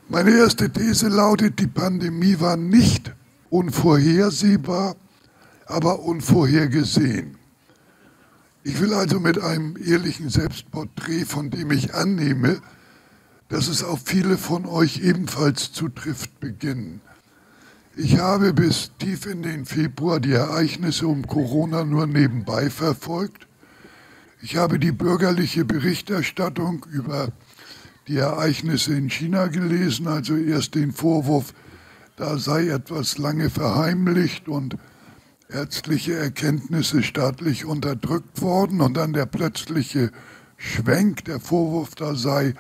Meine erste These lautet, die Pandemie war nicht unvorhersehbar, aber unvorhergesehen. Ich will also mit einem ehrlichen Selbstporträt, von dem ich annehme, dass es auf viele von euch ebenfalls zutrifft, beginnen. Ich habe bis tief in den Februar die Ereignisse um Corona nur nebenbei verfolgt. Ich habe die bürgerliche Berichterstattung über die Ereignisse in China gelesen, also erst den Vorwurf, da sei etwas lange verheimlicht und ärztliche Erkenntnisse staatlich unterdrückt worden und dann der plötzliche Schwenk, der Vorwurf, da seien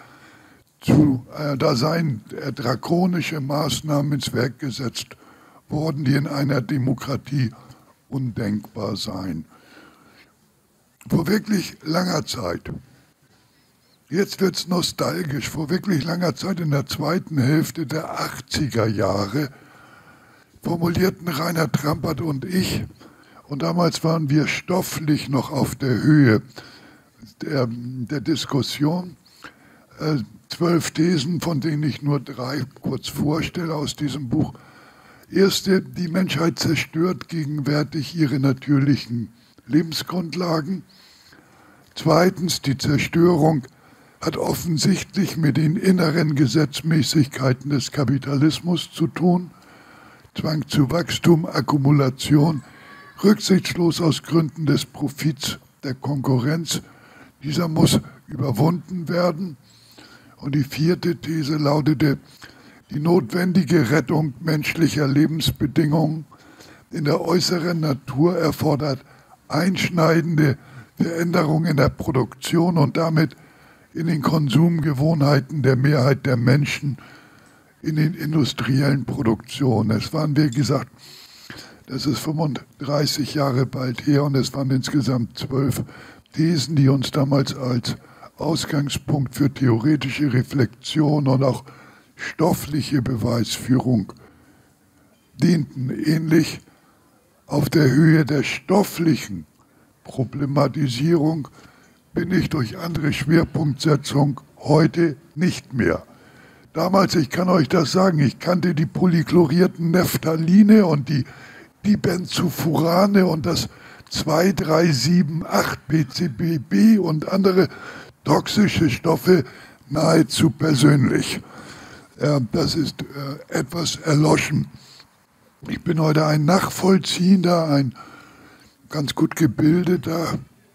drakonische Maßnahmen ins Werk gesetzt worden, die in einer Demokratie undenkbar seien. Vor wirklich langer Zeit, jetzt wird es nostalgisch, vor wirklich langer Zeit in der zweiten Hälfte der 80er Jahre formulierten Rainer Trampert und ich, und damals waren wir stofflich noch auf der Höhe der Diskussion, 12 Thesen, von denen ich nur 3 kurz vorstelle aus diesem Buch. Erste, die Menschheit zerstört gegenwärtig ihre natürlichen Lebensgrundlagen. Zweitens, die Zerstörung hat offensichtlich mit den inneren Gesetzmäßigkeiten des Kapitalismus zu tun. Zwang zu Wachstum, Akkumulation, rücksichtslos aus Gründen des Profits, der Konkurrenz. Dieser muss überwunden werden. Und die vierte These lautete, die notwendige Rettung menschlicher Lebensbedingungen in der äußeren Natur erfordert einschneidende Veränderungen in der Produktion und damit in den Konsumgewohnheiten der Mehrheit der Menschen in den industriellen Produktionen. Es waren, wie gesagt, das ist 35 Jahre bald her und es waren insgesamt 12 Thesen, die uns damals als Ausgangspunkt für theoretische Reflexion und auch stoffliche Beweisführung dienten. Ähnlich auf der Höhe der stofflichen Problematisierung bin ich durch andere Schwerpunktsetzung heute nicht mehr. Damals, ich kann euch das sagen, ich kannte die polychlorierten Naphthaline und die Benzofurane und das 2,3,7,8-PCBB und andere toxische Stoffe nahezu persönlich. Das ist etwas erloschen. Ich bin heute ein nachvollziehender, ein ganz gut gebildeter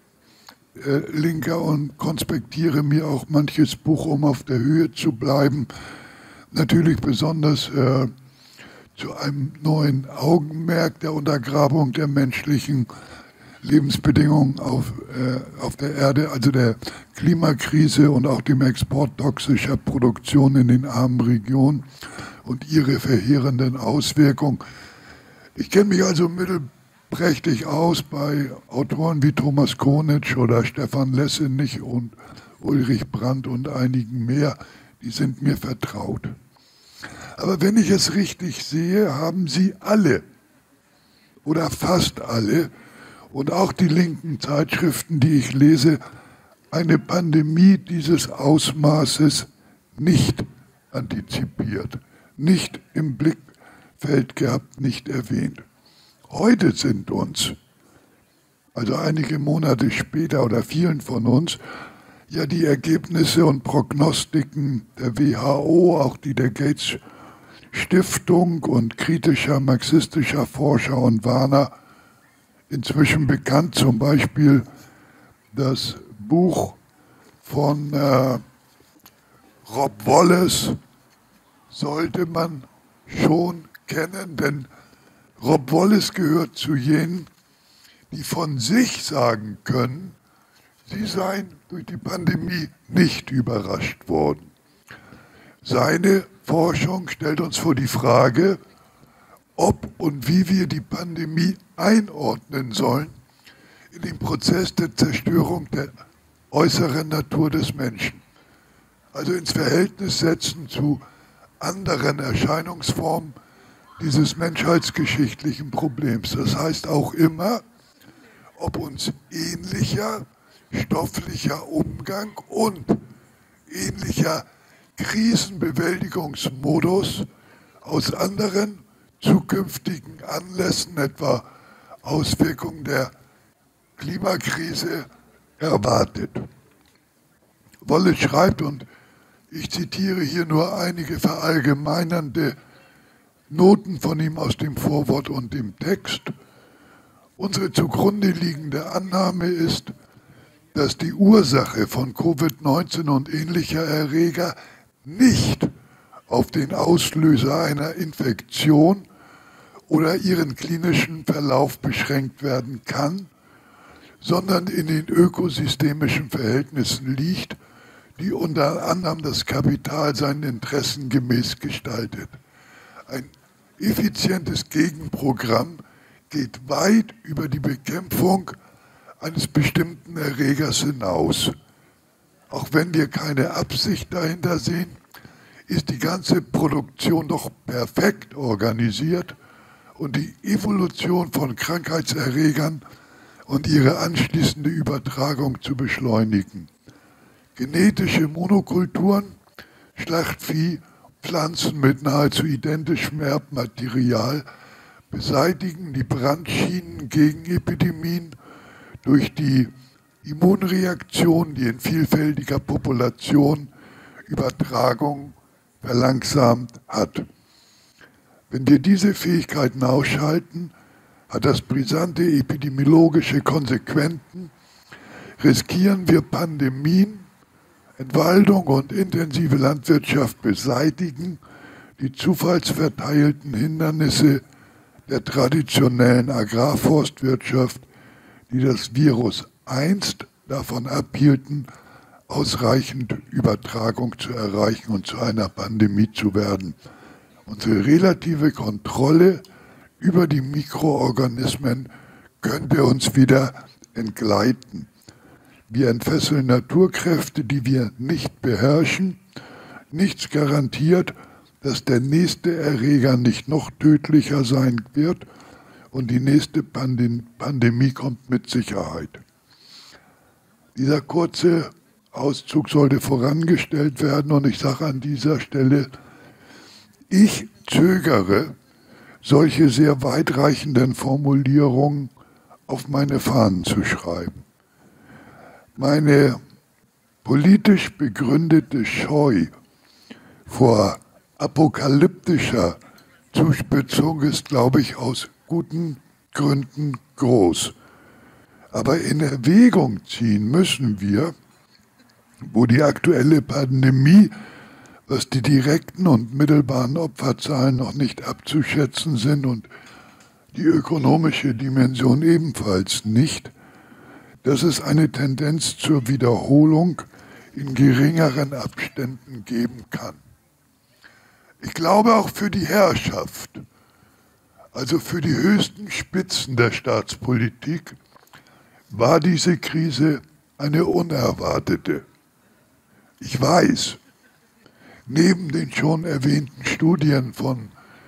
Linker und konspektiere mir auch manches Buch, um auf der Höhe zu bleiben. Natürlich besonders zu einem neuen Augenmerk der Untergrabung der menschlichen Lebensbedingungen auf der Erde, also der Klimakrise und auch dem Export toxischer Produktion in den armen Regionen und ihre verheerenden Auswirkungen. Ich kenne mich also mittelprächtig aus bei Autoren wie Thomas Konitsch oder Stefan Lessenich und Ulrich Brandt und einigen mehr, die sind mir vertraut. Aber wenn ich es richtig sehe, haben sie alle oder fast alle und auch die linken Zeitschriften, die ich lese, eine Pandemie dieses Ausmaßes nicht antizipiert, nicht im Blickfeld gehabt, nicht erwähnt. Heute sind uns, also einige Monate später oder vielen von uns, ja die Ergebnisse und Prognostiken der WHO, auch die der Gates Stiftung und kritischer marxistischer Forscher und Warner inzwischen bekannt, zum Beispiel das Buch von Rob Wallace sollte man schon kennen, denn Rob Wallace gehört zu jenen, die von sich sagen können, sie seien durch die Pandemie nicht überrascht worden. Seine Forschung stellt uns vor die Frage, ob und wie wir die Pandemie einordnen sollen in den Prozess der Zerstörung der äußeren Natur des Menschen. Also ins Verhältnis setzen zu anderen Erscheinungsformen dieses menschheitsgeschichtlichen Problems. Das heißt auch immer, ob uns ähnlicher stofflicher Umgang und ähnlicher Krisenbewältigungsmodus aus anderen zukünftigen Anlässen, etwa Auswirkungen der Klimakrise, erwartet. Wolle schreibt, und ich zitiere hier nur einige verallgemeinernde Noten von ihm aus dem Vorwort und dem Text: Unsere zugrunde liegende Annahme ist, dass die Ursache von Covid-19 und ähnlicher Erreger nicht auf den Auslöser einer Infektion oder ihren klinischen Verlauf beschränkt werden kann, sondern in den ökosystemischen Verhältnissen liegt, die unter anderem das Kapital seinen Interessen gemäß gestaltet. Ein effizientes Gegenprogramm geht weit über die Bekämpfung eines bestimmten Erregers hinaus. Auch wenn wir keine Absicht dahinter sehen, ist die ganze Produktion doch perfekt organisiert und die Evolution von Krankheitserregern und ihre anschließende Übertragung zu beschleunigen. Genetische Monokulturen, Schlachtvieh, Pflanzen mit nahezu identischem Erbmaterial beseitigen die Brandschienen gegen Epidemien durch die Immunreaktion, die in vielfältiger Population Übertragung verlangsamt hat. Wenn wir diese Fähigkeiten ausschalten, hat das brisante epidemiologische Konsequenzen, riskieren wir Pandemien, Entwaldung und intensive Landwirtschaft beseitigen, die zufallsverteilten Hindernisse der traditionellen Agrarforstwirtschaft, die das Virus einst davon abhielten, ausreichend Übertragung zu erreichen und zu einer Pandemie zu werden. Unsere relative Kontrolle über die Mikroorganismen könnte uns wieder entgleiten. Wir entfesseln Naturkräfte, die wir nicht beherrschen. Nichts garantiert, dass der nächste Erreger nicht noch tödlicher sein wird, und die nächste Pandemie kommt mit Sicherheit. Dieser kurze Auszug sollte vorangestellt werden, und ich sage an dieser Stelle, ich zögere, solche sehr weitreichenden Formulierungen auf meine Fahnen zu schreiben. Meine politisch begründete Scheu vor apokalyptischer Zuspitzung ist, glaube ich, aus guten Gründen groß. Aber in Erwägung ziehen müssen wir, wo die aktuelle Pandemie, was die direkten und mittelbaren Opferzahlen noch nicht abzuschätzen sind und die ökonomische Dimension ebenfalls nicht, dass es eine Tendenz zur Wiederholung in geringeren Abständen geben kann. Ich glaube auch für die Herrschaft, also für die höchsten Spitzen der Staatspolitik, war diese Krise eine unerwartete. Ich weiß, neben den schon erwähnten Studien von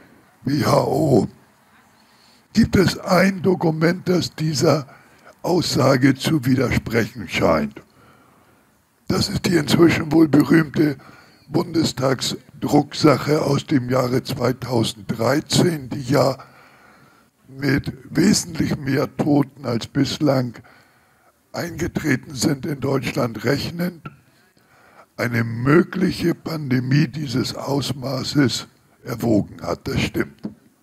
WHO gibt es ein Dokument, das dieser Aussage zu widersprechen scheint. Das ist die inzwischen wohl berühmte Bundestagsdrucksache aus dem Jahre 2013, die ja mit wesentlich mehr Toten als bislang eingetreten sind in Deutschland rechnend, eine mögliche Pandemie dieses Ausmaßes erwogen hat. Das stimmt.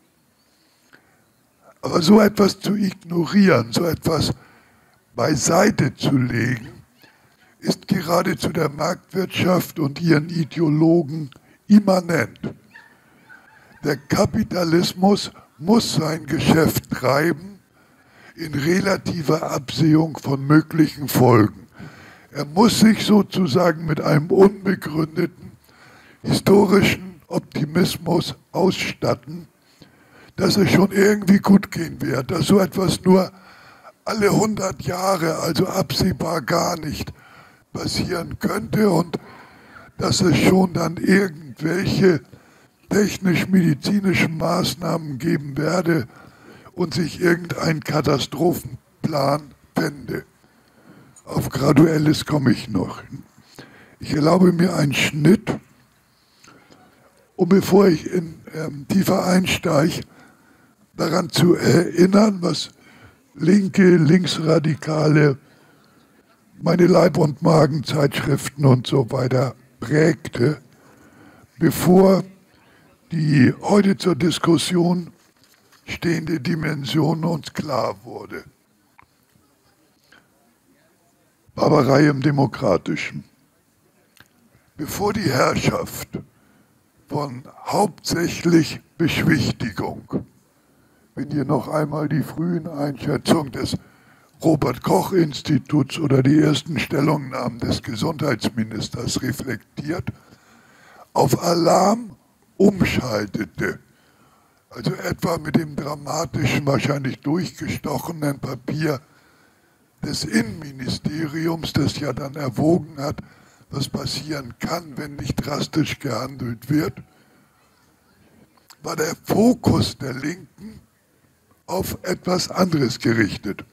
Aber so etwas zu ignorieren, so etwas beiseite zu legen, ist geradezu der Marktwirtschaft und ihren Ideologen immanent. Der Kapitalismus muss sein Geschäft treiben in relativer Absehung von möglichen Folgen. Er muss sich sozusagen mit einem unbegründeten historischen Optimismus ausstatten, dass es schon irgendwie gut gehen wird, dass so etwas nur alle 100 Jahre, also absehbar gar nicht, passieren könnte und dass es schon dann irgendwelche technisch-medizinischen Maßnahmen geben werde und sich irgendein Katastrophenplan fände. Auf Graduelles komme ich noch. Ich erlaube mir einen Schnitt Und bevor ich tiefer einsteige, daran zu erinnern, was linke, linksradikale, meine Leib- und Magenzeitschriften und so weiter prägte, bevor die heute zur Diskussion stehende Dimension uns klar wurde. Barbarei im Demokratischen. Bevor die Herrschaft von hauptsächlich Beschwichtigung, wenn ihr noch einmal die frühen Einschätzungen des Robert-Koch-Instituts oder die ersten Stellungnahmen des Gesundheitsministers reflektiert, auf Alarm umschaltete, also etwa mit dem dramatischen, wahrscheinlich durchgestochenen Papier des Innenministeriums, das ja dann erwogen hat, was passieren kann, wenn nicht drastisch gehandelt wird, war der Fokus der Linken auf etwas anderes gerichtet.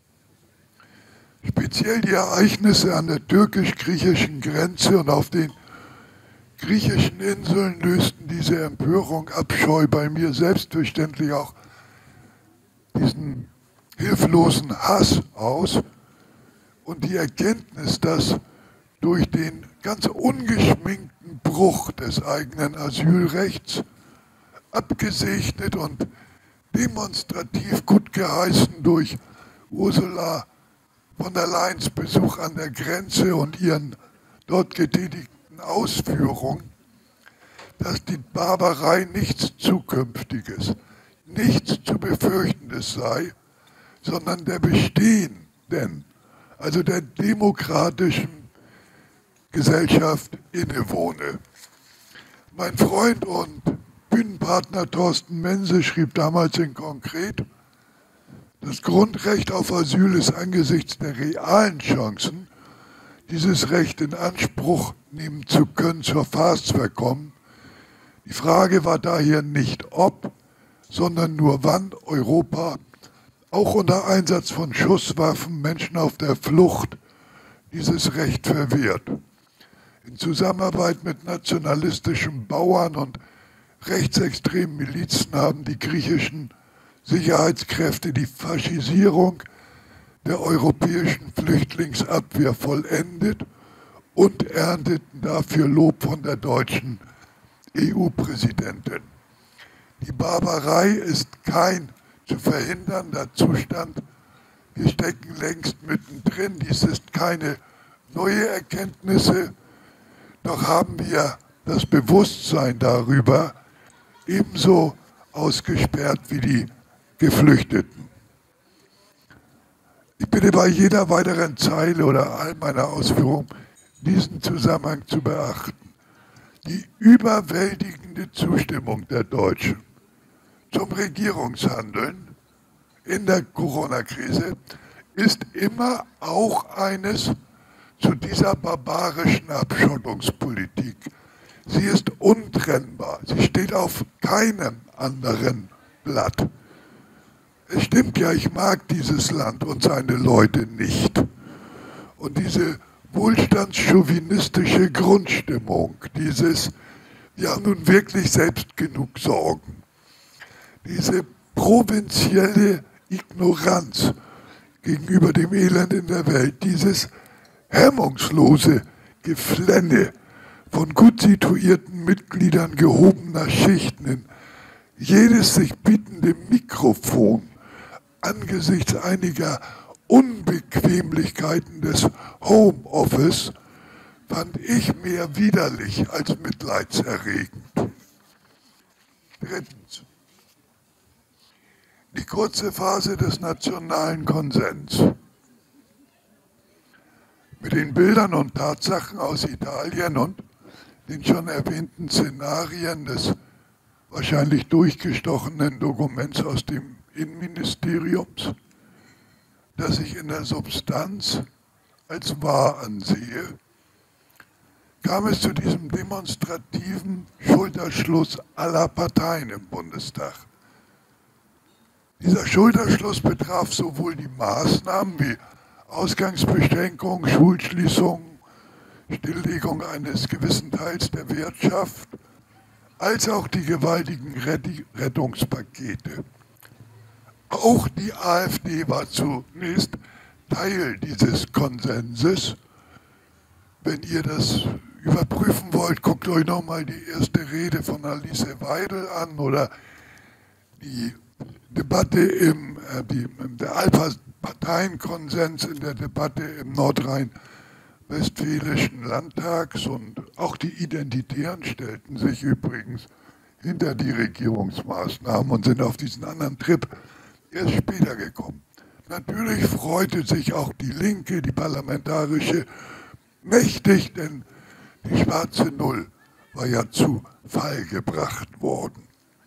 Speziell die Ereignisse an der türkisch-griechischen Grenze und auf den griechischen Inseln lösten diese Empörung, Abscheu bei mir, selbstverständlich auch diesen hilflosen Hass aus und die Erkenntnis, dass durch den ganz ungeschminkten Bruch des eigenen Asylrechts, abgesegnet und demonstrativ gut geheißen durch Ursula von der Leyens Besuch an der Grenze und ihren dort getätigten Ausführungen, dass die Barbarei nichts Zukünftiges, nichts zu Befürchtendes sei, sondern der bestehenden, also der demokratischen Gesellschaft innewohne. Mein Freund und Bühnenpartner Thorsten Mense schrieb damals in Konkret, das Grundrecht auf Asyl ist angesichts der realen Chancen, dieses Recht in Anspruch nehmen zu können, zur Farce verkommen. Die Frage war daher nicht ob, sondern nur wann Europa auch unter Einsatz von Schusswaffen Menschen auf der Flucht dieses Recht verwehrt. In Zusammenarbeit mit nationalistischen Bauern und rechtsextremen Milizen haben die griechischen Sicherheitskräfte die Faschisierung der europäischen Flüchtlingsabwehr vollendet und ernteten dafür Lob von der deutschen EU-Präsidentin. Die Barbarei ist kein zu verhindernder Zustand. Wir stecken längst mittendrin. Dies ist keine neue Erkenntnisse. Doch haben wir das Bewusstsein darüber ebenso ausgesperrt wie die Geflüchteten. Ich bitte bei jeder weiteren Zeile oder all meiner Ausführungen diesen Zusammenhang zu beachten. Die überwältigende Zustimmung der Deutschen zum Regierungshandeln in der Corona-Krise ist immer auch eines zu dieser barbarischen Abschottungspolitik. Sie ist untrennbar. Sie steht auf keinem anderen Blatt. Es stimmt ja, ich mag dieses Land und seine Leute nicht. Und diese wohlstandschauvinistische Grundstimmung, dieses, wir haben nun wirklich selbst genug Sorgen, diese provinzielle Ignoranz gegenüber dem Elend in der Welt, dieses hemmungslose Geflenne von gut situierten Mitgliedern gehobener Schichten in jedes sich bietende Mikrofon angesichts einiger Unbequemlichkeiten des Homeoffice fand ich mehr widerlich als mitleidserregend. Drittens. Die kurze Phase des nationalen Konsens. Mit den Bildern und Tatsachen aus Italien und den schon erwähnten Szenarien des wahrscheinlich durchgestochenen Dokuments aus dem Innenministeriums, das ich in der Substanz als wahr ansehe, kam es zu diesem demonstrativen Schulterschluss aller Parteien im Bundestag. Dieser Schulterschluss betraf sowohl die Maßnahmen wie Ausgangsbeschränkung, Schulschließung, Stilllegung eines gewissen Teils der Wirtschaft, als auch die gewaltigen Rettungspakete. Auch die AfD war zunächst Teil dieses Konsenses. Wenn ihr das überprüfen wollt, guckt euch nochmal die erste Rede von Alice Weidel an oder die Debatte der Allparteienkonsens in der Debatte im nordrhein-westfälischen Landtags, und auch die Identitären stellten sich übrigens hinter die Regierungsmaßnahmen und sind auf diesen anderen Trip erst später gekommen. Natürlich freute sich auch die Linke, die parlamentarische, mächtig, denn die schwarze Null war ja zu Fall gebracht worden.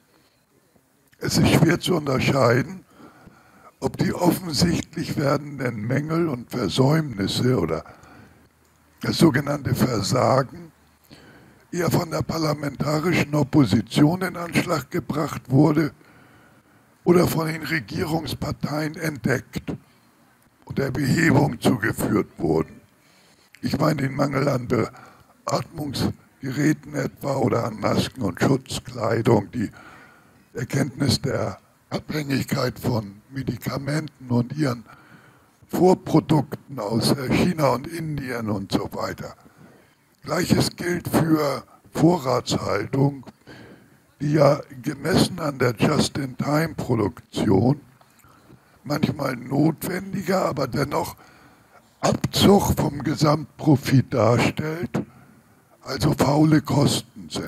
Es ist schwer zu unterscheiden, ob die offensichtlich werdenden Mängel und Versäumnisse oder das sogenannte Versagen eher von der parlamentarischen Opposition in Anschlag gebracht wurde oder von den Regierungsparteien entdeckt und der Behebung zugeführt wurden. Ich meine den Mangel an Beatmungsgeräten etwa oder an Masken und Schutzkleidung, die Erkenntnis der Abhängigkeit von Medikamenten und ihren Vorprodukten aus China und Indien und so weiter. Gleiches gilt für Vorratshaltung, die ja gemessen an der Just-in-Time-Produktion manchmal notwendiger, aber dennoch Abzug vom Gesamtprofit darstellt, also faule Kosten sind.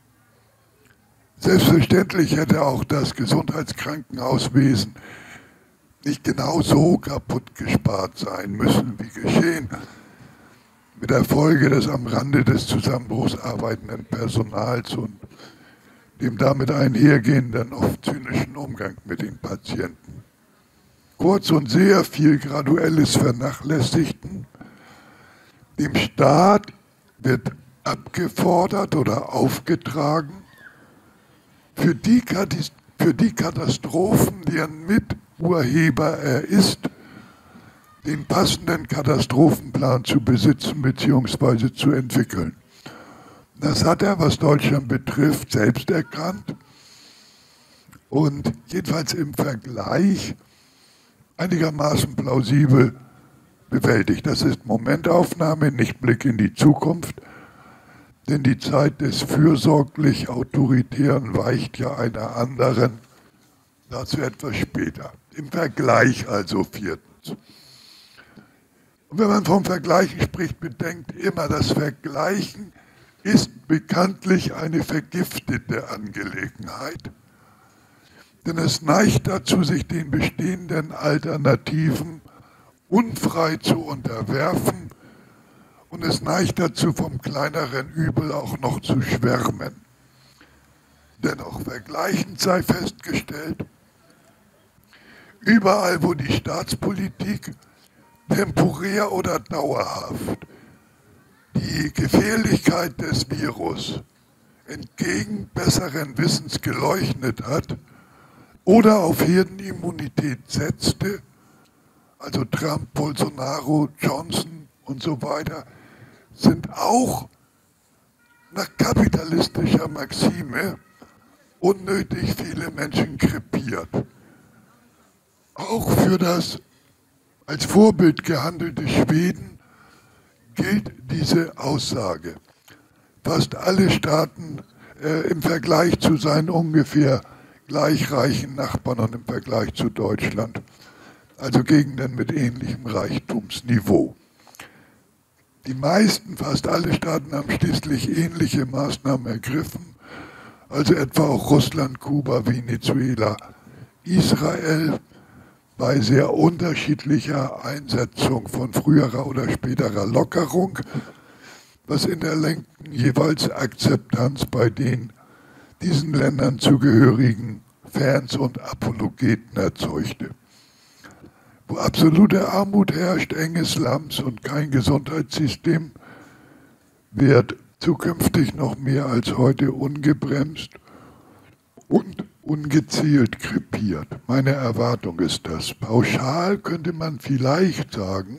Selbstverständlich hätte auch das Gesundheitskrankenhauswesen nicht genau so kaputt gespart sein müssen, wie geschehen, mit der Folge des am Rande des Zusammenbruchs arbeitenden Personals und dem damit einhergehenden, oft zynischen Umgang mit den Patienten. Kurz und sehr viel Graduelles Vernachlässigten. Dem Staat wird abgefordert oder aufgetragen, für die Katastrophen, deren Miturheber er ist, den passenden Katastrophenplan zu besitzen bzw. zu entwickeln. Das hat er, was Deutschland betrifft, selbst erkannt und jedenfalls im Vergleich einigermaßen plausibel bewältigt. Das ist Momentaufnahme, nicht Blick in die Zukunft, denn die Zeit des fürsorglich Autoritären weicht ja einer anderen, dazu etwas später. Im Vergleich also viertens. Und wenn man vom Vergleichen spricht, bedenkt immer, das Vergleichen ist bekanntlich eine vergiftete Angelegenheit. Denn es neigt dazu, sich den bestehenden Alternativen unfrei zu unterwerfen, und es neigt dazu, vom kleineren Übel auch noch zu schwärmen. Dennoch vergleichend sei festgestellt, überall wo die Staatspolitik temporär oder dauerhaft die Gefährlichkeit des Virus entgegen besseren Wissens geleugnet hat oder auf Herdenimmunität setzte, also Trump, Bolsonaro, Johnson und so weiter, sind auch nach kapitalistischer Maxime unnötig viele Menschen krepiert. Auch für das als Vorbild gehandelte Schweden gilt diese Aussage. Fast alle Staaten im Vergleich zu seinen ungefähr gleichreichen Nachbarn und im Vergleich zu Deutschland, also Gegenden mit ähnlichem Reichtumsniveau. Die meisten, fast alle Staaten haben schließlich ähnliche Maßnahmen ergriffen, also etwa auch Russland, Kuba, Venezuela, Israel, bei sehr unterschiedlicher Einsetzung von früherer oder späterer Lockerung, was in der Linken jeweils Akzeptanz bei den diesen Ländern zugehörigen Fans und Apologeten erzeugte. Wo absolute Armut herrscht, enge Slums und kein Gesundheitssystem, wird zukünftig noch mehr als heute ungebremst und ungezielt krepiert. Meine Erwartung ist das. Pauschal könnte man vielleicht sagen,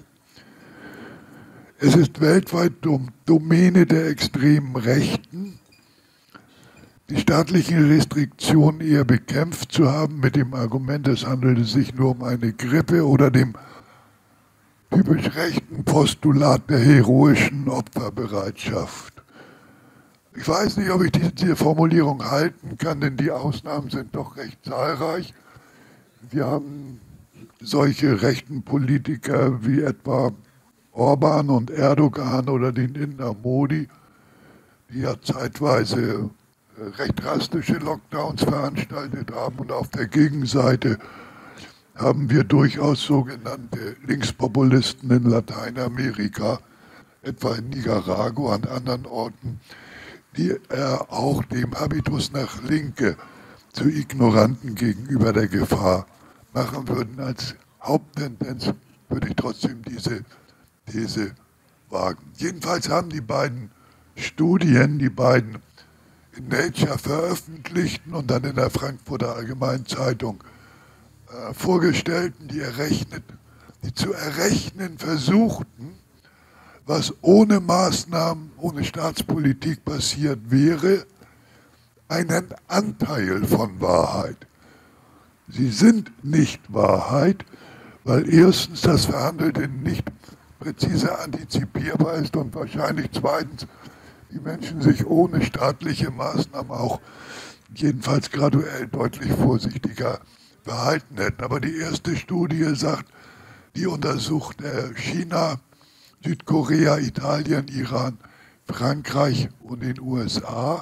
es ist weltweit Domäne der extremen Rechten, die staatlichen Restriktionen eher bekämpft zu haben mit dem Argument, es handelte sich nur um eine Grippe oder dem typisch rechten Postulat der heroischen Opferbereitschaft. Ich weiß nicht, ob ich diese Formulierung halten kann, denn die Ausnahmen sind doch recht zahlreich. Wir haben solche rechten Politiker wie etwa Orban und Erdogan oder den Inder Modi, die ja zeitweise recht drastische Lockdowns veranstaltet haben. Und auf der Gegenseite haben wir durchaus sogenannte Linkspopulisten in Lateinamerika, etwa in Nicaragua und anderen Orten, die auch dem Habitus nach Linke zu Ignoranten gegenüber der Gefahr machen würden. Als Haupttendenz würde ich trotzdem diese These wagen. Jedenfalls haben die beiden Studien, die beiden in Nature veröffentlichten und dann in der Frankfurter Allgemeinen Zeitung vorgestellten, die zu errechnen versuchten, was ohne Maßnahmen, ohne Staatspolitik passiert wäre, einen Anteil von Wahrheit. Sie sind nicht Wahrheit, weil erstens das Verhandelte nicht präzise antizipierbar ist und wahrscheinlich zweitens die Menschen sich ohne staatliche Maßnahmen auch jedenfalls graduell deutlich vorsichtiger verhalten hätten. Aber die erste Studie sagt, die untersucht China, Südkorea, Italien, Iran, Frankreich und die USA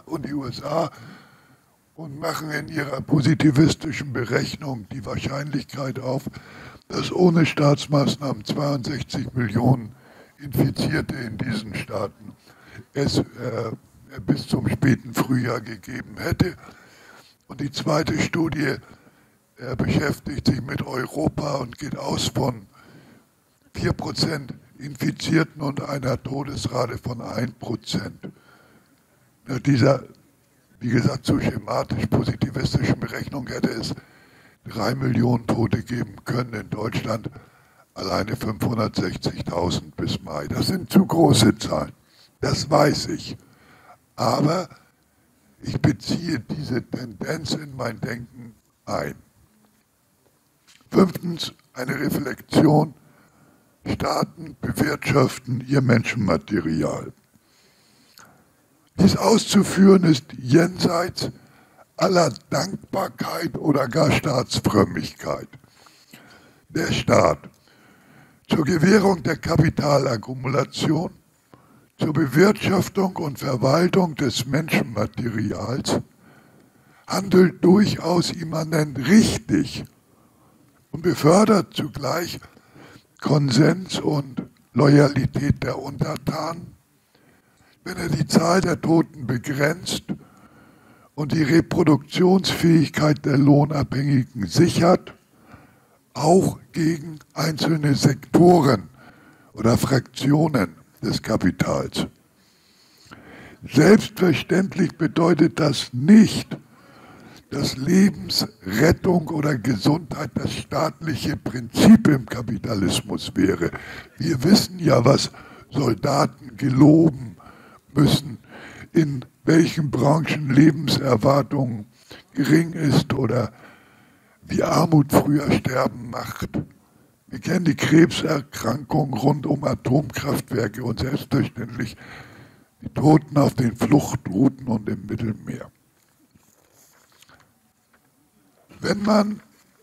und machen in ihrer positivistischen Berechnung die Wahrscheinlichkeit auf, dass ohne Staatsmaßnahmen 62 Millionen Infizierte in diesen Staaten es bis zum späten Frühjahr gegeben hätte. Und die zweite Studie beschäftigt sich mit Europa und geht aus von 4% Infizierten und einer Todesrate von 1%. Nach dieser, wie gesagt, so schematisch positivistischen Berechnung hätte es 3 Millionen Tote geben können in Deutschland, alleine 560.000 bis Mai. Das sind zu große Zahlen, das weiß ich. Aber ich beziehe diese Tendenz in mein Denken ein. Fünftens, eine Reflexion. Staaten bewirtschaften ihr Menschenmaterial. Dies auszuführen ist jenseits aller Dankbarkeit oder gar Staatsfrömmigkeit. Der Staat zur Gewährung der Kapitalakkumulation, zur Bewirtschaftung und Verwaltung des Menschenmaterials handelt durchaus immanent richtig und befördert zugleich Konsens und Loyalität der Untertanen, wenn er die Zahl der Toten begrenzt und die Reproduktionsfähigkeit der Lohnabhängigen sichert, auch gegen einzelne Sektoren oder Fraktionen des Kapitals. Selbstverständlich bedeutet das nicht, dass Lebensrettung oder Gesundheit das staatliche Prinzip im Kapitalismus wäre. Wir wissen ja, was Soldaten geloben müssen, in welchen Branchen Lebenserwartung gering ist oder wie Armut früher sterben macht. Wir kennen die Krebserkrankungen rund um Atomkraftwerke und selbstverständlich die Toten auf den Fluchtrouten und im Mittelmeer. Wenn man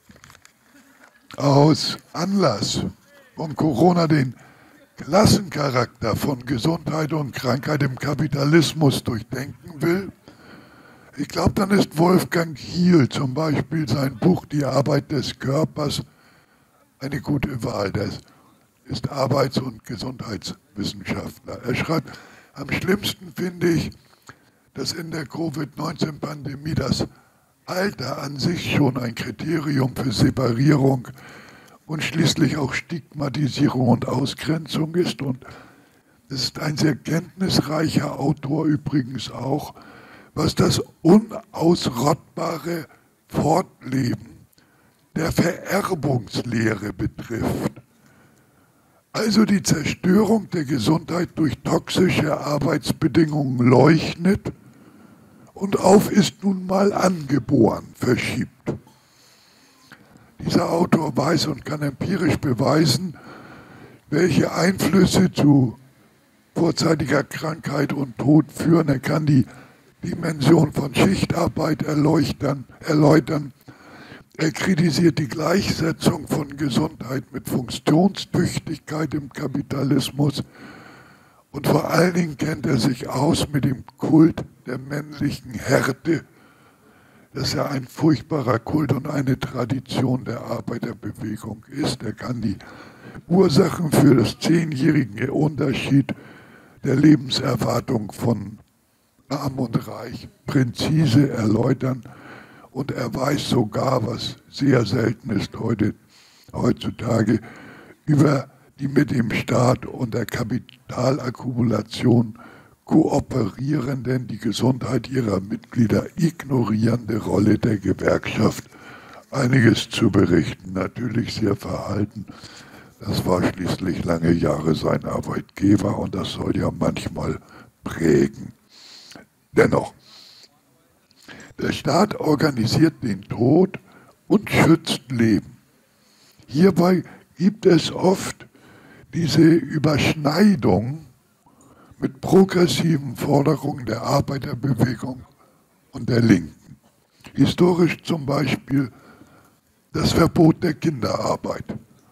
aus Anlass von Corona den Klassencharakter von Gesundheit und Krankheit im Kapitalismus durchdenken will, ich glaube, dann ist Wolfgang Hiel zum Beispiel sein Buch Die Arbeit des Körpers eine gute Wahl. Der ist Arbeits- und Gesundheitswissenschaftler. Er schreibt, am schlimmsten finde ich, dass in der Covid-19-Pandemie das Alter an sich schon ein Kriterium für Separierung und schließlich auch Stigmatisierung und Ausgrenzung ist. Und es ist ein sehr kenntnisreicher Autor übrigens auch, was das unausrottbare Fortleben der Vererbungslehre betrifft. Also die Zerstörung der Gesundheit durch toxische Arbeitsbedingungen leugnet und auf ist nun mal angeboren, verschiebt. Dieser Autor weiß und kann empirisch beweisen, welche Einflüsse zu vorzeitiger Krankheit und Tod führen. Er kann die Dimension von Schichtarbeit erläutern. Er kritisiert die Gleichsetzung von Gesundheit mit Funktionstüchtigkeit im Kapitalismus. Und vor allen Dingen kennt er sich aus mit dem Kult der männlichen Härte. Das ist ja ein furchtbarer Kult und eine Tradition der Arbeiterbewegung ist. Er kann die Ursachen für das 10-jährige Unterschied der Lebenserwartung von Arm und Reich präzise erläutern. Und er weiß sogar, was sehr selten ist heutzutage, über die mit dem Staat und der Kapitalakkumulation kooperierenden, die Gesundheit ihrer Mitglieder ignorierende Rolle der Gewerkschaft einiges zu berichten. Natürlich sehr verhalten. Das war schließlich lange Jahre sein Arbeitgeber und das soll ja manchmal prägen. Dennoch, der Staat organisiert den Tod und schützt Leben. Hierbei gibt es oft diese Überschneidung mit progressiven Forderungen der Arbeiterbewegung und der Linken. Historisch zum Beispiel das Verbot der Kinderarbeit.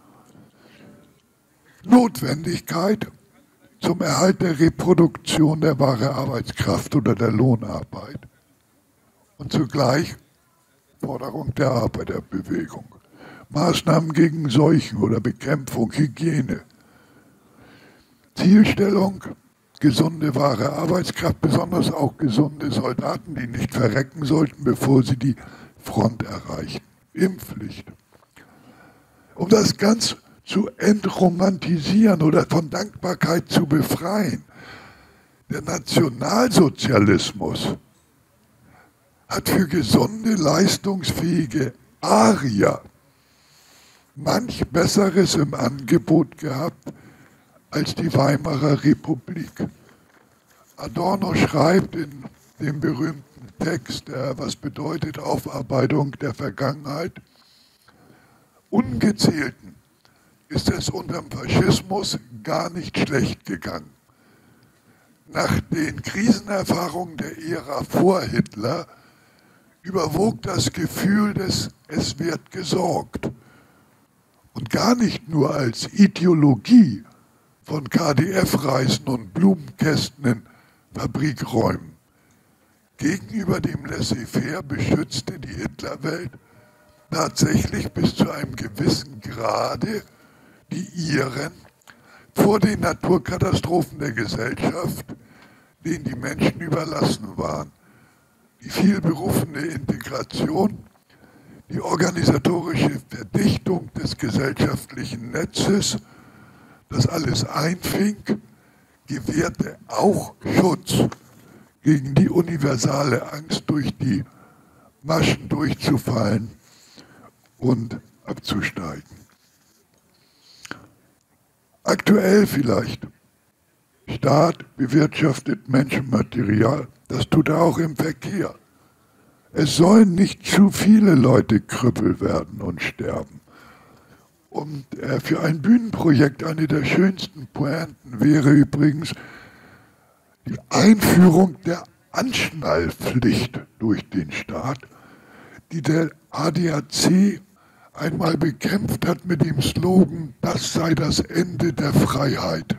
Notwendigkeit zum Erhalt der Reproduktion der wahren Arbeitskraft oder der Lohnarbeit. Und zugleich Forderung der Arbeiterbewegung. Maßnahmen gegen Seuchen oder Bekämpfung, Hygiene. Zielstellung, gesunde wahre Arbeitskraft, besonders auch gesunde Soldaten, die nicht verrecken sollten, bevor sie die Front erreichen. Impfpflicht. Um das ganz zu entromantisieren oder von Dankbarkeit zu befreien. Der Nationalsozialismus hat für gesunde, leistungsfähige Arier manch Besseres im Angebot gehabt als die Weimarer Republik. Adorno schreibt in dem berühmten Text, was bedeutet Aufarbeitung der Vergangenheit, Ungezählten ist es unter dem Faschismus gar nicht schlecht gegangen. Nach den Krisenerfahrungen der Ära vor Hitler überwog das Gefühl des Es wird gesorgt. Und gar nicht nur als Ideologie von KdF-Reisen und Blumenkästen in Fabrikräumen. Gegenüber dem Laissez-faire beschützte die Hitlerwelt tatsächlich bis zu einem gewissen Grade die Iren vor den Naturkatastrophen der Gesellschaft, denen die Menschen überlassen waren. Die vielberufene Integration, die organisatorische Verdichtung des gesellschaftlichen Netzes, das alles einfing, gewährte auch Schutz gegen die universale Angst, durch die Maschen durchzufallen und abzusteigen. Aktuell vielleicht. Staat bewirtschaftet Menschenmaterial. Das tut er auch im Verkehr. Es sollen nicht zu viele Leute Krüppel werden und sterben. Und für ein Bühnenprojekt eine der schönsten Pointen wäre übrigens die Einführung der Anschnallpflicht durch den Staat, die der ADAC einmal bekämpft hat mit dem Slogan, das sei das Ende der Freiheit.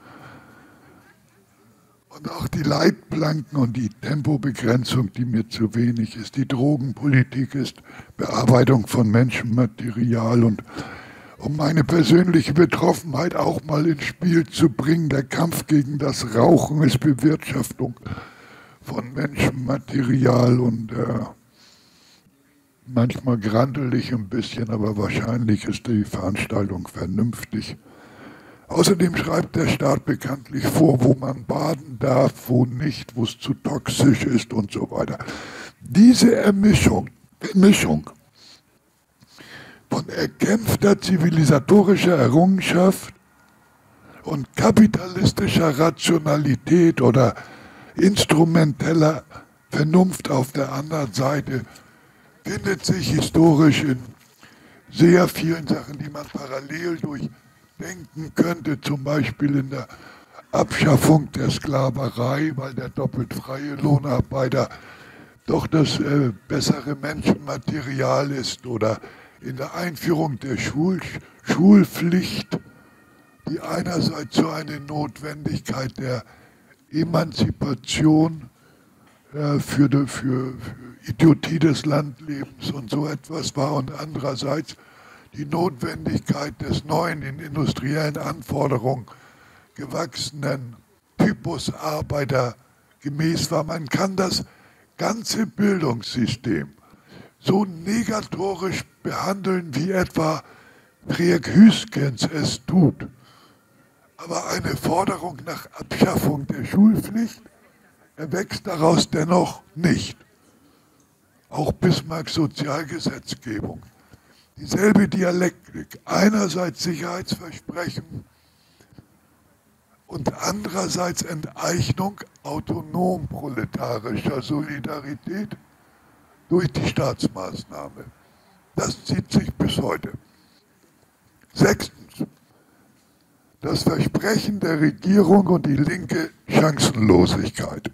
Und auch die Leitplanken und die Tempobegrenzung, die mir zu wenig ist. Die Drogenpolitik ist Bearbeitung von Menschenmaterial. Und um meine persönliche Betroffenheit auch mal ins Spiel zu bringen, der Kampf gegen das Rauchen ist Bewirtschaftung von Menschenmaterial und manchmal grantelig ein bisschen, aber wahrscheinlich ist die Veranstaltung vernünftig. Außerdem schreibt der Staat bekanntlich vor, wo man baden darf, wo nicht, wo es zu toxisch ist und so weiter. Diese Mischung von erkämpfter zivilisatorischer Errungenschaft und kapitalistischer Rationalität oder instrumenteller Vernunft auf der anderen Seite findet sich historisch in sehr vielen Sachen, die man parallel durchdenken könnte, zum Beispiel in der Abschaffung der Sklaverei, weil der doppelt freie Lohnarbeiter doch das bessere Menschenmaterial ist, oder in der Einführung der Schulpflicht, die einerseits so eine Notwendigkeit der Emanzipation für Idiotie des Landlebens und so etwas war und andererseits die Notwendigkeit des neuen, in industriellen Anforderungen gewachsenen Typus Arbeiter gemäß war. Man kann das ganze Bildungssystem so negatorisch behandeln, wie etwa Freek Huiskens es tut. Aber eine Forderung nach Abschaffung der Schulpflicht erwächst daraus dennoch nicht. Auch Bismarcks Sozialgesetzgebung. Dieselbe Dialektik. Einerseits Sicherheitsversprechen und andererseits Enteignung autonom proletarischer Solidarität durch die Staatsmaßnahme. Das zieht sich bis heute. Sechstens, das Versprechen der Regierung und die linke Chancenlosigkeit.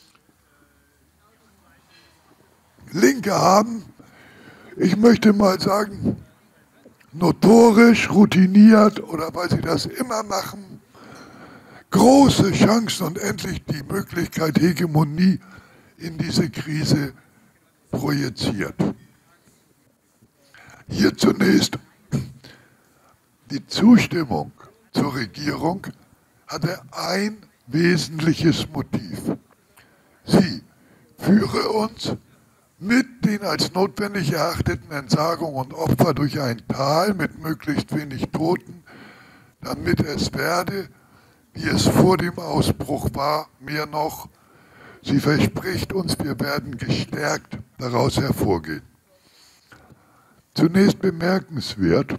Linke haben, ich möchte mal sagen, notorisch, routiniert oder weil sie das immer machen, große Chancen und endlich die Möglichkeit, Hegemonie in diese Krise projiziert. Hier zunächst die Zustimmung zur Regierung hatte ein wesentliches Motiv. Sie führe uns mit den als notwendig erachteten Entsagungen und Opfer durch ein Tal mit möglichst wenig Toten, damit es werde, wie es vor dem Ausbruch war, mehr noch. Sie verspricht uns, wir werden gestärkt daraus hervorgehen. Zunächst bemerkenswert,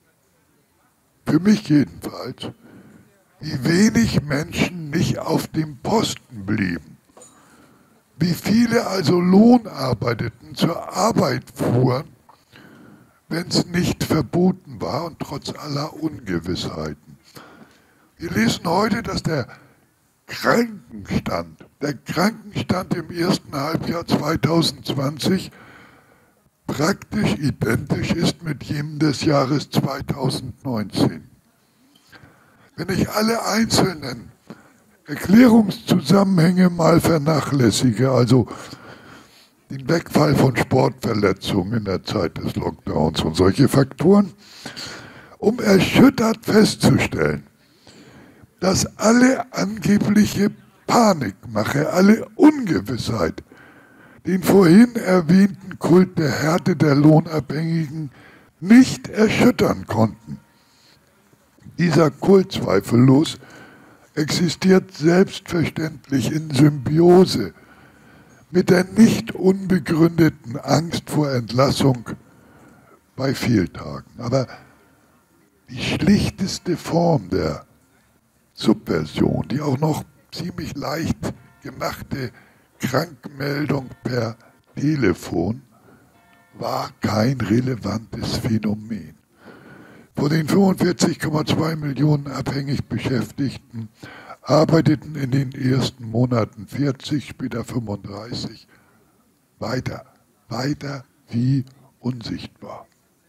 für mich jedenfalls, wie wenig Menschen nicht auf dem Posten blieben. Wie viele also Lohnarbeiteten zur Arbeit fuhren, wenn es nicht verboten war und trotz aller Ungewissheiten. Wir lesen heute, dass der Krankenstand im ersten Halbjahr 2020 praktisch identisch ist mit jenem des Jahres 2019. Wenn ich alle einzelnen Erklärungszusammenhänge mal vernachlässige, also den Wegfall von Sportverletzungen in der Zeit des Lockdowns und solche Faktoren, um erschüttert festzustellen, dass alle angebliche Panikmache, alle Ungewissheit, den vorhin erwähnten Kult der Härte der Lohnabhängigen nicht erschüttern konnten. Dieser Kult zweifellos existiert selbstverständlich in Symbiose mit der nicht unbegründeten Angst vor Entlassung bei Fehltagen. Aber die schlichteste Form der Subversion, die auch noch ziemlich leicht gemachte Krankmeldung per Telefon, war kein relevantes Phänomen. Von den 45,2 Millionen abhängig Beschäftigten arbeiteten in den ersten Monaten 40, später 35 weiter wie unsichtbar.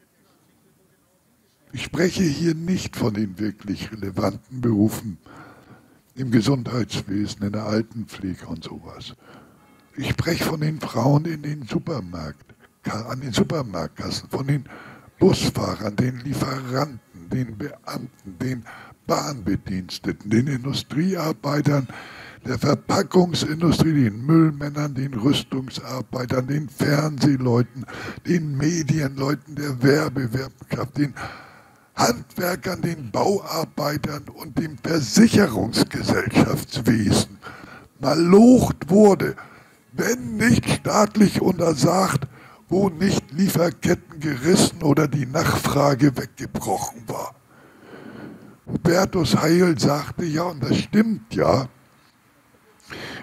Ich spreche hier nicht von den wirklich relevanten Berufen im Gesundheitswesen, in der Altenpflege und sowas. Ich spreche von den Frauen in den an den Supermarktkassen, von den Busfahrern, den Lieferanten, den Beamten, den Bahnbediensteten, den Industriearbeitern, der Verpackungsindustrie, den Müllmännern, den Rüstungsarbeitern, den Fernsehleuten, den Medienleuten, der Werbewirtschaft, den Handwerkern, den Bauarbeitern und dem Versicherungsgesellschaftswesen malocht wurde, wenn nicht staatlich untersagt, wo nicht Lieferketten gerissen oder die Nachfrage weggebrochen war. Hubertus Heil sagte ja, und das stimmt ja,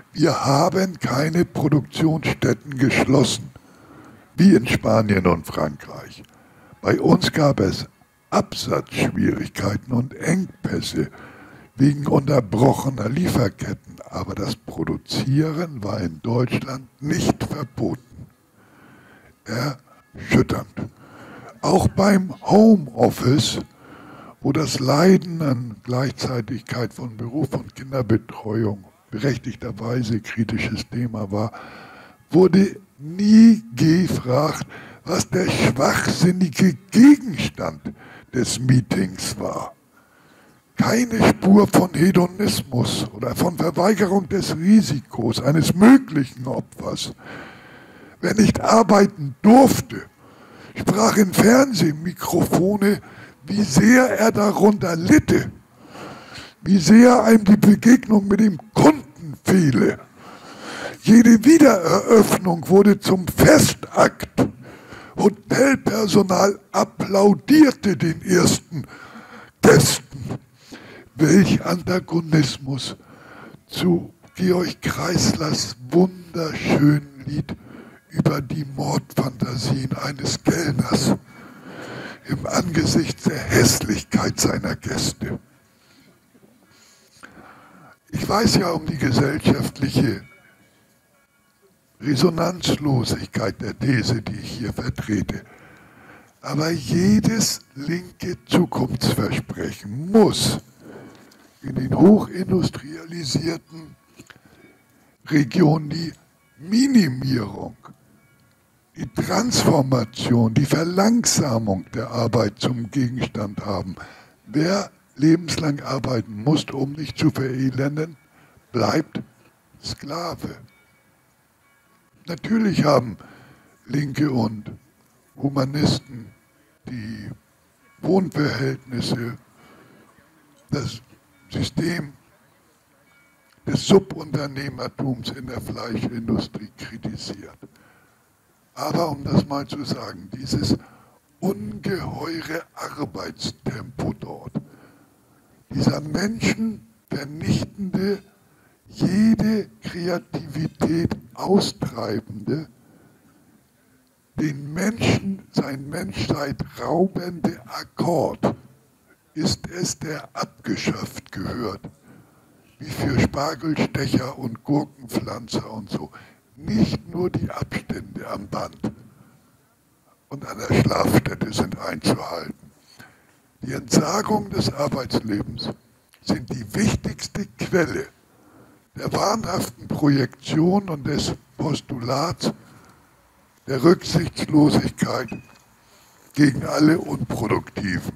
Wir haben keine Produktionsstätten geschlossen, wie in Spanien und Frankreich. Bei uns gab es Absatzschwierigkeiten und Engpässe wegen unterbrochener Lieferketten, aber das Produzieren war in Deutschland nicht verboten. Erschütternd. Auch beim Homeoffice, wo das Leiden an Gleichzeitigkeit von Beruf und Kinderbetreuung berechtigterweise kritisches Thema war, wurde nie gefragt, was der schwachsinnige Gegenstand des Meetings war. Keine Spur von Hedonismus oder von Verweigerung des Risikos eines möglichen Opfers. Wer nicht arbeiten durfte, sprach in Fernsehmikrofone, wie sehr er darunter litte, wie sehr einem die Begegnung mit dem Kunden fehle. Jede Wiedereröffnung wurde zum Festakt. Hotelpersonal applaudierte den ersten Gästen. Welch Antagonismus zu Georg Kreislers wunderschönen Lied über die Mordfantasien eines Kellners im Angesicht der Hässlichkeit seiner Gäste. Ich weiß ja um die gesellschaftliche Resonanzlosigkeit der These, die ich hier vertrete. Aber jedes linke Zukunftsversprechen muss in den hochindustrialisierten Regionen die Minimierung, die Transformation, die Verlangsamung der Arbeit zum Gegenstand haben. Wer lebenslang arbeiten muss, um nicht zu verelenden, bleibt Sklave. Natürlich haben Linke und Humanisten die Wohnverhältnisse, das System des Subunternehmertums in der Fleischindustrie kritisiert. Aber um das mal zu sagen, dieses ungeheure Arbeitstempo dort, dieser menschenvernichtende, jede Kreativität austreibende, den Menschen sein Menschheit raubende Akkord ist es, der abgeschafft gehört, wie für Spargelstecher und Gurkenpflanzer und so. Nicht nur die Abstände am Band und an der Schlafstätte sind einzuhalten. Die Entsagung des Arbeitslebens sind die wichtigste Quelle der wahnhaften Projektion und des Postulats der Rücksichtslosigkeit gegen alle Unproduktiven.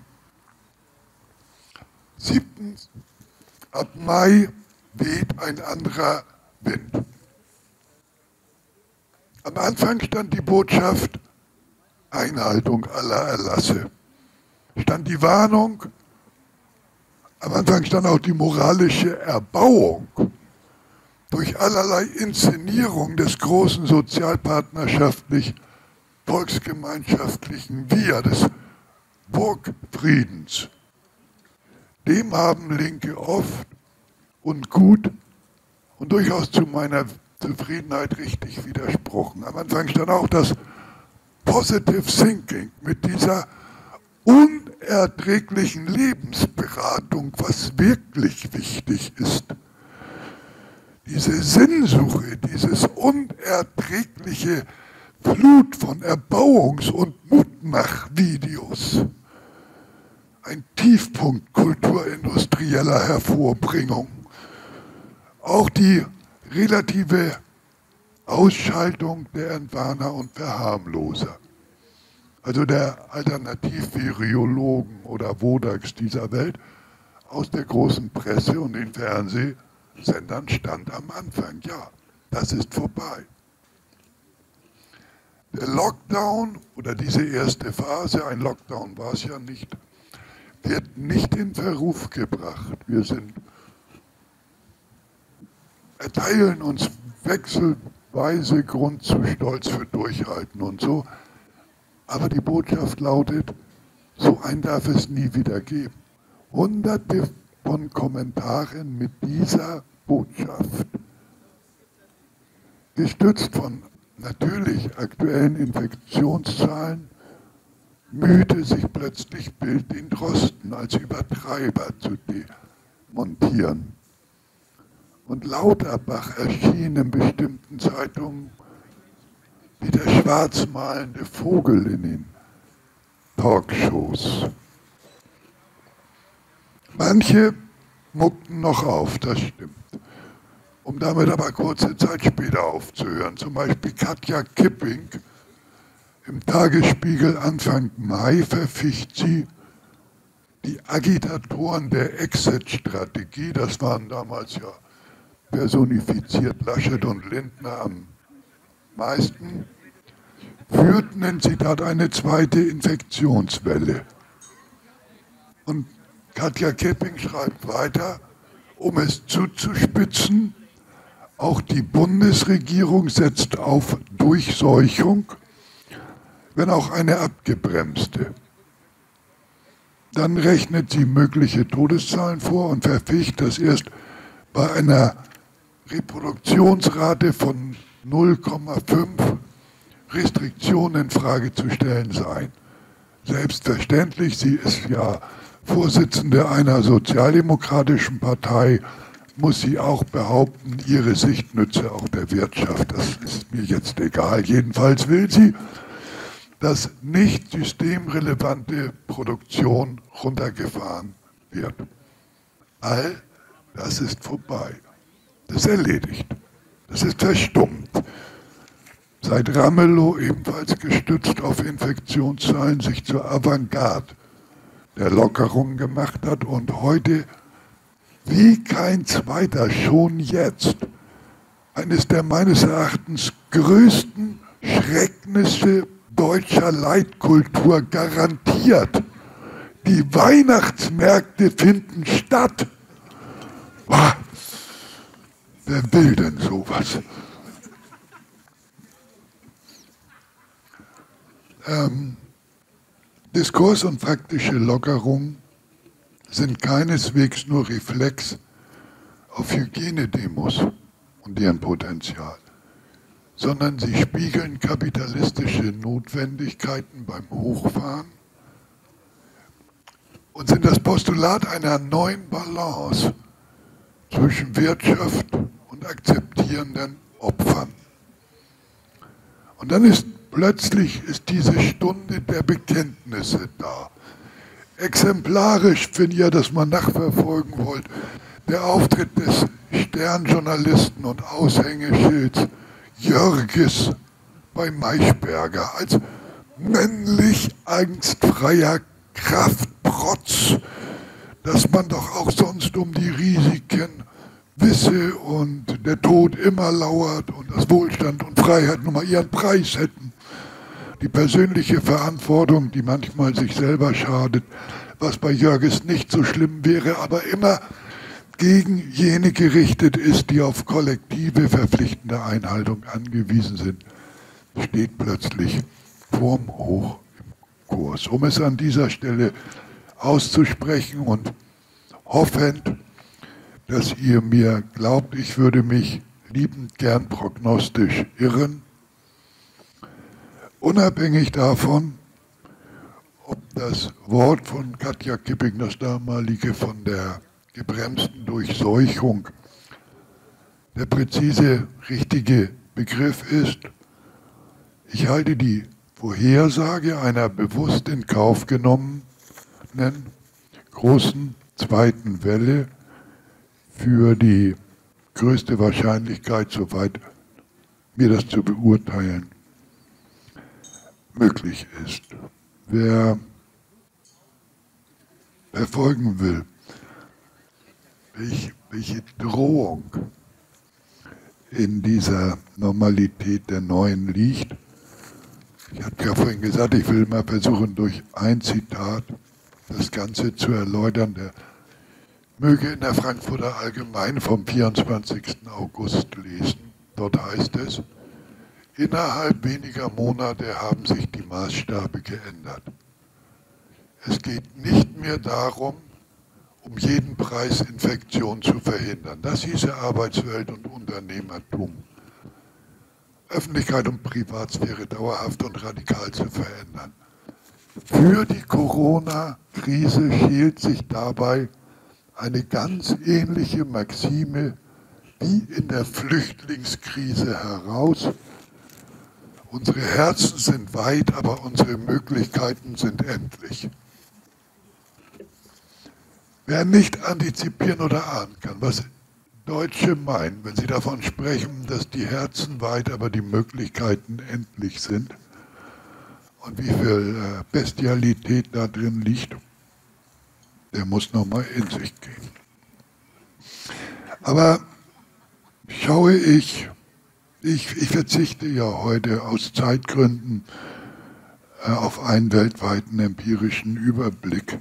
7. Ab Mai weht ein anderer Wind. Am Anfang stand die Botschaft Einhaltung aller Erlasse. Stand die Warnung, am Anfang stand auch die moralische Erbauung durch allerlei Inszenierung des großen sozialpartnerschaftlich-volksgemeinschaftlichen Wir, des Burgfriedens. Dem haben Linke oft und gut und durchaus zu meiner Zufriedenheit richtig widersprochen. Am Anfang stand auch das Positive Thinking mit dieser unerträglichen Lebensberatung, was wirklich wichtig ist. Diese Sinnsuche, dieses unerträgliche Flut von Erbauungs- und Mutmachvideos. Ein Tiefpunkt kulturindustrieller Hervorbringung. Auch die relative Ausschaltung der Entwarner und Verharmloser. Also der Alternativvirologen oder Wodaks dieser Welt aus der großen Presse und den Fernsehsendern stand am Anfang. Ja, das ist vorbei. Der Lockdown oder diese erste Phase, ein Lockdown war es ja nicht, wird nicht in Verruf gebracht. Wir erteilen uns wechselweise Grund zu Stolz für Durchhalten und so. Aber die Botschaft lautet, so ein darf es nie wieder geben. Hunderte von Kommentaren mit dieser Botschaft Gestützt von natürlich aktuellen Infektionszahlen mühte sich plötzlich Bild den Drosten als Übertreiber zu demontieren. Und Lauterbach erschien in bestimmten Zeitungen wie der schwarzmalende Vogel in den Talkshows. Manche muckten noch auf, das stimmt, um damit aber kurze Zeit später aufzuhören. Zum Beispiel Katja Kipping. Im Tagesspiegel Anfang Mai verficht sie die Agitatoren der Exit-Strategie, das waren damals ja personifiziert Laschet und Lindner am meisten, führten in Zitat eine zweite Infektionswelle. Und Katja Kipping schreibt weiter, um es zuzuspitzen, auch die Bundesregierung setzt auf Durchseuchung, wenn auch eine abgebremste. Dann rechnet sie mögliche Todeszahlen vor und verficht, dass erst bei einer Reproduktionsrate von 0,5 Restriktionen in Frage zu stellen seien. Selbstverständlich, sie ist ja Vorsitzende einer sozialdemokratischen Partei, muss sie auch behaupten, ihre Sicht nütze auch der Wirtschaft. Das ist mir jetzt egal. Jedenfalls will sie, dass nicht systemrelevante Produktion runtergefahren wird. All das ist vorbei. Das ist erledigt. Das ist verstummt. Seit Ramelow, ebenfalls gestützt auf Infektionszahlen, sich zur Avantgarde der Lockerung gemacht hat und heute wie kein zweiter schon jetzt eines der meines Erachtens größten Schrecknisse deutscher Leitkultur garantiert. Die Weihnachtsmärkte finden statt. Boah, wer will denn sowas? Diskurs und faktische Lockerung sind keineswegs nur Reflex auf Hygienedemos und deren Potenzial, sondern sie spiegeln kapitalistische Notwendigkeiten beim Hochfahren und sind das Postulat einer neuen Balance zwischen Wirtschaft und akzeptierenden Opfern. Und dann ist plötzlich diese Stunde der Bekenntnisse da. Exemplarisch, wenn ihr das mal nachverfolgen wollt, der Auftritt des Sternjournalisten und Aushängeschilds Jörges bei Maischberger als männlich angstfreier Kraftprotz, dass man doch auch sonst um die Risiken wisse und der Tod immer lauert und das Wohlstand und Freiheit nun mal ihren Preis hätten. Die persönliche Verantwortung, die manchmal sich selber schadet, was bei Jörges nicht so schlimm wäre, aber immer gegen jene gerichtet ist, die auf kollektive verpflichtende Einhaltung angewiesen sind, steht plötzlich turmhoch im Kurs. Um es an dieser Stelle auszusprechen und hoffend, dass ihr mir glaubt, ich würde mich liebend gern prognostisch irren, unabhängig davon, ob das Wort von Katja Kipping, das damalige von der gebremsten Durchseuchung, der präzise richtige Begriff ist. Ich halte die Vorhersage einer bewusst in Kauf genommenen großen zweiten Welle für die größte Wahrscheinlichkeit, soweit mir das zu beurteilen möglich ist. Wer verfolgen will, welche Drohung in dieser Normalität der Neuen liegt. Ich hatte ja vorhin gesagt, ich will mal versuchen, durch ein Zitat das Ganze zu erläutern. Der möge in der Frankfurter Allgemeinen vom 24. August lesen. Dort heißt es, innerhalb weniger Monate haben sich die Maßstabe geändert. Es geht nicht mehr darum, um jeden Preis Infektion zu verhindern. Das hieße Arbeitswelt und Unternehmertum. Öffentlichkeit und Privatsphäre dauerhaft und radikal zu verändern. Für die Corona-Krise schält sich dabei eine ganz ähnliche Maxime wie in der Flüchtlingskrise heraus. Unsere Herzen sind weit, aber unsere Möglichkeiten sind endlich. Wer nicht antizipieren oder ahnen kann, was Deutsche meinen, wenn sie davon sprechen, dass die Herzen weit, aber die Möglichkeiten endlich sind und wie viel Bestialität da drin liegt, der muss nochmal in sich gehen. Aber schaue ich verzichte ja heute aus Zeitgründen auf einen weltweiten empirischen Überblick.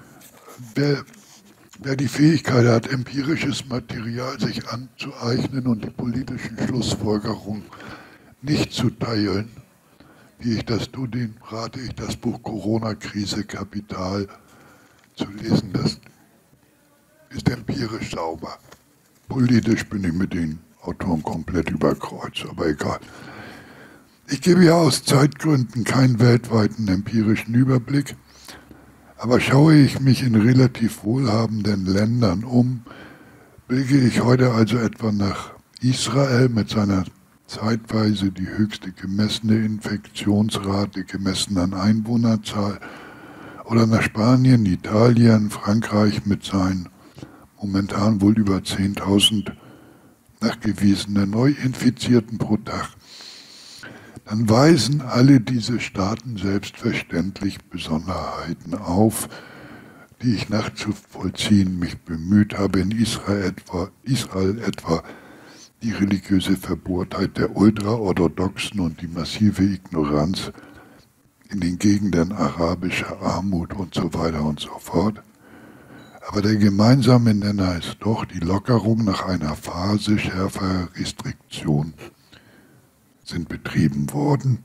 Wer die Fähigkeit hat, empirisches Material sich anzueignen und die politischen Schlussfolgerungen nicht zu teilen, wie ich das tue, dem rate ich, das Buch Corona-Krise Kapital zu lesen. Das ist empirisch sauber. Politisch bin ich mit den Autoren komplett überkreuzt, aber egal. Ich gebe ja aus Zeitgründen keinen weltweiten empirischen Überblick, aber schaue ich mich in relativ wohlhabenden Ländern um, blicke ich heute also etwa nach Israel mit seiner zeitweise die höchste gemessene Infektionsrate gemessen an Einwohnerzahl oder nach Spanien, Italien, Frankreich mit seinen momentan wohl über 10.000 nachgewiesenen Neuinfizierten pro Tag, dann weisen alle diese Staaten selbstverständlich Besonderheiten auf, die ich nachzuvollziehen mich bemüht habe. In Israel etwa die religiöse Verbohrtheit der Ultraorthodoxen und die massive Ignoranz in den Gegenden arabischer Armut und so weiter und so fort. Aber der gemeinsame Nenner ist doch die Lockerung nach einer Phase schärferer Restriktion sind betrieben worden.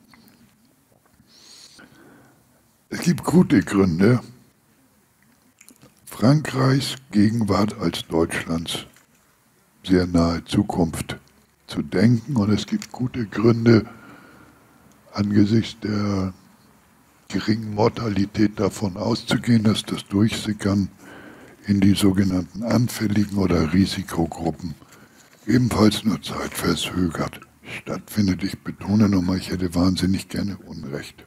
Es gibt gute Gründe, Frankreichs Gegenwart als Deutschlands sehr nahe Zukunft zu denken, und es gibt gute Gründe, angesichts der geringen Mortalität davon auszugehen, dass das Durchsickern in die sogenannten anfälligen oder Risikogruppen ebenfalls nur zeitverzögert stattfindet. Ich betone nochmal, ich hätte wahnsinnig gerne Unrecht.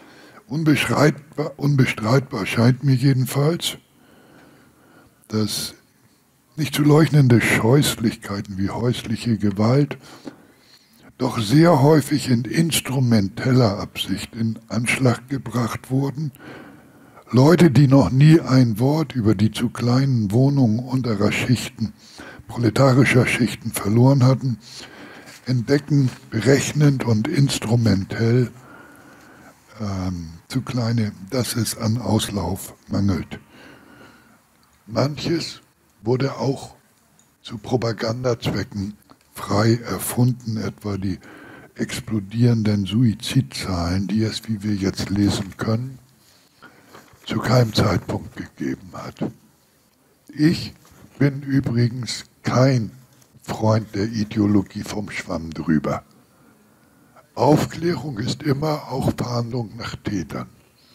Unbestreitbar scheint mir jedenfalls, dass nicht zu leugnende Scheußlichkeiten wie häusliche Gewalt doch sehr häufig in instrumenteller Absicht in Anschlag gebracht wurden. Leute, die noch nie ein Wort über die zu kleinen Wohnungen unterer Schichten, proletarischer Schichten verloren hatten, entdecken berechnend und instrumentell zu kleine, dass es an Auslauf mangelt. Manches wurde auch zu Propagandazwecken frei erfunden, etwa die explodierenden Suizidzahlen, die es, wie wir jetzt lesen können, zu keinem Zeitpunkt gegeben hat. Ich bin übrigens kein Freund der Ideologie vom Schwamm drüber. Aufklärung ist immer auch Fahndung nach Tätern.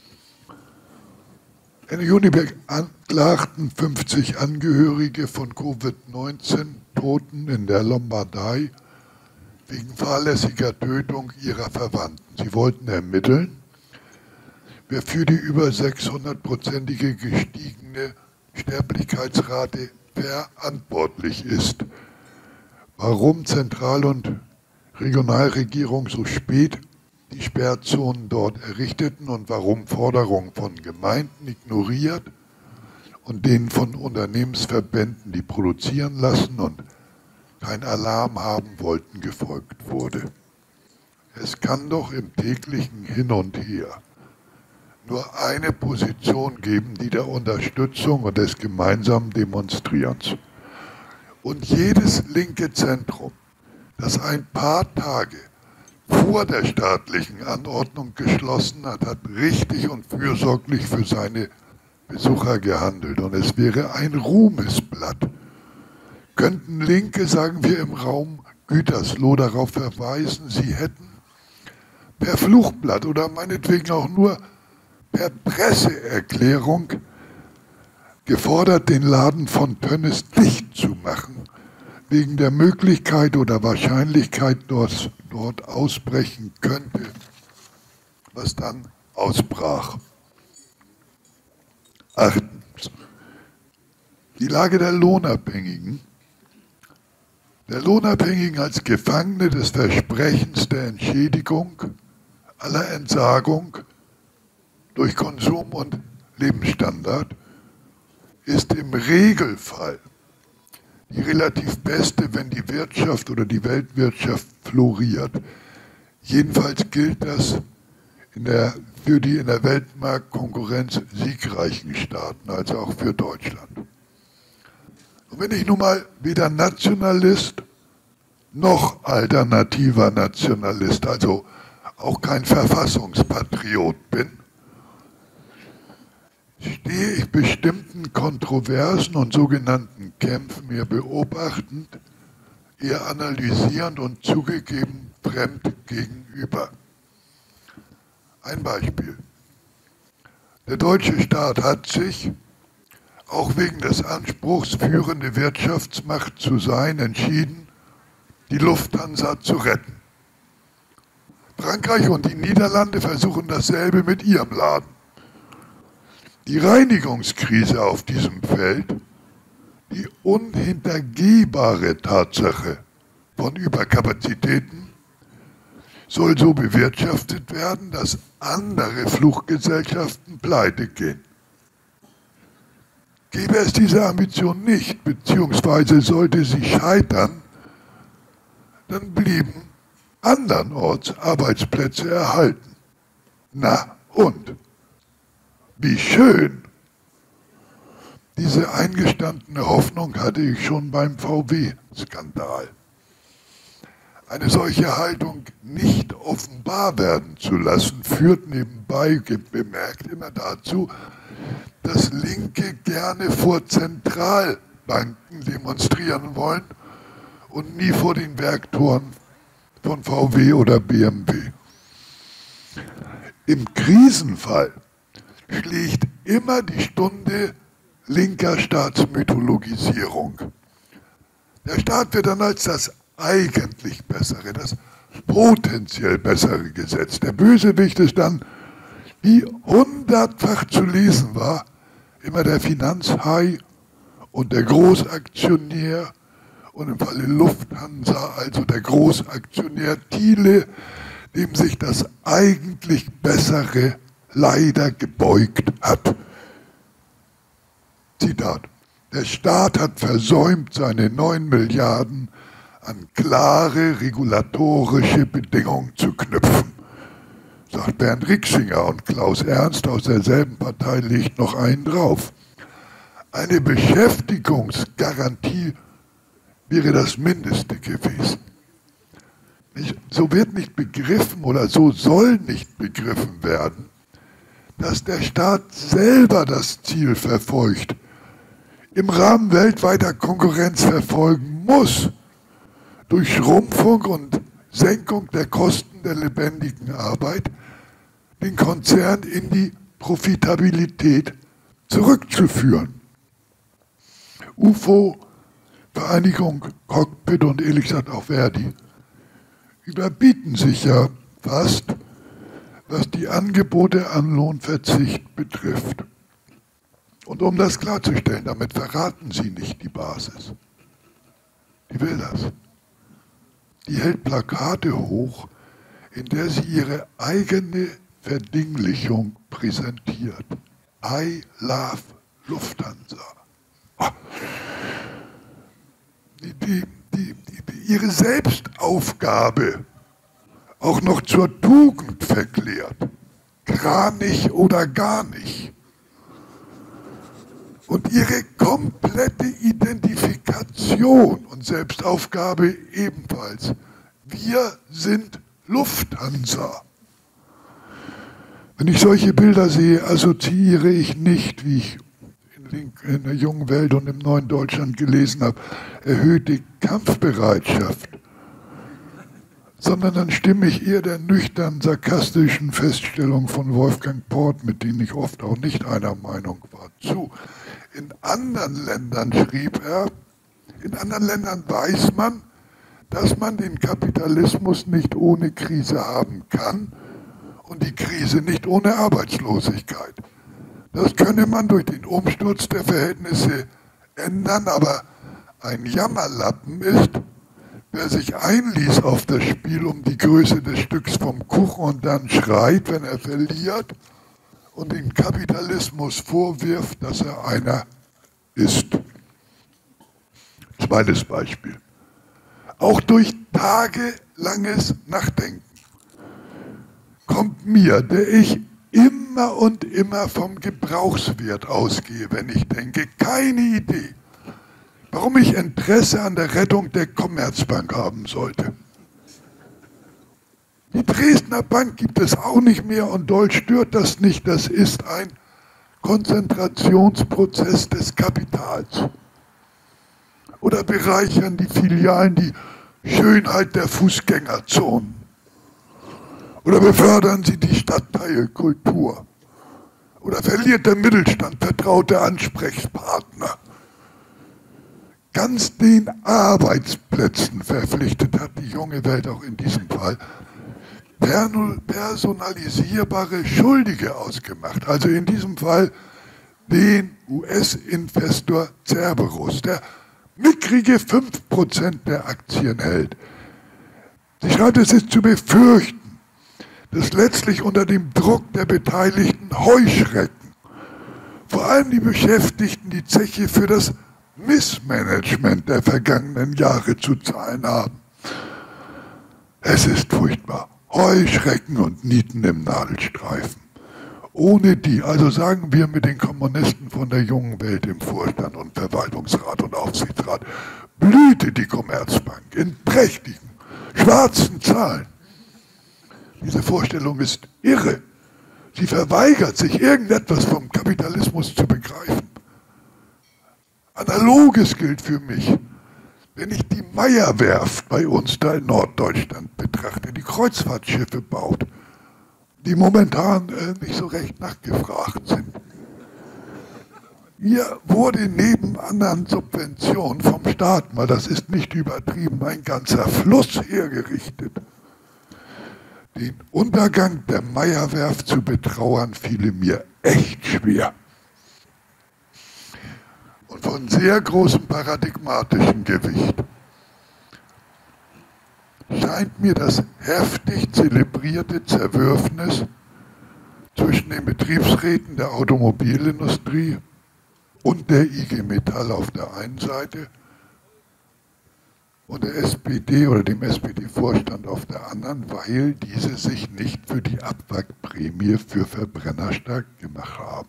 Ende Juni beklagten 50 Angehörige von Covid-19-Toten in der Lombardei wegen fahrlässiger Tötung ihrer Verwandten. Sie wollten ermitteln, wer für die über 600-prozentige gestiegene Sterblichkeitsrate verantwortlich ist, warum Zentral- und Regionalregierung so spät die Sperrzonen dort errichteten und warum Forderungen von Gemeinden ignoriert und denen von Unternehmensverbänden, die produzieren lassen und kein Alarm haben wollten, gefolgt wurde. Es kann doch im täglichen Hin und Her nur eine Position geben, die der Unterstützung und des gemeinsamen Demonstrierens. Und jedes linke Zentrum, das ein paar Tage vor der staatlichen Anordnung geschlossen hat, hat richtig und fürsorglich für seine Besucher gehandelt. Und es wäre ein Ruhmesblatt. Könnten Linke, sagen wir im Raum, Gütersloh darauf verweisen, sie hätten per Flugblatt oder meinetwegen auch nur per Presseerklärung gefordert, den Laden von Tönnes dicht zu machen, wegen der Möglichkeit oder Wahrscheinlichkeit, dass dort ausbrechen könnte, was dann ausbrach. Achtens. Die Lage der Lohnabhängigen. Der Lohnabhängigen als Gefangene des Versprechens der Entschädigung aller Entsagung durch Konsum und Lebensstandard ist im Regelfall die relativ beste, wenn die Wirtschaft oder die Weltwirtschaft floriert. Jedenfalls gilt das für die in der Weltmarktkonkurrenz siegreichen Staaten, also auch für Deutschland. Und wenn ich nun mal weder Nationalist noch alternativer Nationalist, also auch kein Verfassungspatriot bin, stehe ich bestimmten Kontroversen und sogenannten Kämpfen mir beobachtend, eher analysierend und zugegeben fremd gegenüber. Ein Beispiel. Der deutsche Staat hat sich, auch wegen des Anspruchs, führende Wirtschaftsmacht zu sein, entschieden, die Lufthansa zu retten. Frankreich und die Niederlande versuchen dasselbe mit ihrem Laden. Die Reinigungskrise auf diesem Feld, die unhintergehbare Tatsache von Überkapazitäten, soll so bewirtschaftet werden, dass andere Fluggesellschaften pleite gehen. Gäbe es diese Ambition nicht, beziehungsweise sollte sie scheitern, dann blieben andernorts Arbeitsplätze erhalten. Na und? Wie schön! Diese eingestandene Hoffnung hatte ich schon beim VW-Skandal. Eine solche Haltung nicht offenbar werden zu lassen, führt nebenbei bemerkt immer dazu, dass Linke gerne vor Zentralbanken demonstrieren wollen und nie vor den Werktoren von VW oder BMW. Im Krisenfall schlägt immer die Stunde linker Staatsmythologisierung. Der Staat wird dann als das eigentlich Bessere, das potenziell Bessere gesetzt. Der Bösewicht ist dann, wie hundertfach zu lesen war, immer der Finanzhai und der Großaktionär und im Falle Lufthansa also der Großaktionär Thiele, dem sich das eigentlich Bessere leider gebeugt hat. Zitat: Der Staat hat versäumt, seine 9 Milliarden an klare regulatorische Bedingungen zu knüpfen, sagt Bernd Rixinger, und Klaus Ernst aus derselben Partei legt noch einen drauf. Eine Beschäftigungsgarantie wäre das Mindeste gewesen. So wird nicht begriffen oder so soll nicht begriffen werden, dass der Staat selber das Ziel verfolgt, im Rahmen weltweiter Konkurrenz verfolgen muss, durch Schrumpfung und Senkung der Kosten der lebendigen Arbeit den Konzern in die Profitabilität zurückzuführen. UFO, Vereinigung Cockpit und ehrlich gesagt auch Verdi überbieten sich ja fast, was die Angebote an Lohnverzicht betrifft. Und um das klarzustellen, damit verraten sie nicht die Basis. Die will das. Die hält Plakate hoch, in der sie ihre eigene Verdinglichung präsentiert. I love Lufthansa. Ihre Selbstaufgabe auch noch zur Tugend verklärt. Kranich oder gar nicht. Und ihre komplette Identifikation und Selbstaufgabe ebenfalls. Wir sind Lufthansa. Wenn ich solche Bilder sehe, assoziiere ich nicht, wie ich in der Jungen Welt und im Neuen Deutschland gelesen habe, erhöhte Kampfbereitschaft sondern dann stimme ich eher der nüchtern sarkastischen Feststellung von Wolfgang Port, mit denen ich oft auch nicht einer Meinung war, zu. In anderen Ländern, schrieb er, in anderen Ländern weiß man, dass man den Kapitalismus nicht ohne Krise haben kann und die Krise nicht ohne Arbeitslosigkeit. Das könne man durch den Umsturz der Verhältnisse ändern, aber ein Jammerlappen ist, wer sich einließ auf das Spiel um die Größe des Stücks vom Kuchen und dann schreit, wenn er verliert und dem Kapitalismus vorwirft, dass er einer ist. Zweites Beispiel. Auch durch tagelanges Nachdenken kommt mir, der ich immer und immer vom Gebrauchswert ausgehe, wenn ich denke, keine Idee, warum ich Interesse an der Rettung der Commerzbank haben sollte. Die Dresdner Bank gibt es auch nicht mehr und Doll stört das nicht. Das ist ein Konzentrationsprozess des Kapitals. Oder bereichern die Filialen die Schönheit der Fußgängerzonen? Oder befördern sie die Stadtteilkultur? Oder verliert der Mittelstand vertraute Ansprechpartner? Ganz den Arbeitsplätzen verpflichtet hat die junge Welt auch in diesem Fall personalisierbare Schuldige ausgemacht. Also in diesem Fall den US-Investor Cerberus, der mickrige 5% der Aktien hält. Sie schreibt, es ist zu befürchten, dass letztlich unter dem Druck der Beteiligten Heuschrecken, vor allem die Beschäftigten, die Zeche für das Missmanagement der vergangenen Jahre zu zahlen haben. Es ist furchtbar. Heuschrecken und Nieten im Nadelstreifen. Ohne die, also sagen wir mit den Kommunisten von der jungen Welt im Vorstand und Verwaltungsrat und Aufsichtsrat, blühte die Commerzbank in prächtigen, schwarzen Zahlen. Diese Vorstellung ist irre. Sie verweigert sich, irgendetwas vom Kapitalismus zu begreifen. Analoges gilt für mich, wenn ich die Meyer-Werft bei uns da in Norddeutschland betrachte, die Kreuzfahrtschiffe baut, die momentan nicht so recht nachgefragt sind. Hier wurde neben anderen Subventionen vom Staat, mal das ist nicht übertrieben, ein ganzer Fluss hergerichtet. Den Untergang der Meyer-Werft zu betrauern, fiel mir echt schwer. Und von sehr großem paradigmatischen Gewicht scheint mir das heftig zelebrierte Zerwürfnis zwischen den Betriebsräten der Automobilindustrie und der IG Metall auf der einen Seite und der SPD oder dem SPD-Vorstand auf der anderen, weil diese sich nicht für die Abwrackprämie für Verbrenner stark gemacht haben.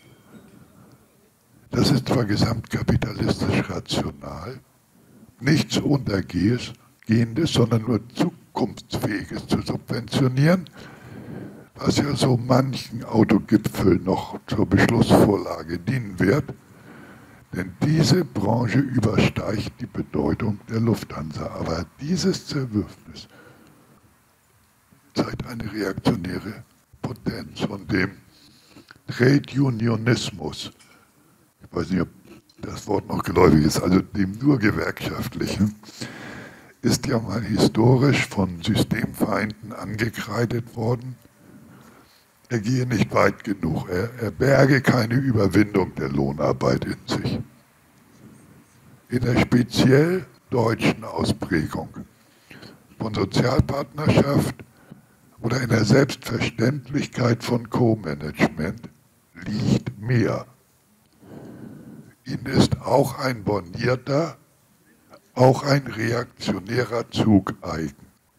Das ist zwar gesamtkapitalistisch rational, nichts Untergehendes, sondern nur Zukunftsfähiges zu subventionieren, was ja so manchen Autogipfel noch zur Beschlussvorlage dienen wird, denn diese Branche übersteigt die Bedeutung der Lufthansa. Aber dieses Zerwürfnis zeigt eine reaktionäre Potenz von dem Trade Unionismus. Ich weiß nicht, ob das Wort noch geläufig ist, also dem nur gewerkschaftlichen, ist ja mal historisch von Systemfeinden angekreidet worden. Er gehe nicht weit genug, er berge keine Überwindung der Lohnarbeit in sich. In der speziell deutschen Ausprägung von Sozialpartnerschaft oder in der Selbstverständlichkeit von Co-Management liegt mehr. Ihnen ist auch ein bornierter, auch ein reaktionärer Zug eigen.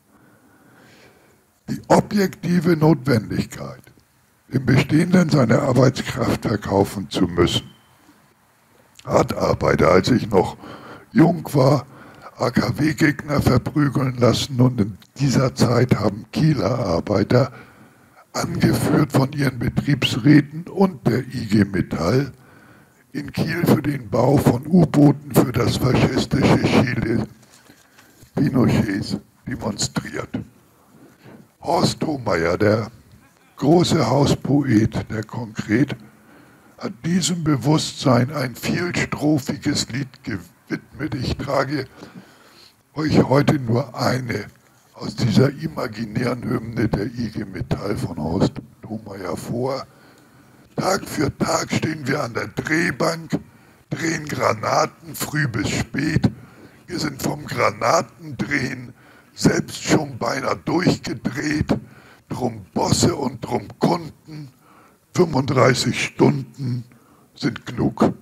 Die objektive Notwendigkeit, im Bestehenden seine Arbeitskraft verkaufen zu müssen, hat Arbeiter, als ich noch jung war, AKW-Gegner verprügeln lassen und in dieser Zeit haben Kieler Arbeiter, angeführt von ihren Betriebsräten und der IG Metall, in Kiel für den Bau von U-Booten für das faschistische Chile Pinochets demonstriert. Horst Thomayer, der große Hauspoet, der konkret, hat diesem Bewusstsein ein vielstrophiges Lied gewidmet. Ich trage euch heute nur eine aus dieser imaginären Hymne der IG Metall von Horst Thomayer vor. Tag für Tag stehen wir an der Drehbank, drehen Granaten früh bis spät. Wir sind vom Granatendrehen selbst schon beinahe durchgedreht. Drum Bosse und drum Kunden, 35 Stunden sind genug.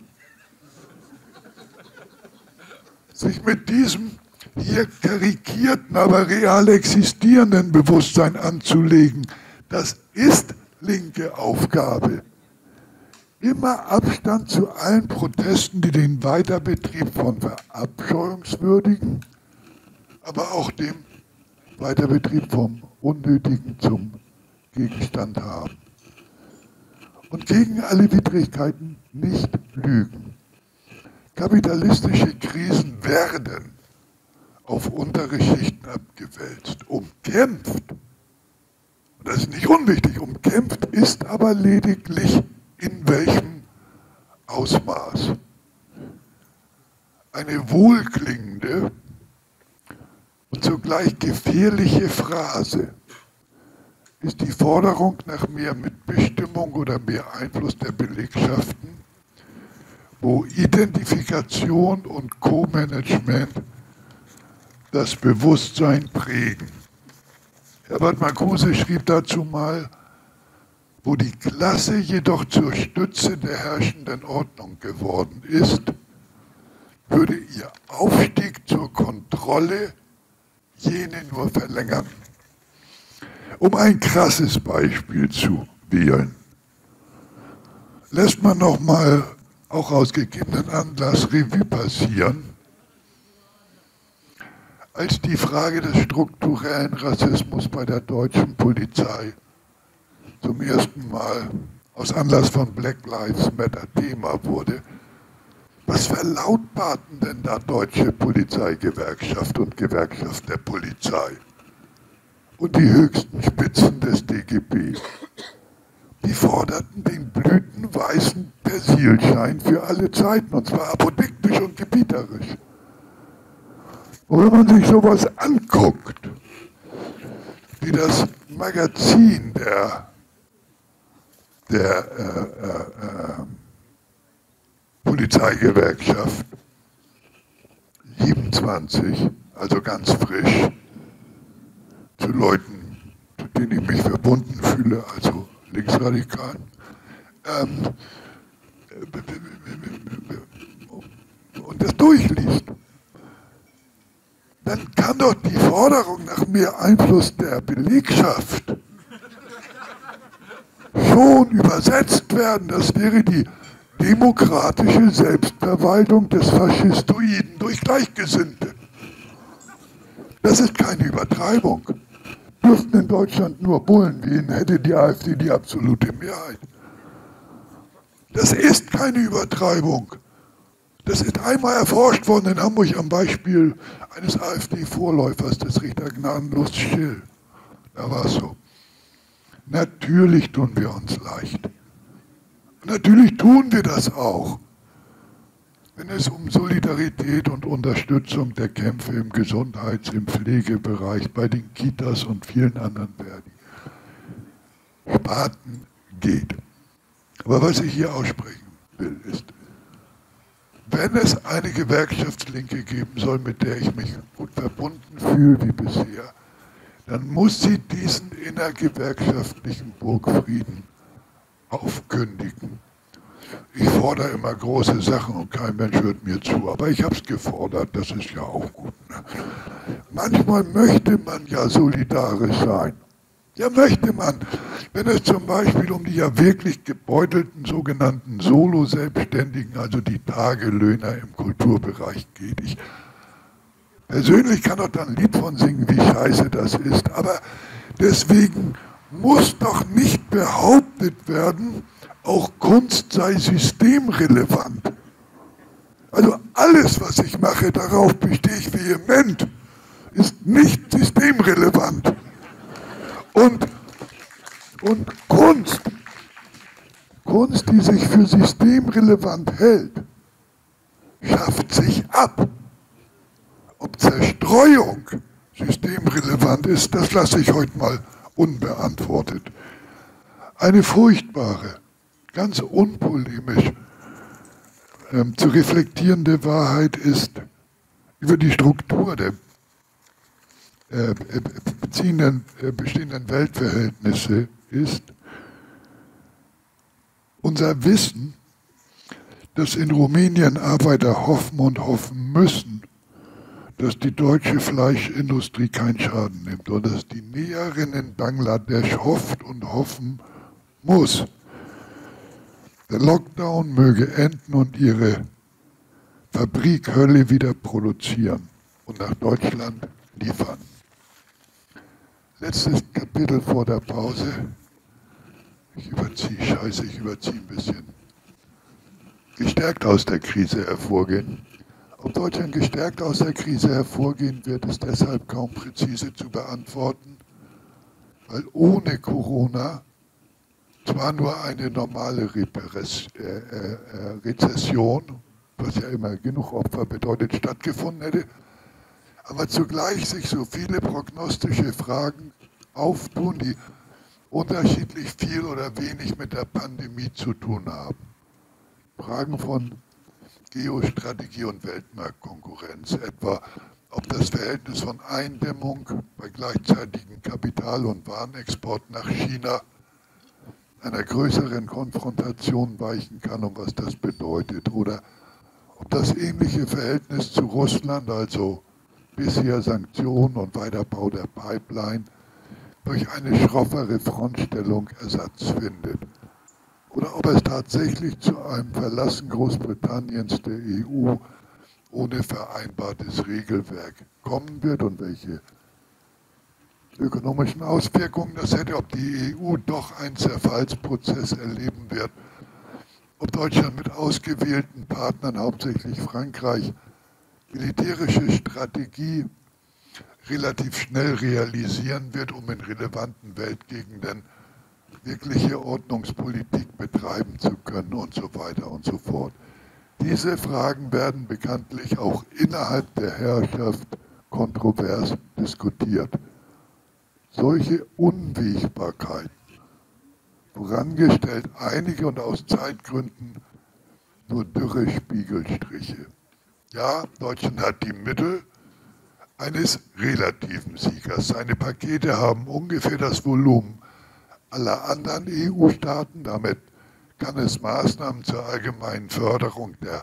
Sich mit diesem hier karikierten, aber real existierenden Bewusstsein anzulegen, das ist linke Aufgabe. Immer Abstand zu allen Protesten, die den Weiterbetrieb von verabscheuungswürdigen, aber auch dem Weiterbetrieb vom Unnötigen zum Gegenstand haben. Und gegen alle Widrigkeiten nicht lügen. Kapitalistische Krisen werden auf untere Schichten abgewälzt, umkämpft. Und das ist nicht unwichtig, umkämpft ist aber lediglich in welchem Ausmaß. Eine wohlklingende und zugleich gefährliche Phrase ist die Forderung nach mehr Mitbestimmung oder mehr Einfluss der Belegschaften, wo Identifikation und Co-Management das Bewusstsein prägen. Herbert Marcuse schrieb dazu mal, wo die Klasse jedoch zur Stütze der herrschenden Ordnung geworden ist, würde ihr Aufstieg zur Kontrolle jene nur verlängern. Um ein krasses Beispiel zu wählen, lässt man nochmal auch aus gegebenen Anlass Revue passieren, als die Frage des strukturellen Rassismus bei der deutschen Polizei zum ersten Mal aus Anlass von Black Lives Matter Thema wurde. Was verlautbarten denn da deutsche Polizeigewerkschaft und Gewerkschaft der Polizei und die höchsten Spitzen des DGB? Die forderten den blütenweißen Persilschein für alle Zeiten, und zwar apodiktisch und gebieterisch. Und wenn man sich sowas anguckt, wie das Magazin der Polizeigewerkschaft 27, also ganz frisch, zu Leuten, zu denen ich mich verbunden fühle, also Linksradikalen, und das durchliest, dann kann doch die Forderung nach mehr Einfluss der Belegschaft schon übersetzt werden. Das wäre die demokratische Selbstverwaltung des Faschistoiden durch Gleichgesinnte. Das ist keine Übertreibung. Dürften in Deutschland nur Bullen wählen, hätte die AfD die absolute Mehrheit. Das ist keine Übertreibung. Das ist einmal erforscht worden in Hamburg am Beispiel eines AfD-Vorläufers, des Richter Gnadenlos Schill. Da war es so. Natürlich tun wir uns leicht. Natürlich tun wir das auch, wenn es um Solidarität und Unterstützung der Kämpfe im Gesundheits-, im Pflegebereich, bei den Kitas und vielen anderen Sparten geht. Aber was ich hier aussprechen will, ist, wenn es eine Gewerkschaftslinke geben soll, mit der ich mich gut verbunden fühle wie bisher, dann muss sie diesen innergewerkschaftlichen Burgfrieden aufkündigen. Ich fordere immer große Sachen und kein Mensch hört mir zu, aber ich habe es gefordert, das ist ja auch gut. Ne? Manchmal möchte man ja solidarisch sein. Ja, möchte man, wenn es zum Beispiel um die ja wirklich gebeutelten sogenannten Solo-Selbstständigen, also die Tagelöhner im Kulturbereich geht. Ich persönlich kann doch da ein Lied von singen, wie scheiße das ist, aber deswegen muss doch nicht behauptet werden, auch Kunst sei systemrelevant. Also alles, was ich mache, darauf bestehe ich vehement. ist nicht systemrelevant. Und Kunst, die sich für systemrelevant hält, schafft sich ab. Ob Zerstreuung systemrelevant ist, das lasse ich heute mal unbeantwortet. Eine furchtbare, ganz unpolemisch zu reflektierende Wahrheit ist über die Struktur der bestehenden Weltverhältnisse ist unser Wissen, dass in Rumänien Arbeiter hoffen und hoffen müssen, dass die deutsche Fleischindustrie keinen Schaden nimmt und dass die Näherin in Bangladesch hofft und hoffen muss. Der Lockdown möge enden und ihre Fabrikhölle wieder produzieren und nach Deutschland liefern. Letztes Kapitel vor der Pause. Ich überziehe ein bisschen. Gestärkt aus der Krise hervorgehen. Ob Deutschland gestärkt aus der Krise hervorgehen wird, ist deshalb kaum präzise zu beantworten, weil ohne Corona zwar nur eine normale Rezession, was ja immer genug Opfer bedeutet, stattgefunden hätte, aber zugleich sich so viele prognostische Fragen auftun, die unterschiedlich viel oder wenig mit der Pandemie zu tun haben. Fragen von Geostrategie und Weltmarktkonkurrenz, etwa ob das Verhältnis von Eindämmung bei gleichzeitigem Kapital- und Warenexport nach China einer größeren Konfrontation weichen kann und was das bedeutet, oder ob das ähnliche Verhältnis zu Russland, also bisher Sanktionen und Weiterbau der Pipeline, durch eine schroffere Frontstellung Ersatz findet. Oder ob es tatsächlich zu einem Verlassen Großbritanniens der EU ohne vereinbartes Regelwerk kommen wird und welche ökonomischen Auswirkungen das hätte, ob die EU doch einen Zerfallsprozess erleben wird, ob Deutschland mit ausgewählten Partnern, hauptsächlich Frankreich, militärische Strategie relativ schnell realisieren wird, um in relevanten Weltgegenden wirkliche Ordnungspolitik betreiben zu können und so weiter und so fort. Diese Fragen werden bekanntlich auch innerhalb der Herrschaft kontrovers diskutiert. Solche Unwägbarkeiten, vorangestellt einige und aus Zeitgründen nur dürre Spiegelstriche. Ja, Deutschland hat die Mittel eines relativen Siegers. Seine Pakete haben ungefähr das Volumen aller anderen EU-Staaten. Damit kann es Maßnahmen zur allgemeinen Förderung der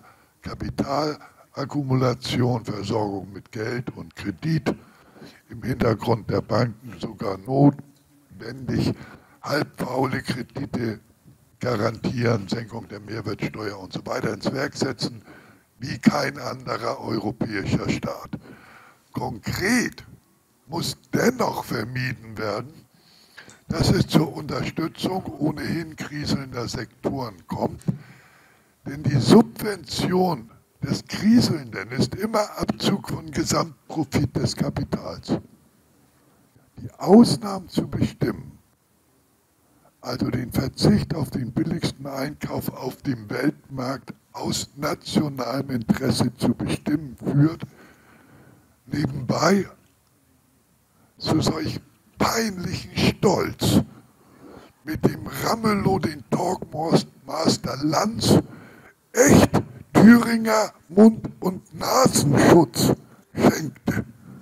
Kapitalakkumulation, Versorgung mit Geld und Kredit, im Hintergrund der Banken sogar notwendig, halbfaule Kredite garantieren, Senkung der Mehrwertsteuer und so weiter ins Werk setzen, wie kein anderer europäischer Staat. Konkret muss dennoch vermieden werden, dass es zur Unterstützung ohnehin kriselnder Sektoren kommt, denn die Subvention des Kriselnden ist immer Abzug von Gesamtprofit des Kapitals. Die Ausnahmen zu bestimmen, also den Verzicht auf den billigsten Einkauf auf dem Weltmarkt aus nationalem Interesse zu bestimmen, führt nebenbei zu solch peinlichen Stolz, mit dem Ramelow den Talkmaster Lanz echt Thüringer Mund- und Nasenschutz schenkte.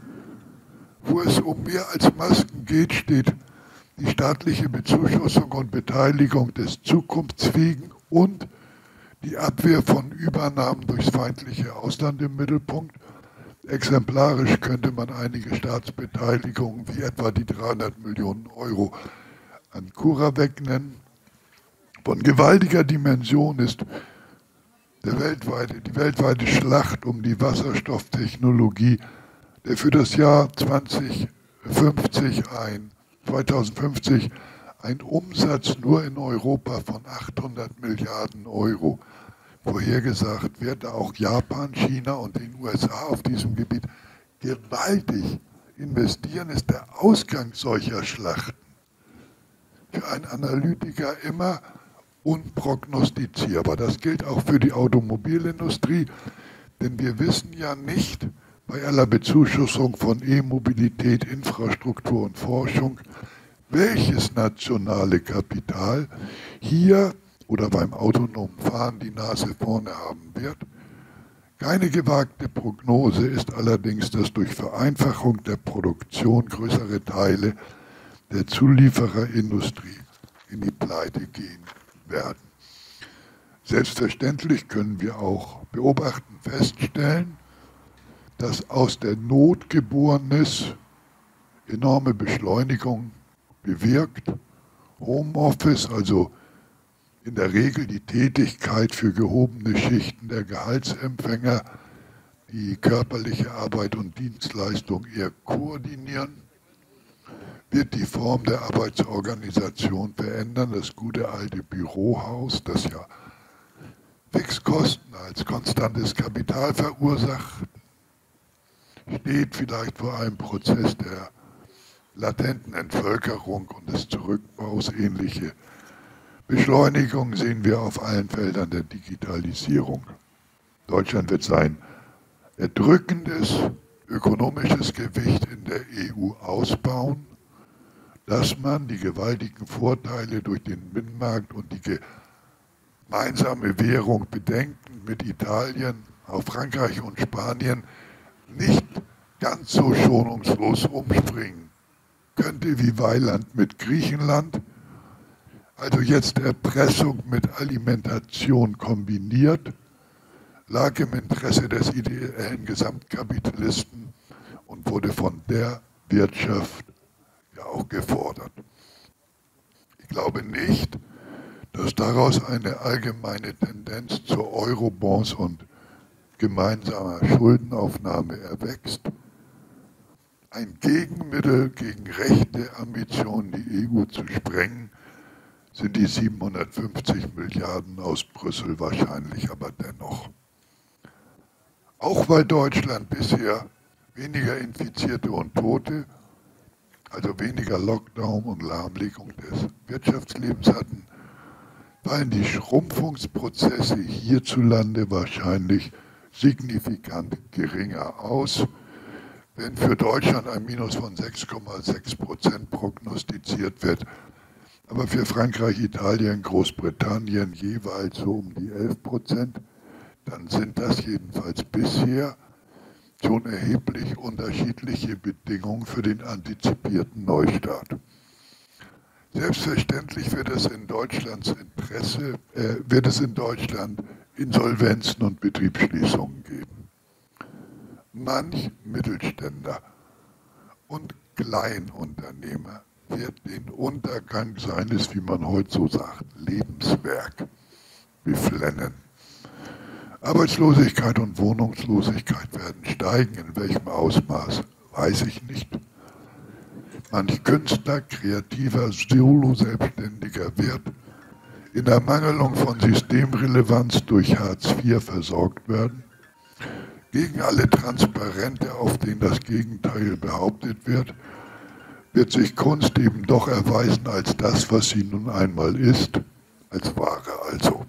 Wo es um mehr als Masken geht, steht die staatliche Bezuschussung und Beteiligung des Zukunftsfähigen und die Abwehr von Übernahmen durchs feindliche Ausland im Mittelpunkt. Exemplarisch könnte man einige Staatsbeteiligungen, wie etwa die 300 Millionen Euro an CuraVac nennen. Von gewaltiger Dimension ist die weltweite Schlacht um die Wasserstofftechnologie, der für das Jahr 2050 ein Umsatz nur in Europa von 800 Milliarden Euro vorhergesagt wird, da auch Japan, China und den USA auf diesem Gebiet gewaltig Investieren ist der Ausgang solcher Schlachten für einen Analytiker immer unprognostizierbar. Das gilt auch für die Automobilindustrie, denn wir wissen ja nicht bei aller Bezuschussung von E-Mobilität, Infrastruktur und Forschung, welches nationale Kapital hier oder beim autonomen Fahren die Nase vorne haben wird. Keine gewagte Prognose ist allerdings, dass durch Vereinfachung der Produktion größere Teile der Zuliefererindustrie in die Pleite gehen werden. Selbstverständlich können wir auch beobachten, feststellen, dass aus der Not Geborenes enorme Beschleunigung bewirkt. Homeoffice, also in der Regel die Tätigkeit für gehobene Schichten der Gehaltsempfänger, die körperliche Arbeit und Dienstleistung eher koordinieren, wird die Form der Arbeitsorganisation verändern. Das gute alte Bürohaus, das ja Fixkosten als konstantes Kapital verursacht, steht vielleicht vor einem Prozess der latenten Entvölkerung und des Zurückbaus. Ähnliche Beschleunigung sehen wir auf allen Feldern der Digitalisierung. Deutschland wird sein erdrückendes ökonomisches Gewicht in der EU ausbauen, dass man die gewaltigen Vorteile durch den Binnenmarkt und die gemeinsame Währung bedenken mit Italien, auf Frankreich und Spanien nicht ganz so schonungslos umspringen könnte wie Weiland mit Griechenland. Also jetzt Erpressung mit Alimentation kombiniert, lag im Interesse des ideellen Gesamtkapitalisten und wurde von der Wirtschaft ja auch gefordert. Ich glaube nicht, dass daraus eine allgemeine Tendenz zur Eurobonds und gemeinsamer Schuldenaufnahme erwächst. Ein Gegenmittel gegen rechte Ambitionen, die EU zu sprengen, sind die 750 Milliarden aus Brüssel wahrscheinlich aber dennoch. Auch weil Deutschland bisher weniger Infizierte und Tote, also weniger Lockdown und Lahmlegung des Wirtschaftslebens hatten, fallen die Schrumpfungsprozesse hierzulande wahrscheinlich signifikant geringer aus. Wenn für Deutschland ein Minus von 6,6% prognostiziert wird, aber für Frankreich, Italien, Großbritannien jeweils so um die 11%, dann sind das jedenfalls bisher schon erheblich unterschiedliche Bedingungen für den antizipierten Neustart. Selbstverständlich wird es in Deutschland Insolvenzen und Betriebsschließungen geben. Manch Mittelständler und Kleinunternehmer wird den Untergang seines, wie man heute so sagt, Lebenswerk beflennen. Arbeitslosigkeit und Wohnungslosigkeit werden steigen. In welchem Ausmaß, weiß ich nicht. Manch Künstler, Kreativer, Solo-Selbstständiger wird in der Mangelung von Systemrelevanz durch Hartz IV versorgt werden. Gegen alle Transparente, auf denen das Gegenteil behauptet wird, wird sich Kunst eben doch erweisen als das, was sie nun einmal ist, als Ware also.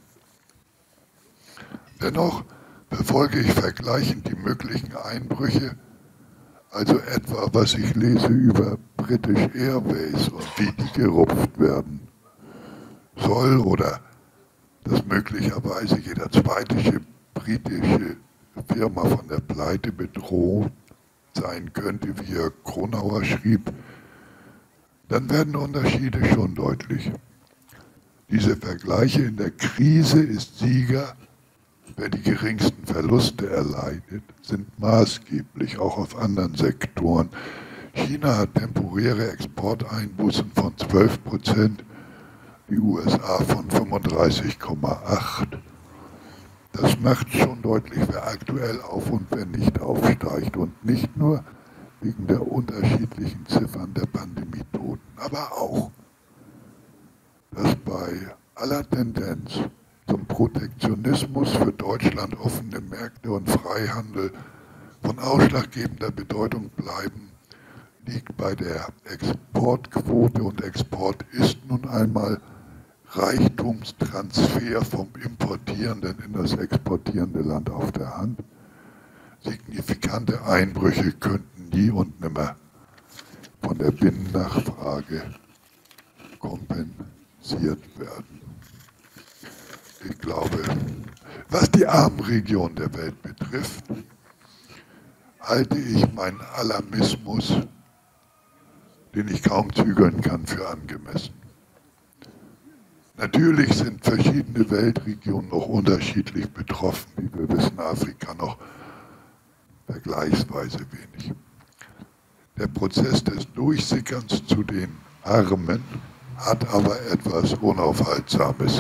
Dennoch verfolge ich vergleichend die möglichen Einbrüche, also etwa was ich lese über British Airways und wie die gerupft werden soll oder dass möglicherweise jeder zweite britische Firma von der Pleite bedroht sein könnte, wie Herr Kronauer schrieb, dann werden Unterschiede schon deutlich. Diese Vergleiche in der Krise ist Sieger, wer die geringsten Verluste erleidet, sind maßgeblich auch auf anderen Sektoren. China hat temporäre Exporteinbußen von 12%, die USA von 35,8%. Das macht schon deutlich, wer aktuell auf und wer nicht aufsteigt. Und nicht nur wegen der unterschiedlichen Ziffern der Pandemietoten, aber auch, dass bei aller Tendenz zum Protektionismus für Deutschland offene Märkte und Freihandel von ausschlaggebender Bedeutung bleiben, liegt bei der Exportquote und Export ist nun einmal Reichtumstransfer vom importierenden in das exportierende Land auf der Hand. Signifikante Einbrüche könnten nie und nimmer von der Binnennachfrage kompensiert werden. Ich glaube, was die armen Regionen der Welt betrifft, halte ich meinen Alarmismus, den ich kaum zügeln kann, für angemessen. Natürlich sind verschiedene Weltregionen noch unterschiedlich betroffen, wie wir wissen, Afrika noch vergleichsweise wenig. Der Prozess des Durchsickerns zu den Armen hat aber etwas Unaufhaltsames.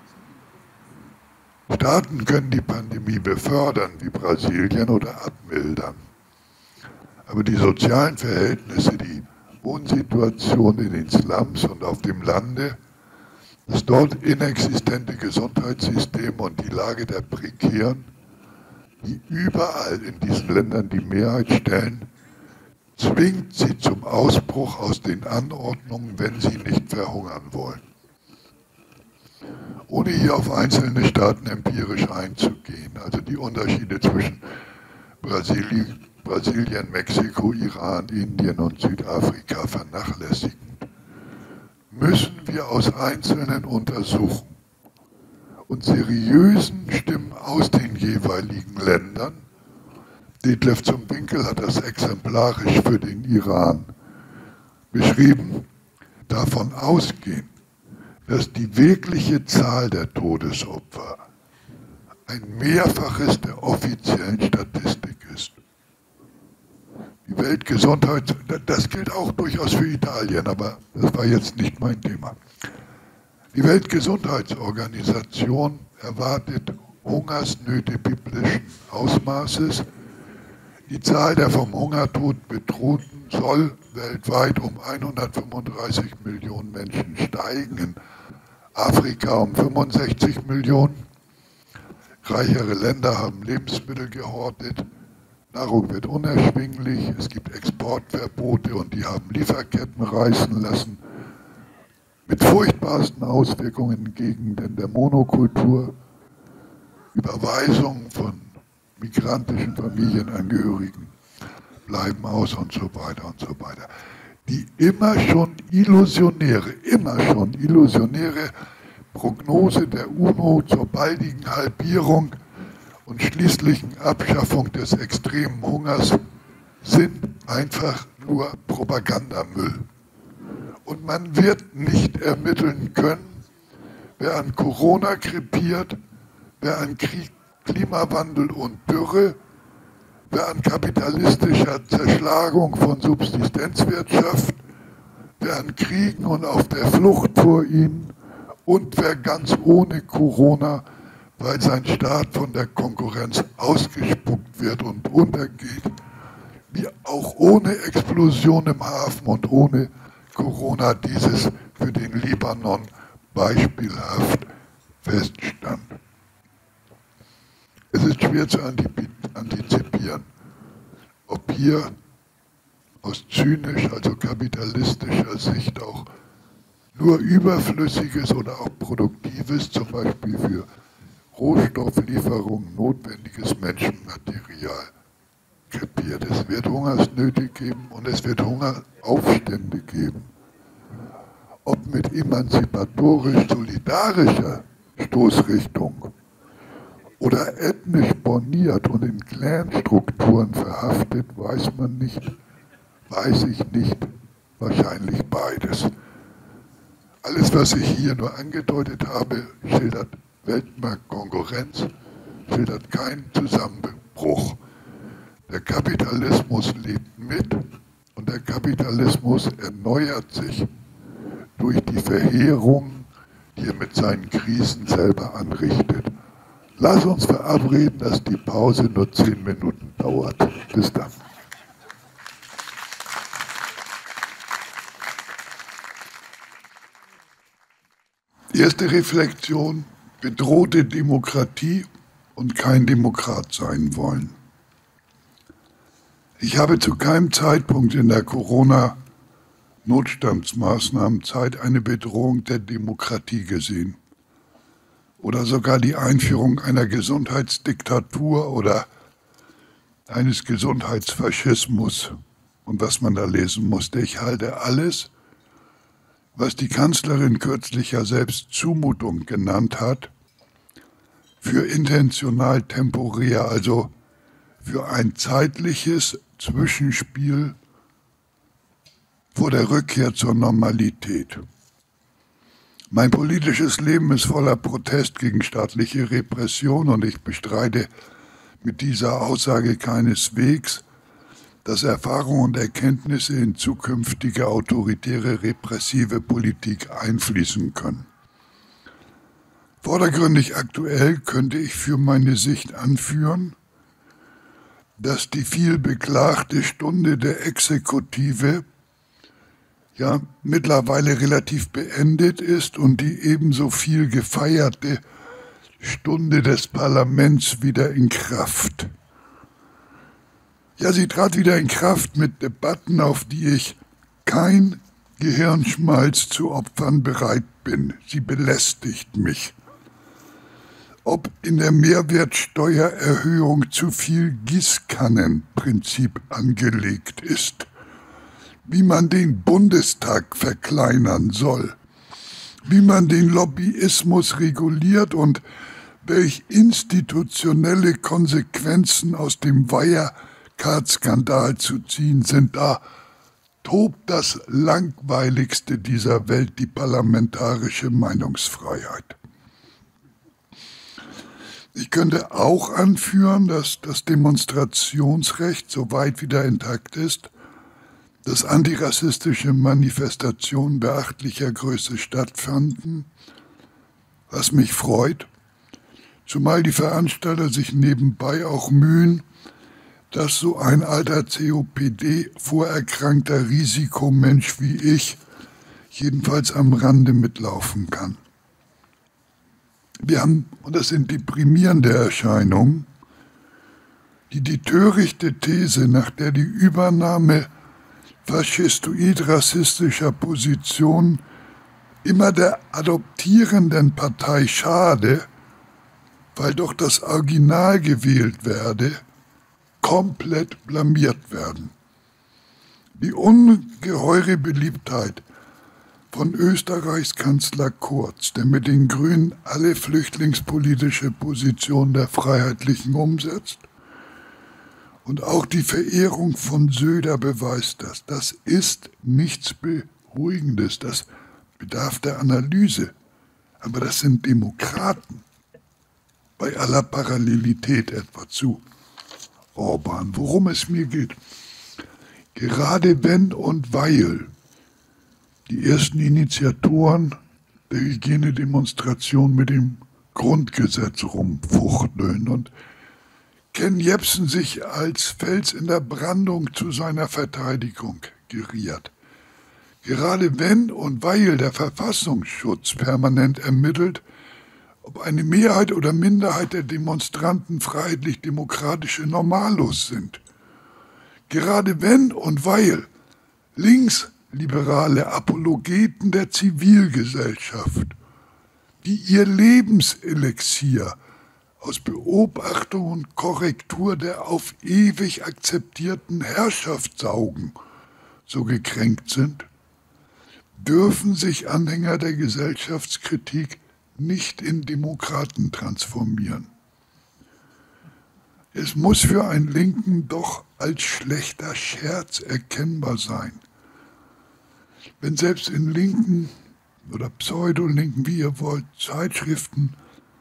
Staaten können die Pandemie befördern, wie Brasilien, oder abmildern. Aber die sozialen Verhältnisse, die Wohnsituation in den Slums und auf dem Lande, das dort inexistente Gesundheitssystem und die Lage der Prekären, die überall in diesen Ländern die Mehrheit stellen, zwingt sie zum Ausbruch aus den Anordnungen, wenn sie nicht verhungern wollen. Ohne hier auf einzelne Staaten empirisch einzugehen, also die Unterschiede zwischen Brasilien, Mexiko, Iran, Indien und Südafrika vernachlässigen, müssen wir aus einzelnen Untersuchungen und seriösen Stimmen aus den jeweiligen Ländern, Detlef zum Winkel hat das exemplarisch für den Iran beschrieben, davon ausgehen, dass die wirkliche Zahl der Todesopfer ein Mehrfaches der offiziellen Statistik ist. Die Weltgesundheit, das gilt auch durchaus für Italien, aber das war jetzt nicht mein Thema. Die Weltgesundheitsorganisation erwartet Hungersnöte biblischen Ausmaßes. Die Zahl der vom Hungertod Bedrohten soll weltweit um 135 Millionen Menschen steigen, in Afrika um 65 Millionen. Reichere Länder haben Lebensmittel gehortet. Nahrung wird unerschwinglich, es gibt Exportverbote und die haben Lieferketten reißen lassen. Mit furchtbarsten Auswirkungen in Gegenden der Monokultur, Überweisungen von migrantischen Familienangehörigen bleiben aus und so weiter und so weiter. Die immer schon illusionäre Prognose der UNO zur baldigen Halbierung und schließlichen Abschaffung des extremen Hungers sind einfach nur Propagandamüll. Und man wird nicht ermitteln können, wer an Corona krepiert, wer an Klimawandel und Dürre, wer an kapitalistischer Zerschlagung von Subsistenzwirtschaft, wer an Kriegen und auf der Flucht vor ihnen und wer ganz ohne Corona, weil sein Staat von der Konkurrenz ausgespuckt wird und untergeht, wie auch ohne Explosion im Hafen und ohne Corona dieses für den Libanon beispielhaft feststand. Es ist schwer zu antizipieren, ob hier aus zynisch, also kapitalistischer Sicht auch nur überflüssiges oder auch produktives, zum Beispiel für Rohstofflieferungen notwendiges Menschenmaterial krepiert. Es wird Hungersnöte geben und es wird Hungeraufstände geben. Ob mit emanzipatorisch-solidarischer Stoßrichtung oder ethnisch borniert und in Clanstrukturen verhaftet, weiß man nicht, weiß ich nicht, wahrscheinlich beides. Alles, was ich hier nur angedeutet habe, schildert Weltmarktkonkurrenz, schildert keinen Zusammenbruch. Der Kapitalismus lebt mit und der Kapitalismus erneuert sich durch die Verheerung, die er mit seinen Krisen selber anrichtet. Lass uns verabreden, dass die Pause nur 10 Minuten dauert. Bis dann. Erste Reflexion: bedrohte Demokratie und kein Demokrat sein wollen. Ich habe zu keinem Zeitpunkt in der Corona-Notstandsmaßnahmenzeit eine Bedrohung der Demokratie gesehen oder sogar die Einführung einer Gesundheitsdiktatur oder eines Gesundheitsfaschismus und was man da lesen musste. Ich halte alles, was die Kanzlerin kürzlich ja selbst Zumutung genannt hat, für intentional temporär, also für ein zeitliches Zwischenspiel vor der Rückkehr zur Normalität. Mein politisches Leben ist voller Protest gegen staatliche Repression und ich bestreite mit dieser Aussage keineswegs, dass Erfahrung und Erkenntnisse in zukünftige autoritäre repressive Politik einfließen können. Vordergründig aktuell könnte ich für meine Sicht anführen, dass die viel beklagte Stunde der Exekutive ja mittlerweile relativ beendet ist und die ebenso viel gefeierte Stunde des Parlaments wieder in Kraft. Ja, sie trat wieder in Kraft mit Debatten, auf die ich kein Gehirnschmalz zu opfern bereit bin. Sie belästigt mich. Ob in der Mehrwertsteuererhöhung zu viel Gießkannenprinzip angelegt ist, wie man den Bundestag verkleinern soll, wie man den Lobbyismus reguliert und welch institutionelle Konsequenzen aus dem Wirecard-Skandal zu ziehen sind, da tobt das Langweiligste dieser Welt, die parlamentarische Meinungsfreiheit. Ich könnte auch anführen, dass das Demonstrationsrecht soweit wieder intakt ist, dass antirassistische Manifestationen beachtlicher Größe stattfanden, was mich freut, zumal die Veranstalter sich nebenbei auch mühen, dass so ein alter COPD-vorerkrankter Risikomensch wie ich jedenfalls am Rande mitlaufen kann. Wir haben, und das sind deprimierende Erscheinungen, die törichte These, nach der die Übernahme faschistoid-rassistischer Position immer der adoptierenden Partei schade, weil doch das Original gewählt werde, komplett blamiert werden. Die ungeheure Beliebtheit von Österreichs Kanzler Kurz, der mit den Grünen alle flüchtlingspolitische Positionen der Freiheitlichen umsetzt, und auch die Verehrung von Söder beweist das. Das ist nichts Beruhigendes, das bedarf der Analyse. Aber das sind Demokraten, bei aller Parallelität etwa zu Orban. Worum es mir geht, gerade wenn und weil die ersten Initiatoren der Hygienedemonstration mit dem Grundgesetz rumfuchteln und Ken Jebsen sich als Fels in der Brandung zu seiner Verteidigung geriert. Gerade wenn und weil der Verfassungsschutz permanent ermittelt, ob eine Mehrheit oder Minderheit der Demonstranten freiheitlich-demokratische Normalos sind. Gerade wenn und weil linksliberale Apologeten der Zivilgesellschaft, die ihr Lebenselixier aus Beobachtung und Korrektur der auf ewig akzeptierten Herrschaft saugen, so gekränkt sind, dürfen sich Anhänger der Gesellschaftskritik nicht in Demokraten transformieren. Es muss für einen Linken doch als schlechter Scherz erkennbar sein, wenn selbst in linken oder Pseudolinken, wie ihr wollt, Zeitschriften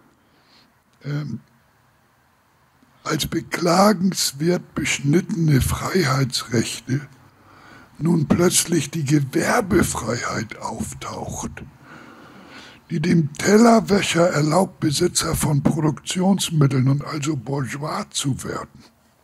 als beklagenswert beschnittene Freiheitsrechte nun plötzlich die Gewerbefreiheit auftaucht, die dem Tellerwäscher erlaubt, Besitzer von Produktionsmitteln und also Bourgeois zu werden.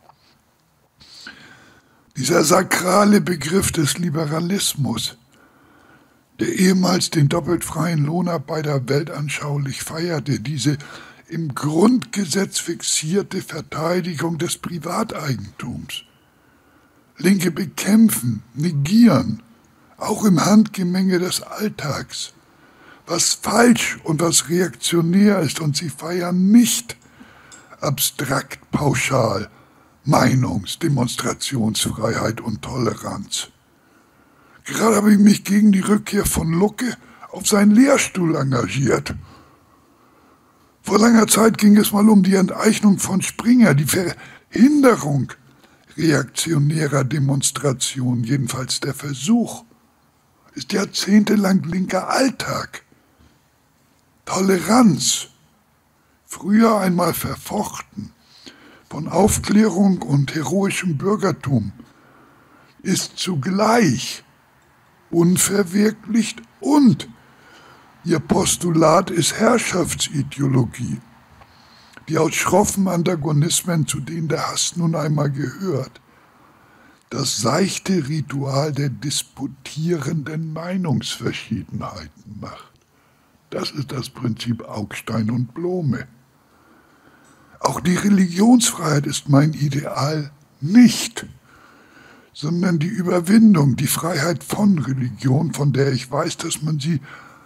Dieser sakrale Begriff des Liberalismus, der ehemals den doppelt freien Lohnarbeiter weltanschaulich feierte, diese im Grundgesetz fixierte Verteidigung des Privateigentums, Linke bekämpfen, negieren, auch im Handgemenge des Alltags, was falsch und was reaktionär ist, und sie feiern nicht abstrakt, pauschal Meinungs-, Demonstrationsfreiheit und Toleranz. Gerade habe ich mich gegen die Rückkehr von Lucke auf seinen Lehrstuhl engagiert. Vor langer Zeit ging es mal um die Enteignung von Springer, die Verhinderung reaktionärer Demonstrationen, jedenfalls der Versuch, ist jahrzehntelang linker Alltag. Toleranz, früher einmal verfochten von Aufklärung und heroischem Bürgertum, ist zugleich unverwirklicht und ihr Postulat ist Herrschaftsideologie, die aus schroffen Antagonismen, zu denen der Hass nun einmal gehört, das seichte Ritual der disputierenden Meinungsverschiedenheiten macht. Das ist das Prinzip Augstein und Blome. Auch die Religionsfreiheit ist mein Ideal nicht, sondern die Überwindung, die Freiheit von Religion, von der ich weiß, dass man sie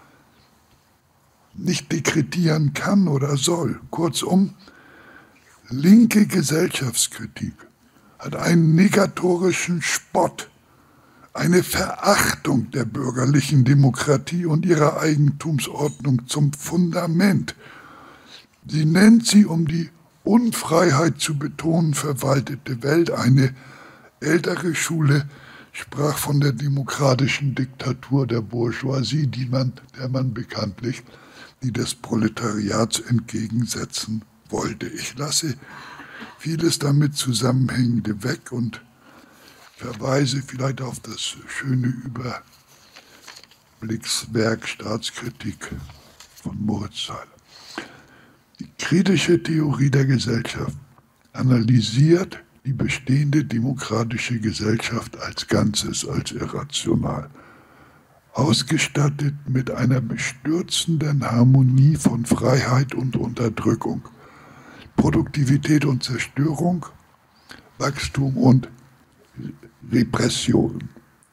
nicht dekretieren kann oder soll. Kurzum, linke Gesellschaftskritik hat einen negatorischen Spott, eine Verachtung der bürgerlichen Demokratie und ihrer Eigentumsordnung zum Fundament. Sie nennt sie, um die Unfreiheit zu betonen, verwaltete Welt. Eine ältere Schule sprach von der demokratischen Diktatur der Bourgeoisie, der man bekanntlich die des Proletariats entgegensetzen wollte. Ich lasse vieles damit Zusammenhängende weg und verweise vielleicht auf das schöne Überblickswerk Staatskritik von Moritz Seiler. Die kritische Theorie der Gesellschaft analysiert die bestehende demokratische Gesellschaft als Ganzes, als irrational, ausgestattet mit einer bestürzenden Harmonie von Freiheit und Unterdrückung, Produktivität und Zerstörung, Wachstum und Regression,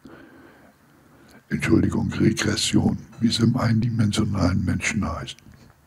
wie es im eindimensionalen Menschen heißt.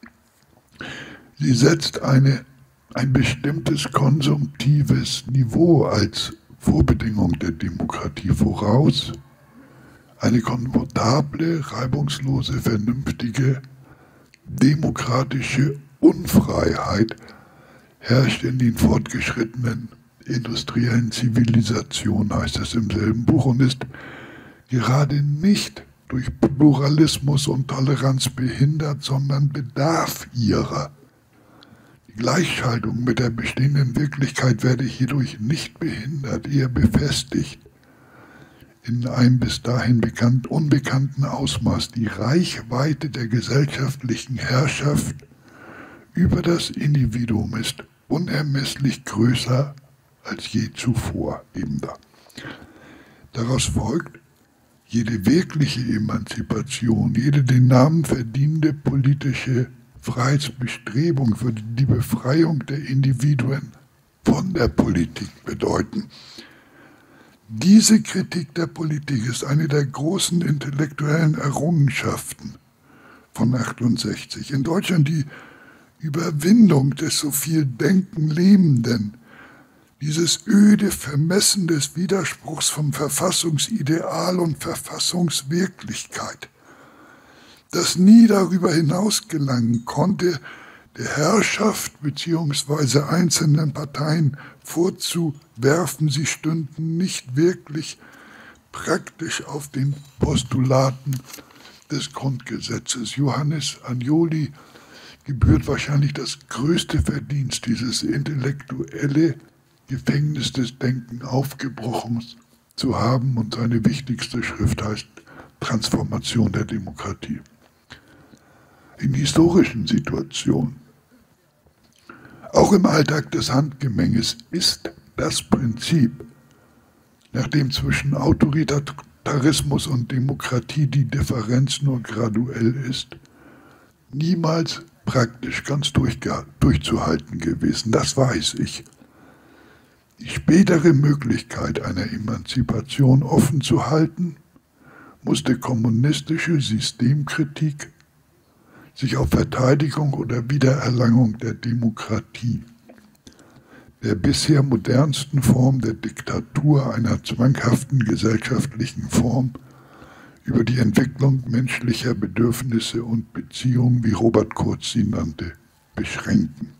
Sie setzt ein bestimmtes konsumtives Niveau als Vorbedingung der Demokratie voraus. Eine komfortable, reibungslose, vernünftige, demokratische Unfreiheit herrscht in den fortgeschrittenen industriellen Zivilisationen, heißt es im selben Buch, und ist gerade nicht durch Pluralismus und Toleranz behindert, sondern bedarf ihrer. Die Gleichschaltung mit der bestehenden Wirklichkeit werde hierdurch nicht behindert, eher befestigt. In einem bis dahin unbekannten Ausmaß. Die Reichweite der gesellschaftlichen Herrschaft über das Individuum ist unermesslich größer als je zuvor eben da. Daraus folgt, jede wirkliche Emanzipation, jede den Namen verdienende politische Freiheitsbestrebung würde die Befreiung der Individuen von der Politik bedeuten. Diese Kritik der Politik ist eine der großen intellektuellen Errungenschaften von 68. In Deutschland die Überwindung des so viel Denken Lebenden, dieses öde Vermessen des Widerspruchs vom Verfassungsideal und Verfassungswirklichkeit, das nie darüber hinaus gelangen konnte, der Herrschaft bzw. einzelnen Parteien vorzuwerfen, sie stünden nicht wirklich praktisch auf den Postulaten des Grundgesetzes. Johannes Agnoli gebührt wahrscheinlich das größte Verdienst, dieses intellektuelle Gefängnis des Denkens aufgebrochen zu haben, und seine wichtigste Schrift heißt Transformation der Demokratie. In historischen Situationen, auch im Alltag des Handgemenges, ist das Prinzip, nachdem zwischen Autoritarismus und Demokratie die Differenz nur graduell ist, niemals praktisch ganz durchzuhalten gewesen. Das weiß ich. Die spätere Möglichkeit einer Emanzipation offen zu halten, musste kommunistische Systemkritik sich auf Verteidigung oder Wiedererlangung der Demokratie, der bisher modernsten Form der Diktatur, einer zwanghaften gesellschaftlichen Form, über die Entwicklung menschlicher Bedürfnisse und Beziehungen, wie Robert Kurz sie nannte, beschränken.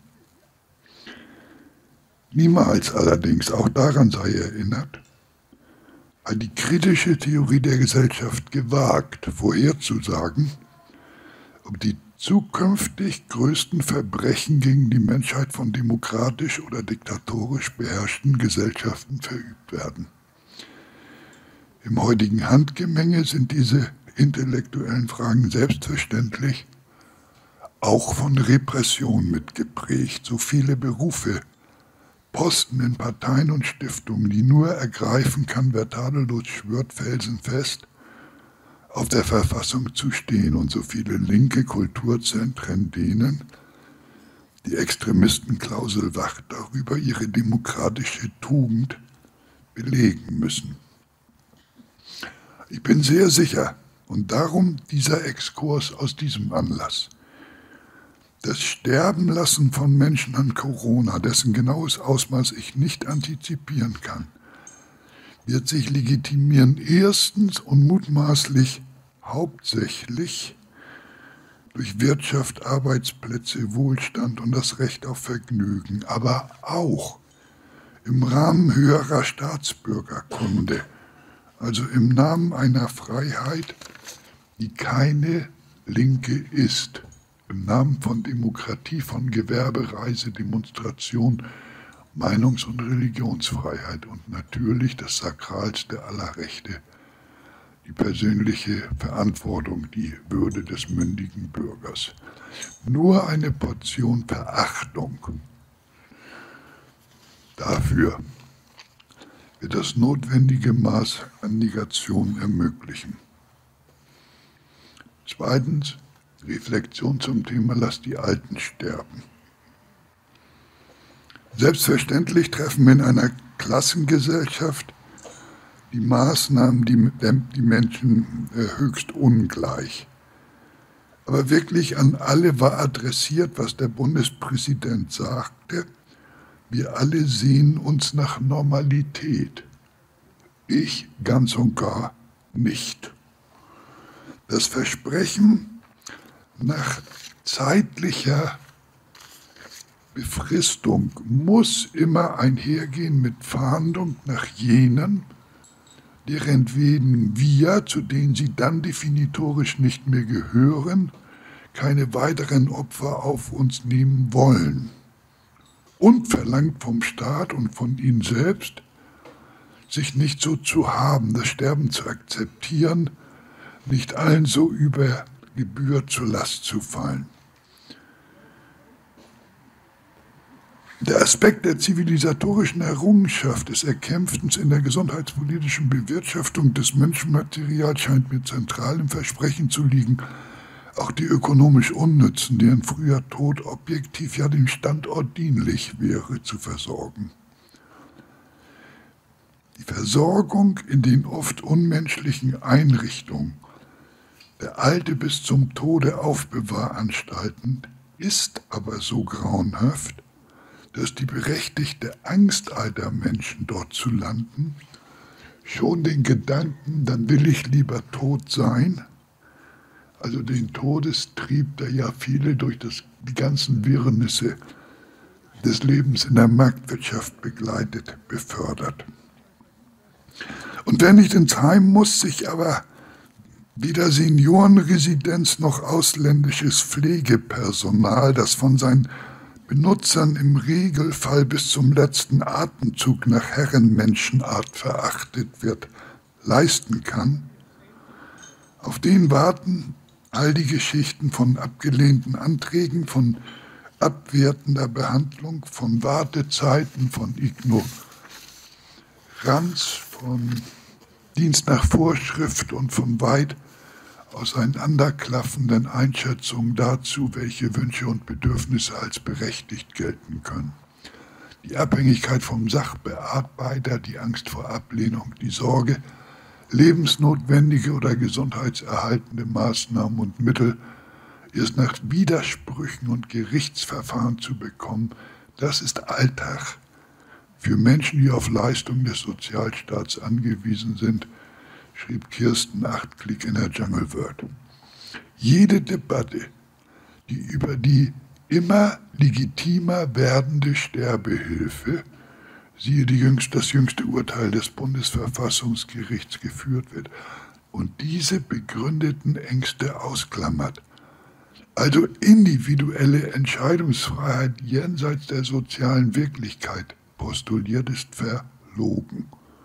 Niemals allerdings, auch daran sei erinnert, hat die kritische Theorie der Gesellschaft gewagt, vorherzusagen, ob die zukünftig größten Verbrechen gegen die Menschheit von demokratisch oder diktatorisch beherrschten Gesellschaften verübt werden. Im heutigen Handgemenge sind diese intellektuellen Fragen selbstverständlich auch von Repression mitgeprägt. So viele Berufe, Posten in Parteien und Stiftungen, die nur ergreifen kann, wer tadellos schwört, felsenfest auf der Verfassung zu stehen, und so viele linke Kulturzentren denen die Extremistenklausel wacht darüber ihre demokratische Tugend belegen müssen. Ich bin sehr sicher, und darum dieser Exkurs aus diesem Anlass, das Sterbenlassen von Menschen an Corona, dessen genaues Ausmaß ich nicht antizipieren kann, wird sich legitimieren erstens und mutmaßlich hauptsächlich durch Wirtschaft, Arbeitsplätze, Wohlstand und das Recht auf Vergnügen, aber auch im Rahmen höherer Staatsbürgerkunde, also im Namen einer Freiheit, die keine linke ist. Im Namen von Demokratie, von Gewerbe, Reise, Demonstration, Meinungs- und Religionsfreiheit und natürlich das sakralste aller Rechte, die persönliche Verantwortung, die Würde des mündigen Bürgers. Nur eine Portion Verachtung dafür wird das notwendige Maß an Negation ermöglichen. Zweitens, Reflexion zum Thema Lass die Alten sterben. Selbstverständlich treffen wir in einer Klassengesellschaft die Maßnahmen, die Menschen höchst ungleich. Aber wirklich an alle war adressiert, was der Bundespräsident sagte: Wir alle sehen uns nach Normalität. Ich ganz und gar nicht. Das Versprechen nach zeitlicher Befristung muss immer einhergehen mit Fahndung nach jenen, deretwegen wir, zu denen sie dann definitorisch nicht mehr gehören, keine weiteren Opfer auf uns nehmen wollen. Und verlangt vom Staat und von ihnen selbst, sich nicht so zu haben, das Sterben zu akzeptieren, nicht allen so über Gebühr zur Last zu fallen. Der Aspekt der zivilisatorischen Errungenschaft des Erkämpfens in der gesundheitspolitischen Bewirtschaftung des Menschenmaterials scheint mir zentral im Versprechen zu liegen, auch die ökonomisch Unnützen, deren früher Tod objektiv ja dem Standort dienlich wäre, zu versorgen. Die Versorgung in den oft unmenschlichen Einrichtungen der alte bis zum Tode Aufbewahrranstalten ist aber so grauenhaft, dass die berechtigte Angst alter Menschen dort zu landen schon den Gedanken, dann will ich lieber tot sein, also den Todestrieb, der ja viele durch die ganzen Wirrnisse des Lebens in der Marktwirtschaft begleitet, befördert. Und wer nicht ins Heim muss, sich aber weder Seniorenresidenz noch ausländisches Pflegepersonal, das von seinen Benutzern im Regelfall bis zum letzten Atemzug nach Herrenmenschenart verachtet wird, leisten kann, auf den warten all die Geschichten von abgelehnten Anträgen, von abwertender Behandlung, von Wartezeiten, von Ignoranz, von Dienst nach Vorschrift und von weit auseinanderklaffenden Einschätzungen dazu, welche Wünsche und Bedürfnisse als berechtigt gelten können. die Abhängigkeit vom Sachbearbeiter, die Angst vor Ablehnung, die Sorge, lebensnotwendige oder gesundheitserhaltende Maßnahmen und Mittel erst nach Widersprüchen und Gerichtsverfahren zu bekommen, das ist Alltag für Menschen, die auf Leistung des Sozialstaats angewiesen sind, schrieb Kirsten Achtklick in der Jungle World. Jede Debatte, die über die immer legitimer werdende Sterbehilfe, siehe das jüngste Urteil des Bundesverfassungsgerichts, geführt wird und diese begründeten Ängste ausklammert, also individuelle Entscheidungsfreiheit jenseits der sozialen Wirklichkeit postuliert, ist verlogen.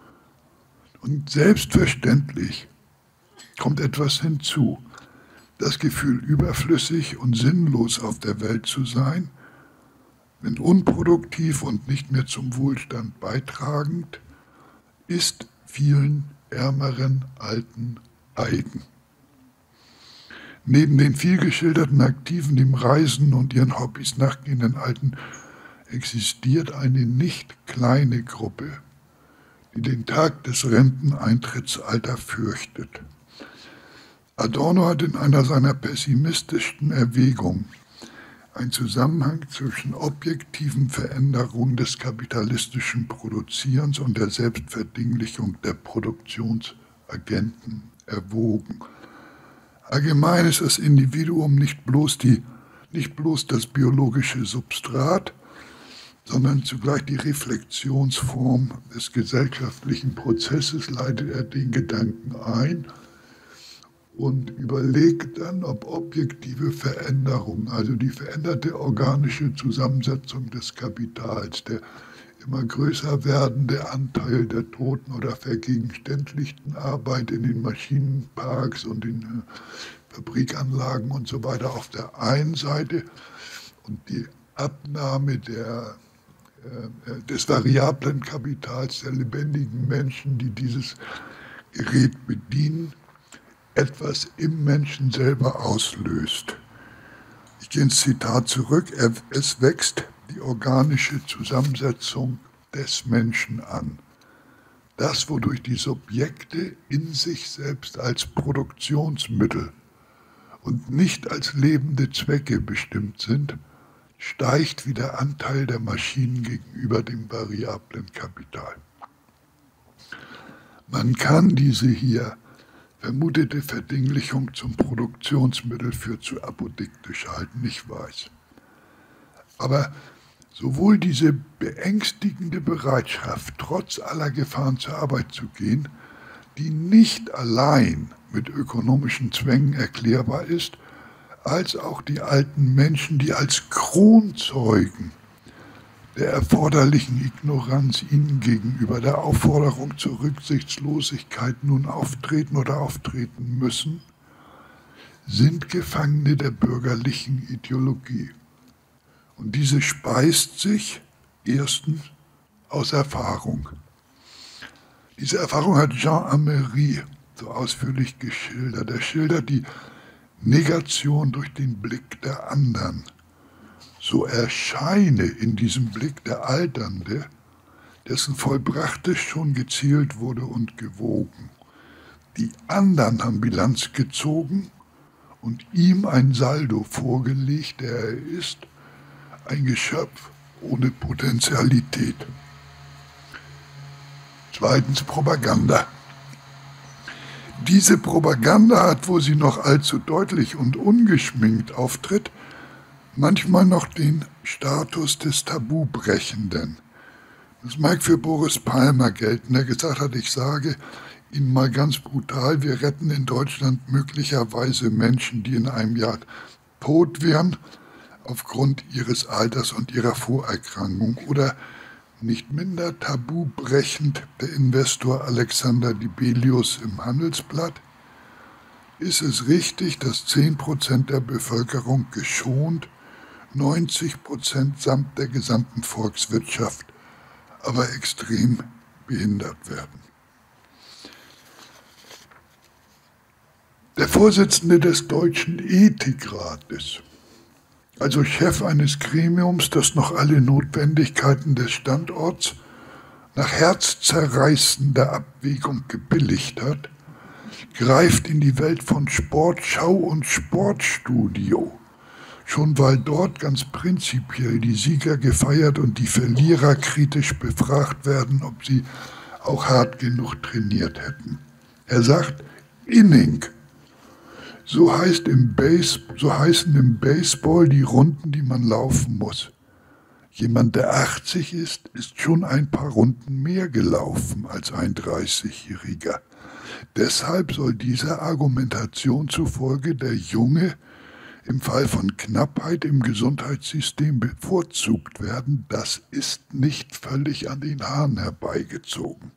Und selbstverständlich kommt etwas hinzu: Das Gefühl, überflüssig und sinnlos auf der Welt zu sein, wenn unproduktiv und nicht mehr zum Wohlstand beitragend, ist vielen ärmeren Alten eigen. Neben den viel geschilderten Aktiven, dem Reisen und ihren Hobbys nachgehenden Alten, existiert eine nicht kleine Gruppe, die den Tag des Renteneintrittsalters fürchtet. Adorno hat in einer seiner pessimistischsten Erwägungen einen Zusammenhang zwischen objektiven Veränderungen des kapitalistischen Produzierens und der Selbstverdinglichung der Produktionsagenten erwogen. Allgemein ist das Individuum nicht bloß das biologische Substrat, sondern zugleich die Reflexionsform des gesellschaftlichen Prozesses, leitet er den Gedanken ein und überlegt dann, ob objektive Veränderungen, also die veränderte organische Zusammensetzung des Kapitals, der immer größer werdende Anteil der toten oder vergegenständlichten Arbeit in den Maschinenparks und in Fabrikanlagen und so weiter auf der einen Seite und die Abnahme des variablen Kapitals der lebendigen Menschen, die dieses Gerät bedienen, etwas im Menschen selber auslöst. Ich gehe ins Zitat zurück: Es wächst die organische Zusammensetzung des Menschen an. Das, wodurch die Subjekte in sich selbst als Produktionsmittel und nicht als lebende Zwecke bestimmt sind, steigt wie der Anteil der Maschinen gegenüber dem variablen Kapital. Man kann diese hier vermutete Verdinglichung zum Produktionsmittel für zu apodiktisch halten, ich weiß. Aber sowohl diese beängstigende Bereitschaft, trotz aller Gefahren zur Arbeit zu gehen, die nicht allein mit ökonomischen Zwängen erklärbar ist, als auch die alten Menschen, die als Kronzeugen der erforderlichen Ignoranz ihnen gegenüber, der Aufforderung zur Rücksichtslosigkeit nun auftreten oder auftreten müssen, sind Gefangene der bürgerlichen Ideologie. Und diese speist sich erstens aus Erfahrung. Diese Erfahrung hat Jean Amery so ausführlich geschildert. Er schildert die Negation durch den Blick der anderen. So erscheine in diesem Blick der Alternde, dessen Vollbrachtes schon gezielt wurde und gewogen. Die anderen haben Bilanz gezogen und ihm ein Saldo vorgelegt, der er ist, ein Geschöpf ohne Potentialität. Zweitens Propaganda. Diese Propaganda hat, wo sie noch allzu deutlich und ungeschminkt auftritt, manchmal noch den Status des Tabubrechenden. Das mag für Boris Palmer gelten, der gesagt hat, ich sage Ihnen mal ganz brutal, wir retten in Deutschland möglicherweise Menschen, die in einem Jahr tot wären, aufgrund ihres Alters und ihrer Vorerkrankung. Oder nicht minder tabubrechend der Investor Alexander Dibelius im Handelsblatt: Ist es richtig, dass 10% der Bevölkerung geschont, 90% samt der gesamten Volkswirtschaft aber extrem behindert werden? Der Vorsitzende des Deutschen Ethikrates also Chef eines Gremiums, das noch alle Notwendigkeiten des Standorts nach herzzerreißender Abwägung gebilligt hat, greift in die Welt von Sportschau und Sportstudio. Schon weil dort ganz prinzipiell die Sieger gefeiert und die Verlierer kritisch befragt werden, ob sie auch hart genug trainiert hätten. Er sagt, Inning. So heißen im Baseball die Runden, die man laufen muss. Jemand, der 80 ist schon ein paar Runden mehr gelaufen als ein 30-Jähriger. Deshalb soll dieser Argumentation zufolge der Junge im Fall von Knappheit im Gesundheitssystem bevorzugt werden. Das ist nicht völlig an den Haaren herbeigezogen.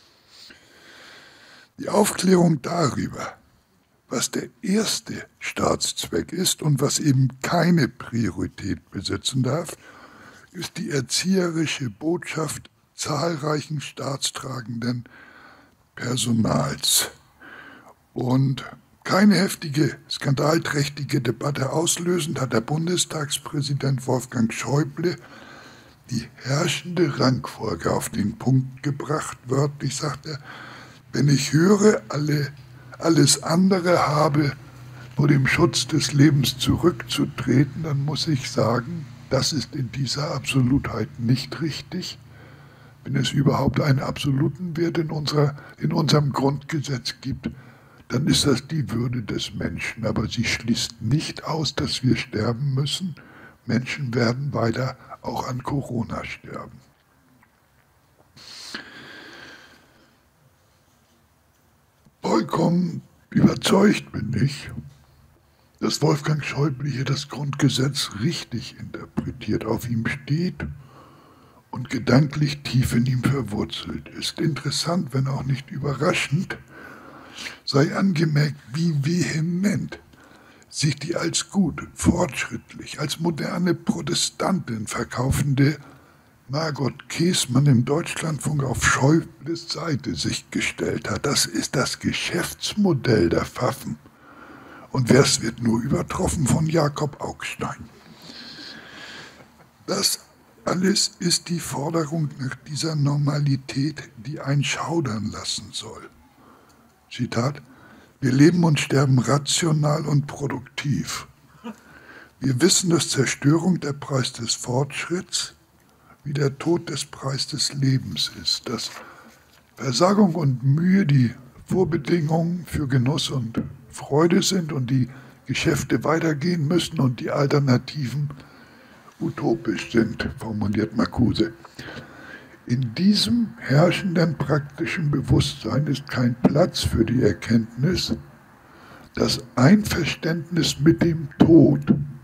Die Aufklärung darüber, was der erste Staatszweck ist und was eben keine Priorität besitzen darf, ist die erzieherische Botschaft zahlreichen staatstragenden Personals. Und keine heftige, skandalträchtige Debatte auslösend hat der Bundestagspräsident Wolfgang Schäuble die herrschende Rangfolge auf den Punkt gebracht. Wörtlich sagt er, wenn ich höre, alles andere habe vor dem Schutz des Lebens zurückzutreten, dann muss ich sagen, das ist in dieser Absolutheit nicht richtig. Wenn es überhaupt einen absoluten Wert in unserem Grundgesetz gibt, dann ist das die Würde des Menschen. Aber sie schließt nicht aus, dass wir sterben müssen. Menschen werden weiter auch an Corona sterben. Vollkommen überzeugt bin ich, dass Wolfgang Schäuble hier das Grundgesetz richtig interpretiert, auf ihm steht und gedanklich tief in ihm verwurzelt ist. Interessant, wenn auch nicht überraschend, sei angemerkt, wie vehement sich die als gut, fortschrittlich, als moderne Protestantin verkaufende Margot Käßmann im Deutschlandfunk auf Schäubles Seite sich gestellt hat. Das ist das Geschäftsmodell der Pfaffen. Und es wird nur übertroffen von Jakob Augstein. Das alles ist die Forderung nach dieser Normalität, die einen schaudern lassen soll. Zitat, wir leben und sterben rational und produktiv. Wir wissen, dass Zerstörung der Preis des Fortschritts wie der Tod des Preis des Lebens ist, dass Versagung und Mühe die Vorbedingungen für Genuss und Freude sind und die Geschäfte weitergehen müssen und die Alternativen utopisch sind, formuliert Marcuse. In diesem herrschenden praktischen Bewusstsein ist kein Platz für die Erkenntnis, dass Einverständnis mit dem Tod,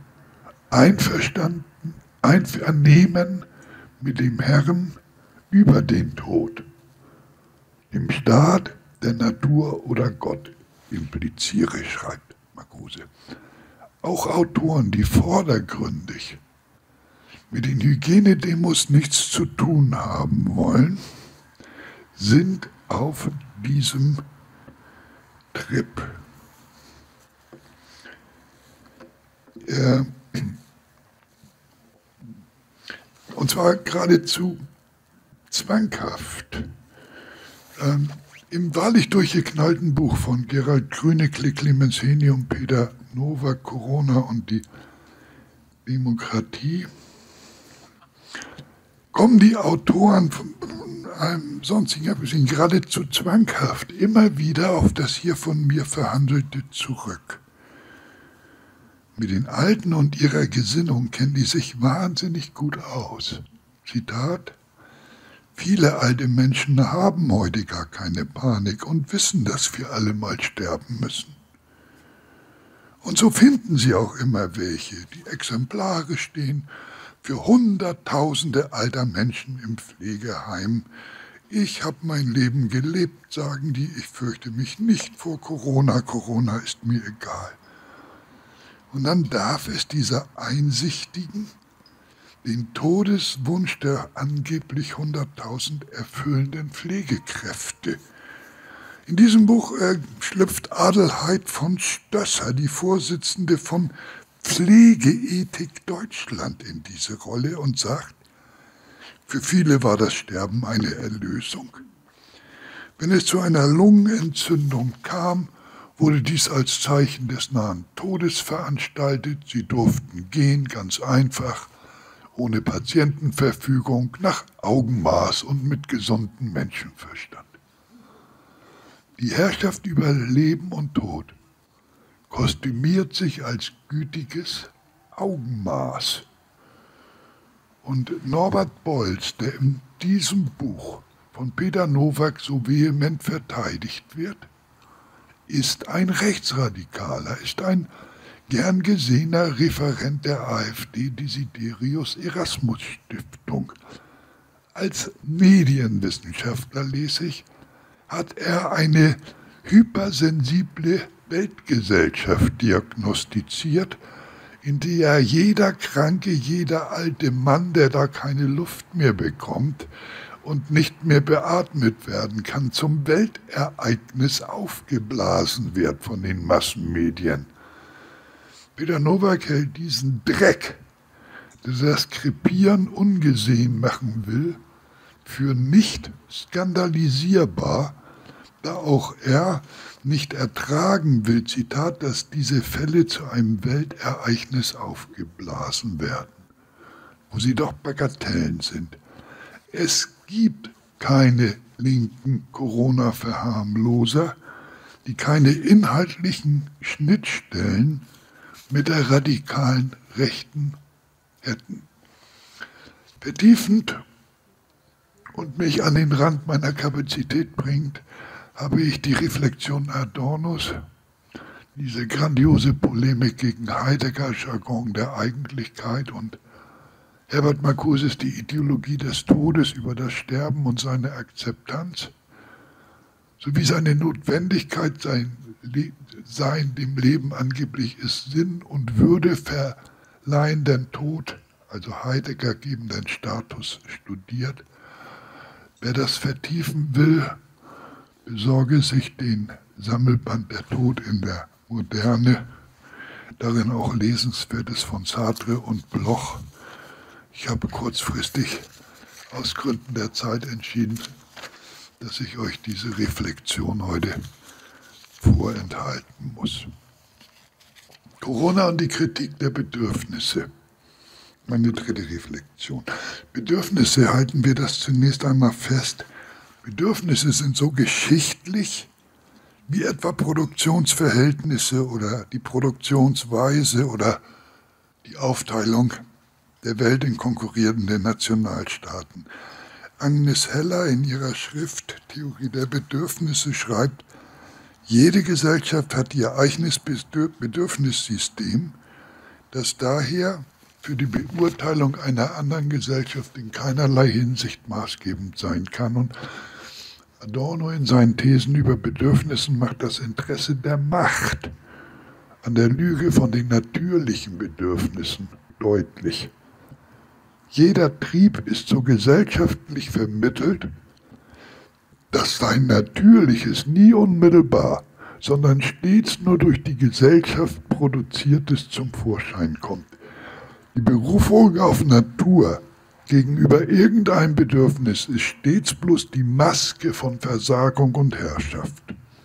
Einvernehmen mit dem Herrn über den Tod, dem Staat, der Natur oder Gott impliziere, schreibt Marcuse. Auch Autoren, die vordergründig mit den Hygienedemos nichts zu tun haben wollen, sind auf diesem Trip. Und zwar geradezu zwanghaft. Im wahrlich durchgeknallten Buch von Gerald Grünekle, Clemens Henium, Peter Nowak, Corona und die Demokratie kommen die Autoren von einem sonstigen Abgesehen geradezu zwanghaft immer wieder auf das hier von mir Verhandelte zurück. Mit den Alten und ihrer Gesinnung kennen die sich wahnsinnig gut aus. Zitat, viele alte Menschen haben heute gar keine Panik und wissen, dass wir alle mal sterben müssen. Und so finden sie auch immer welche, die exemplarisch stehen für Hunderttausende alter Menschen im Pflegeheim. Ich habe mein Leben gelebt, sagen die, ich fürchte mich nicht vor Corona, Corona ist mir egal. Und dann darf es dieser Einsichtigen den Todeswunsch der angeblich 100.000 erfüllenden Pflegekräfte. In diesem Buch schlüpft Adelheid von Stösser, die Vorsitzende von Pflegeethik Deutschland in diese Rolle und sagt, für viele war das Sterben eine Erlösung. Wenn es zu einer Lungenentzündung kam, wurde dies als Zeichen des nahen Todes veranstaltet. Sie durften gehen, ganz einfach, ohne Patientenverfügung, nach Augenmaß und mit gesundem Menschenverstand. Die Herrschaft über Leben und Tod kostümiert sich als gütiges Augenmaß. Und Norbert Bolz, der in diesem Buch von Peter Nowak so vehement verteidigt wird, ist ein Rechtsradikaler, ist ein gern gesehener Referent der AfD Desiderius Erasmus Stiftung. Als Medienwissenschaftler, lese ich, hat er eine hypersensible Weltgesellschaft diagnostiziert, in der jeder Kranke, jeder alte Mann, der da keine Luft mehr bekommt und nicht mehr beatmet werden kann, zum Weltereignis aufgeblasen wird von den Massenmedien. Peter Nowak hält diesen Dreck, der das Krepieren ungesehen machen will, für nicht skandalisierbar, da auch er nicht ertragen will, Zitat, dass diese Fälle zu einem Weltereignis aufgeblasen werden, wo sie doch Bagatellen sind. Es gibt keine linken Corona-Verharmloser, die keine inhaltlichen Schnittstellen mit der radikalen Rechten hätten. Vertiefend und mich an den Rand meiner Kapazität bringt, habe ich die Reflexion Adornos, diese grandiose Polemik gegen Heidegger-Jargon der Eigentlichkeit und Herbert Marcuses die Ideologie des Todes über das Sterben und seine Akzeptanz, sowie seine Notwendigkeit, sein dem Leben angeblich ist Sinn und Würde verleihenden Tod, also Heidegger gebenden Status, studiert. Wer das vertiefen will, besorge sich den Sammelband Der Tod in der Moderne, darin auch Lesenswertes von Sartre und Bloch. Ich habe kurzfristig aus Gründen der Zeit entschieden, dass ich euch diese Reflexion heute vorenthalten muss. Corona und die Kritik der Bedürfnisse. Meine dritte Reflexion. Bedürfnisse, halten wir das zunächst einmal fest. Bedürfnisse sind so geschichtlich wie etwa Produktionsverhältnisse oder die Produktionsweise oder die Aufteilung der Welt in konkurrierende Nationalstaaten. Agnes Heller in ihrer Schrift Theorie der Bedürfnisse schreibt, jede Gesellschaft hat ihr eigenes Bedürfnissystem, das daher für die Beurteilung einer anderen Gesellschaft in keinerlei Hinsicht maßgebend sein kann. Und Adorno in seinen Thesen über Bedürfnissen macht das Interesse der Macht an der Lüge von den natürlichen Bedürfnissen deutlich. Jeder Trieb ist so gesellschaftlich vermittelt, dass sein Natürliches nie unmittelbar, sondern stets nur durch die Gesellschaft Produziertes zum Vorschein kommt. Die Berufung auf Natur gegenüber irgendeinem Bedürfnis ist stets bloß die Maske von Versagung und Herrschaft.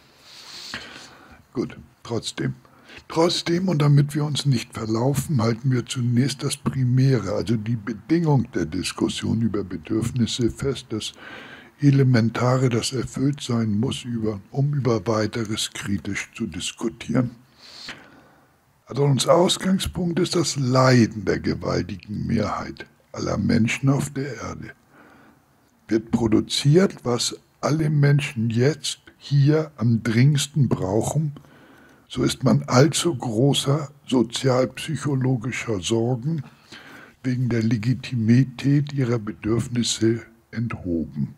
Gut, trotzdem und damit wir uns nicht verlaufen, halten wir zunächst das Primäre, also die Bedingung der Diskussion über Bedürfnisse fest, das Elementare, das erfüllt sein muss, um über Weiteres kritisch zu diskutieren. Adornos Ausgangspunkt ist das Leiden der gewaltigen Mehrheit aller Menschen auf der Erde. Wird produziert, was alle Menschen jetzt hier am dringendsten brauchen, so ist man allzu großer sozialpsychologischer Sorgen wegen der Legitimität ihrer Bedürfnisse enthoben.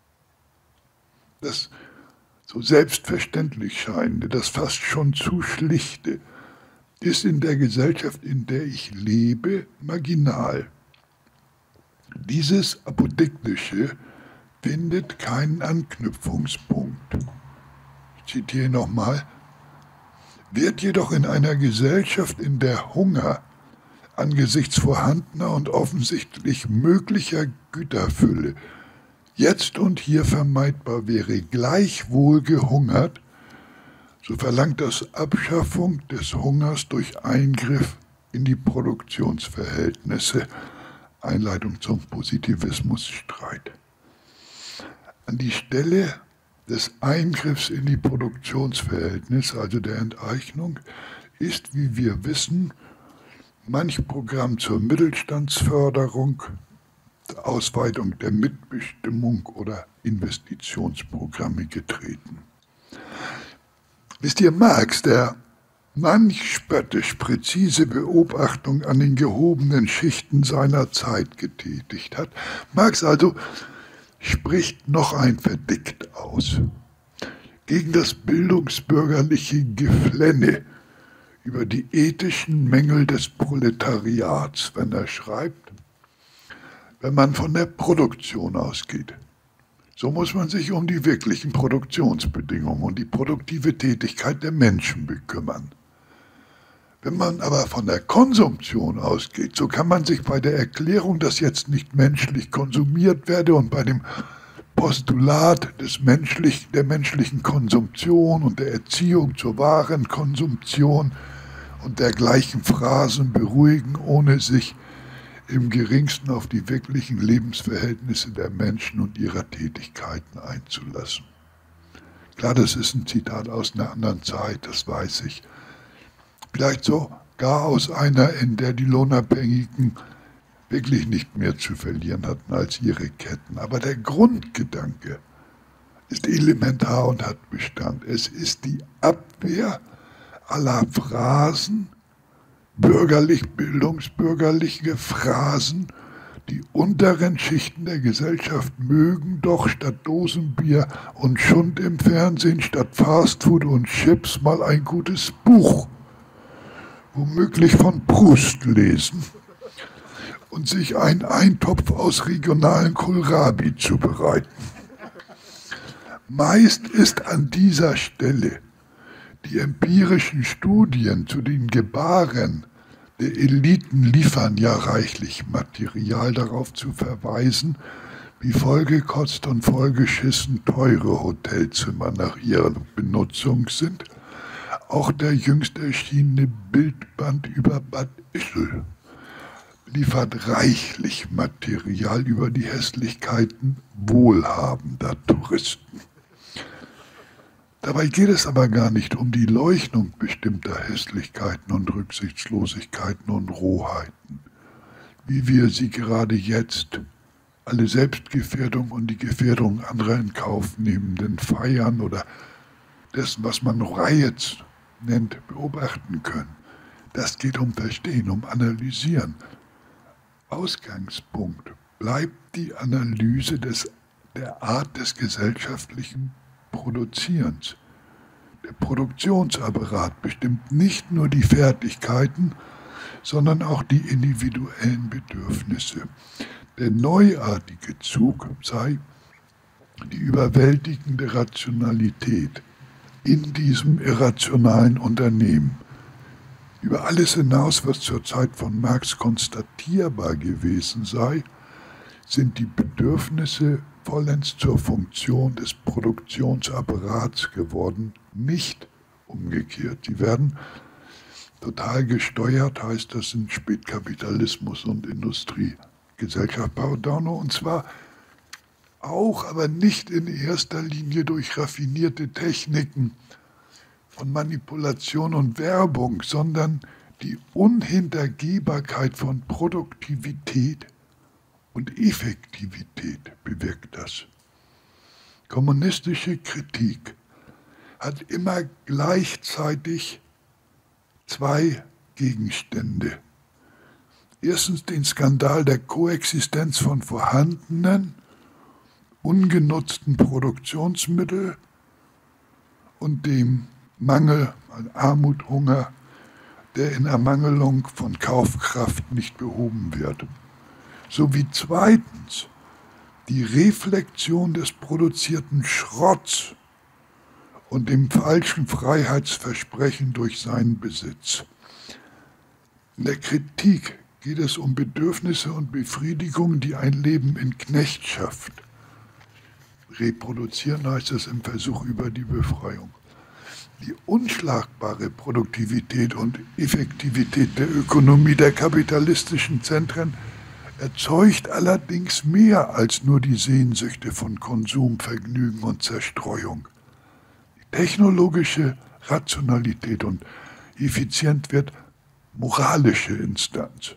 Das so selbstverständlich scheinende, das fast schon zu schlichte, ist in der Gesellschaft, in der ich lebe, marginal. Dieses Apodiktische findet keinen Anknüpfungspunkt. Ich zitiere nochmal. Wird jedoch in einer Gesellschaft, in der Hunger angesichts vorhandener und offensichtlich möglicher Güterfülle jetzt und hier vermeidbar wäre, gleichwohl gehungert, so verlangt das Abschaffung des Hungers durch Eingriff in die Produktionsverhältnisse. Einleitung zum Positivismusstreit. An die Stelle des Eingriffs in die Produktionsverhältnisse, also der Enteignung, ist, wie wir wissen, manch Programm zur Mittelstandsförderung, der Ausweitung der Mitbestimmung oder Investitionsprogramme getreten. Wisst ihr, Marx, der manch spöttisch präzise Beobachtung an den gehobenen Schichten seiner Zeit getätigt hat, Marx also spricht noch ein Verdikt aus gegen das bildungsbürgerliche Geflenne über die ethischen Mängel des Proletariats, wenn er schreibt, wenn man von der Produktion ausgeht. So muss man sich um die wirklichen Produktionsbedingungen und die produktive Tätigkeit der Menschen bekümmern. Wenn man aber von der Konsumption ausgeht, so kann man sich bei der Erklärung, dass jetzt nicht menschlich konsumiert werde und bei dem Postulat der menschlichen Konsumption und der Erziehung zur wahren Konsumption und dergleichen Phrasen beruhigen, ohne sich im geringsten auf die wirklichen Lebensverhältnisse der Menschen und ihrer Tätigkeiten einzulassen. Klar, das ist ein Zitat aus einer anderen Zeit, das weiß ich. Vielleicht sogar aus einer, in der die Lohnabhängigen wirklich nicht mehr zu verlieren hatten als ihre Ketten. Aber der Grundgedanke ist elementar und hat Bestand. Es ist die Abwehr aller Phrasen, bildungsbürgerliche Phrasen, die unteren Schichten der Gesellschaft mögen doch statt Dosenbier und Schund im Fernsehen, statt Fastfood und Chips mal ein gutes Buch, womöglich von Proust lesen und sich einen Eintopf aus regionalen Kohlrabi zubereiten. Meist ist an dieser Stelle die empirischen Studien zu den Gebaren der Eliten liefern ja reichlich Material darauf zu verweisen, wie vollgekotzt und vollgeschissen teure Hotelzimmer nach ihrer Benutzung sind. Auch der jüngst erschienene Bildband über Bad Ischl liefert reichlich Material über die Hässlichkeiten wohlhabender Touristen. Dabei geht es aber gar nicht um die Leugnung bestimmter Hässlichkeiten und Rücksichtslosigkeiten und Rohheiten, wie wir sie gerade jetzt, alle Selbstgefährdung und die Gefährdung anderer in Kauf nehmenden Feiern oder dessen, was man Riots nennt, beobachten können. Das geht um Verstehen, um Analysieren. Ausgangspunkt bleibt die Analyse der Art des gesellschaftlichen Produzierens. Der Produktionsapparat bestimmt nicht nur die Fertigkeiten, sondern auch die individuellen Bedürfnisse. Der neuartige Zug sei die überwältigende Rationalität in diesem irrationalen Unternehmen. Über alles hinaus, was zur Zeit von Marx konstatierbar gewesen sei, sind die Bedürfnisse vollends zur Funktion des Produktionsapparats geworden, nicht umgekehrt. Sie werden total gesteuert, heißt das in Spätkapitalismus und Industriegesellschaft bei Adorno, und zwar auch, aber nicht in erster Linie durch raffinierte Techniken von Manipulation und Werbung, sondern die Unhintergehbarkeit von Produktivität und Effektivität bewirkt das. Kommunistische Kritik hat immer gleichzeitig zwei Gegenstände. Erstens den Skandal der Koexistenz von vorhandenen, ungenutzten Produktionsmitteln und dem Mangel an Armut, Hunger, der in Ermangelung von Kaufkraft nicht behoben wird. Sowie zweitens die Reflexion des produzierten Schrotts und dem falschen Freiheitsversprechen durch seinen Besitz. In der Kritik geht es um Bedürfnisse und Befriedigungen, die ein Leben in Knechtschaft reproduzieren, heißt es im Versuch über die Befreiung. Die unschlagbare Produktivität und Effektivität der Ökonomie der kapitalistischen Zentren erzeugt allerdings mehr als nur die Sehnsüchte von Konsum, Vergnügen und Zerstreuung. Die technologische Rationalität und Effizienz wird moralische Instanz.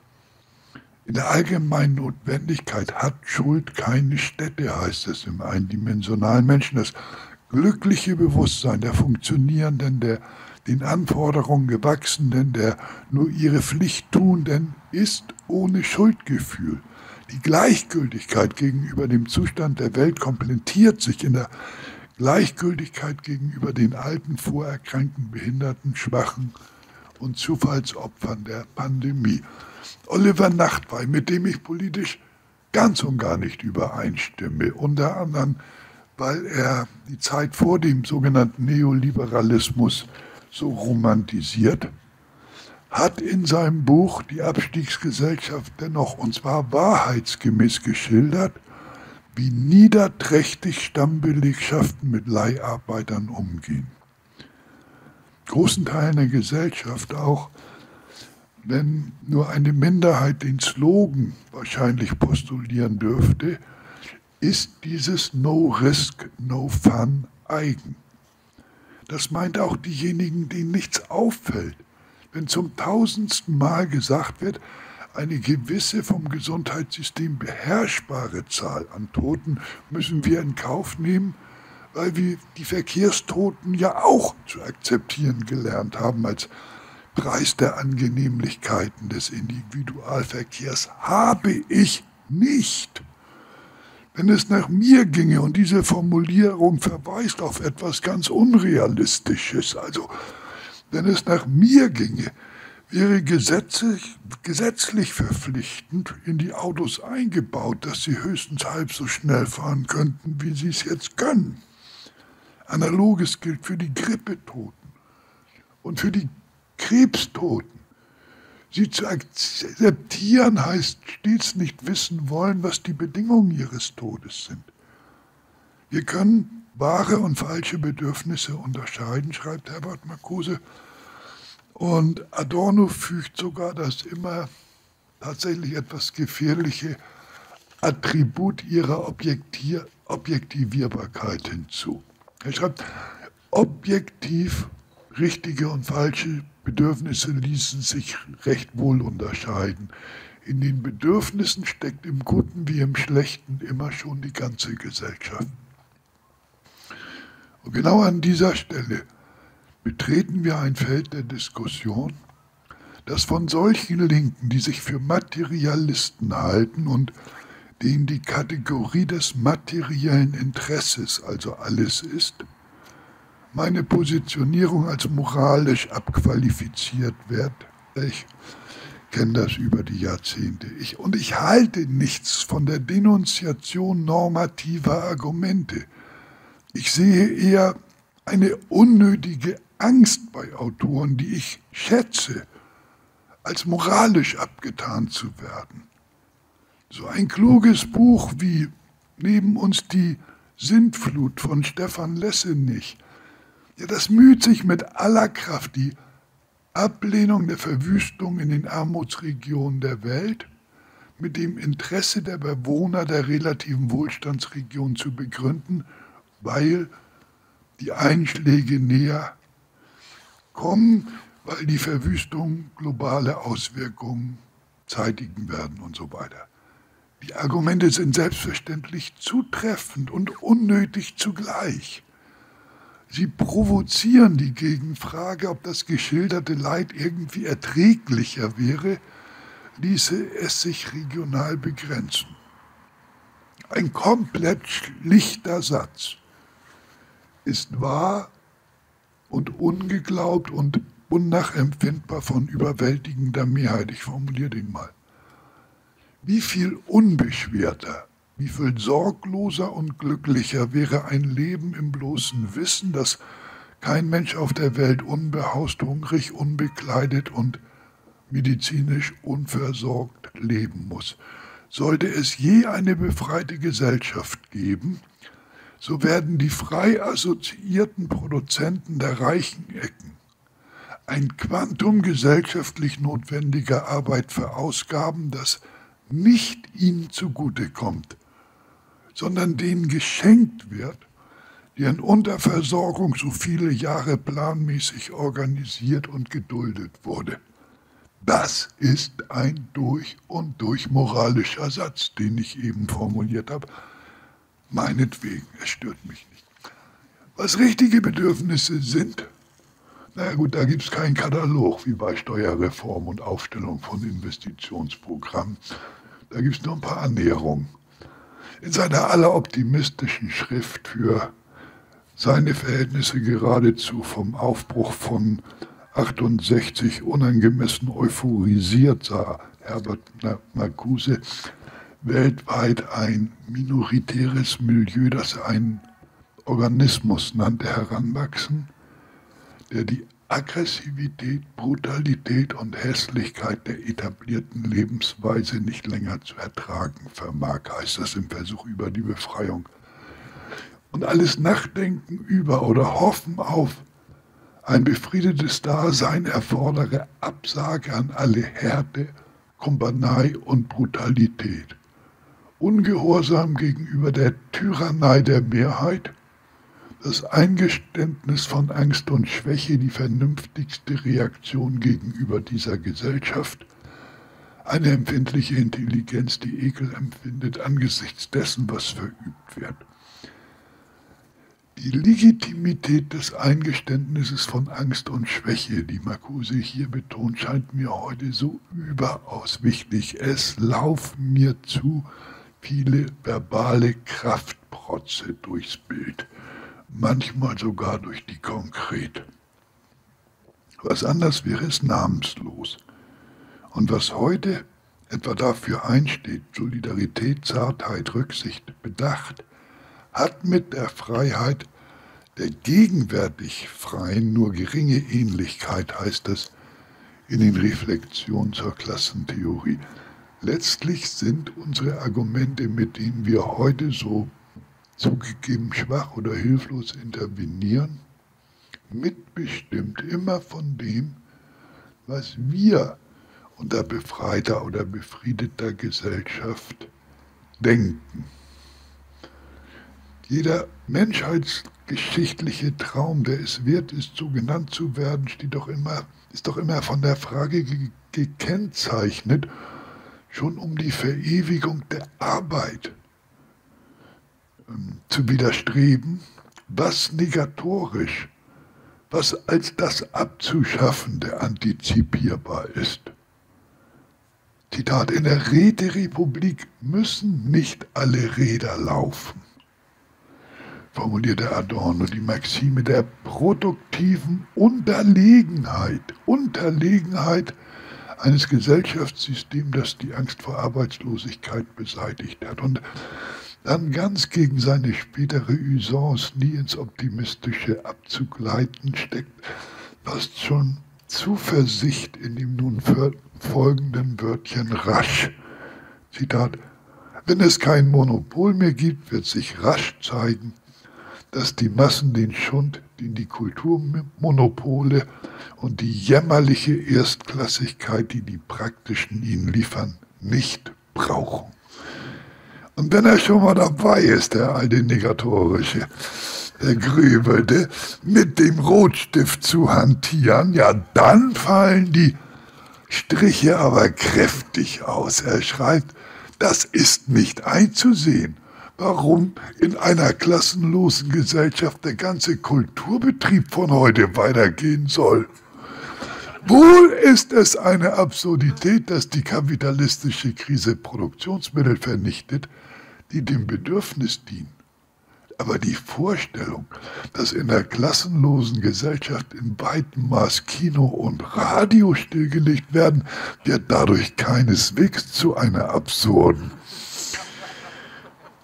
In der allgemeinen Notwendigkeit hat Schuld keine Stätte, heißt es im eindimensionalen Menschen. Das glückliche Bewusstsein der Funktionierenden, der den Anforderungen gewachsenen, der nur ihre Pflicht tuenden, ist ohne Schuldgefühl. Die Gleichgültigkeit gegenüber dem Zustand der Welt komplettiert sich in der Gleichgültigkeit gegenüber den alten, vorerkrankten, behinderten, schwachen und Zufallsopfern der Pandemie. Oliver Nachtwey, mit dem ich politisch ganz und gar nicht übereinstimme, unter anderem, weil er die Zeit vor dem sogenannten Neoliberalismus so romantisiert, hat in seinem Buch Die Abstiegsgesellschaft dennoch, und zwar wahrheitsgemäß geschildert, wie niederträchtig Stammbelegschaften mit Leiharbeitern umgehen. Großen Teilen der Gesellschaft, auch wenn nur eine Minderheit den Slogan wahrscheinlich postulieren dürfte, ist dieses No Risk, No Fun eigen. Das meint auch diejenigen, denen nichts auffällt. Wenn zum 1000. Mal gesagt wird, eine gewisse vom Gesundheitssystem beherrschbare Zahl an Toten müssen wir in Kauf nehmen, weil wir die Verkehrstoten ja auch zu akzeptieren gelernt haben als Preis der Angenehmlichkeiten des Individualverkehrs, habe ich nicht. Wenn es nach mir ginge, und diese Formulierung verweist auf etwas ganz Unrealistisches, also wenn es nach mir ginge, wäre gesetzlich verpflichtend in die Autos eingebaut, dass sie höchstens halb so schnell fahren könnten, wie sie es jetzt können. Analoges gilt für die Grippetoten und für die Krebstoten. Sie zu akzeptieren heißt stets nicht wissen wollen, was die Bedingungen ihres Todes sind. Wir können wahre und falsche Bedürfnisse unterscheiden, schreibt Herbert Marcuse. Und Adorno fügt sogar das immer tatsächlich etwas gefährliche Attribut ihrer Objektivierbarkeit hinzu. Er schreibt, objektiv richtige und falsche Bedürfnisse ließen sich recht wohl unterscheiden. In den Bedürfnissen steckt im Guten wie im Schlechten immer schon die ganze Gesellschaft. Und genau an dieser Stelle betreten wir ein Feld der Diskussion, das von solchen Linken, die sich für Materialisten halten und denen die Kategorie des materiellen Interesses also alles ist, meine Positionierung als moralisch abqualifiziert wird. Ich kenne das über die Jahrzehnte. Ich halte nichts von der Denunziation normativer Argumente. Ich sehe eher eine unnötige Angst bei Autoren, die ich schätze, als moralisch abgetan zu werden. So ein kluges Buch wie Neben uns die Sintflut von Stefan Lessenich, ja, das müht sich mit aller Kraft, die Ablehnung der Verwüstung in den Armutsregionen der Welt mit dem Interesse der Bewohner der relativen Wohlstandsregion zu begründen, weil die Einschläge näher kommen, weil die Verwüstung globale Auswirkungen zeitigen werden und so weiter. Die Argumente sind selbstverständlich zutreffend und unnötig zugleich. Sie provozieren die Gegenfrage, ob das geschilderte Leid irgendwie erträglicher wäre, ließe es sich regional begrenzen. Ein komplett schlichter Satz ist wahr und ungeglaubt und unnachempfindbar von überwältigender Mehrheit. Ich formuliere den mal. Wie viel unbeschwerter Wie viel sorgloser und glücklicher wäre ein Leben im bloßen Wissen, dass kein Mensch auf der Welt unbehaust, hungrig, unbekleidet und medizinisch unversorgt leben muss. Sollte es je eine befreite Gesellschaft geben, so werden die frei assoziierten Produzenten der reichen Ecken ein Quantum gesellschaftlich notwendiger Arbeit verausgaben, das nicht ihnen zugutekommt, sondern denen geschenkt wird, deren Unterversorgung so viele Jahre planmäßig organisiert und geduldet wurde. Das ist ein durch und durch moralischer Satz, den ich eben formuliert habe. Meinetwegen, es stört mich nicht. Was richtige Bedürfnisse sind, na gut, da gibt es keinen Katalog wie bei Steuerreform und Aufstellung von Investitionsprogrammen. Da gibt es nur ein paar Annäherungen. In seiner alleroptimistischen Schrift für seine Verhältnisse geradezu vom Aufbruch von 68 unangemessen euphorisiert sah Herbert Marcuse weltweit ein minoritäres Milieu, das er einen Organismus nannte, heranwachsen, der die Aggressivität, Brutalität und Hässlichkeit der etablierten Lebensweise nicht länger zu ertragen vermag, heißt das im Versuch über die Befreiung. Und alles Nachdenken über oder Hoffen auf ein befriedetes Dasein erfordere Absage an alle Härte, Kumpanei und Brutalität. Ungehorsam gegenüber der Tyrannei der Mehrheit, das Eingeständnis von Angst und Schwäche die vernünftigste Reaktion gegenüber dieser Gesellschaft, eine empfindliche Intelligenz, die Ekel empfindet angesichts dessen, was verübt wird. Die Legitimität des Eingeständnisses von Angst und Schwäche, die Marcuse hier betont, scheint mir heute so überaus wichtig. Es laufen mir zu viele verbale Kraftprotze durchs Bild, manchmal sogar durch die Konkret. Was anders wäre, ist namenslos. Und was heute etwa dafür einsteht, Solidarität, Zartheit, Rücksicht, Bedacht, hat mit der Freiheit der gegenwärtig Freien nur geringe Ähnlichkeit, heißt es in den Reflexionen zur Klassentheorie. Letztlich sind unsere Argumente, mit denen wir heute so zugegeben schwach oder hilflos intervenieren, mitbestimmt immer von dem, was wir unter befreiter oder befriedeter Gesellschaft denken. Jeder menschheitsgeschichtliche Traum, der es wert ist, so genannt zu werden, ist doch immer von der Frage gekennzeichnet, schon um die Verewigung der Arbeit zu widerstreben, was negatorisch, was als das Abzuschaffende antizipierbar ist. Zitat: In der Räterepublik müssen nicht alle Räder laufen, formulierte Adorno, die Maxime der produktiven Unterlegenheit eines Gesellschaftssystems, das die Angst vor Arbeitslosigkeit beseitigt hat und dann ganz gegen seine spätere Usance nie ins Optimistische abzugleiten steckt, fast schon Zuversicht in dem nun folgenden Wörtchen rasch. Zitat: Wenn es kein Monopol mehr gibt, wird sich rasch zeigen, dass die Massen den Schund, den die Kulturmonopole und die jämmerliche Erstklassigkeit, die die praktischen ihnen liefern, nicht brauchen. Und wenn er schon mal dabei ist, der alte Negatorische, der Grübelte, mit dem Rotstift zu hantieren, ja, dann fallen die Striche aber kräftig aus. Er schreibt, das ist nicht einzusehen, warum in einer klassenlosen Gesellschaft der ganze Kulturbetrieb von heute weitergehen soll. Wohl ist es eine Absurdität, dass die kapitalistische Krise Produktionsmittel vernichtet, die dem Bedürfnis dienen. Aber die Vorstellung, dass in der klassenlosen Gesellschaft in weitem Maß Kino und Radio stillgelegt werden, wird dadurch keineswegs zu einer absurden.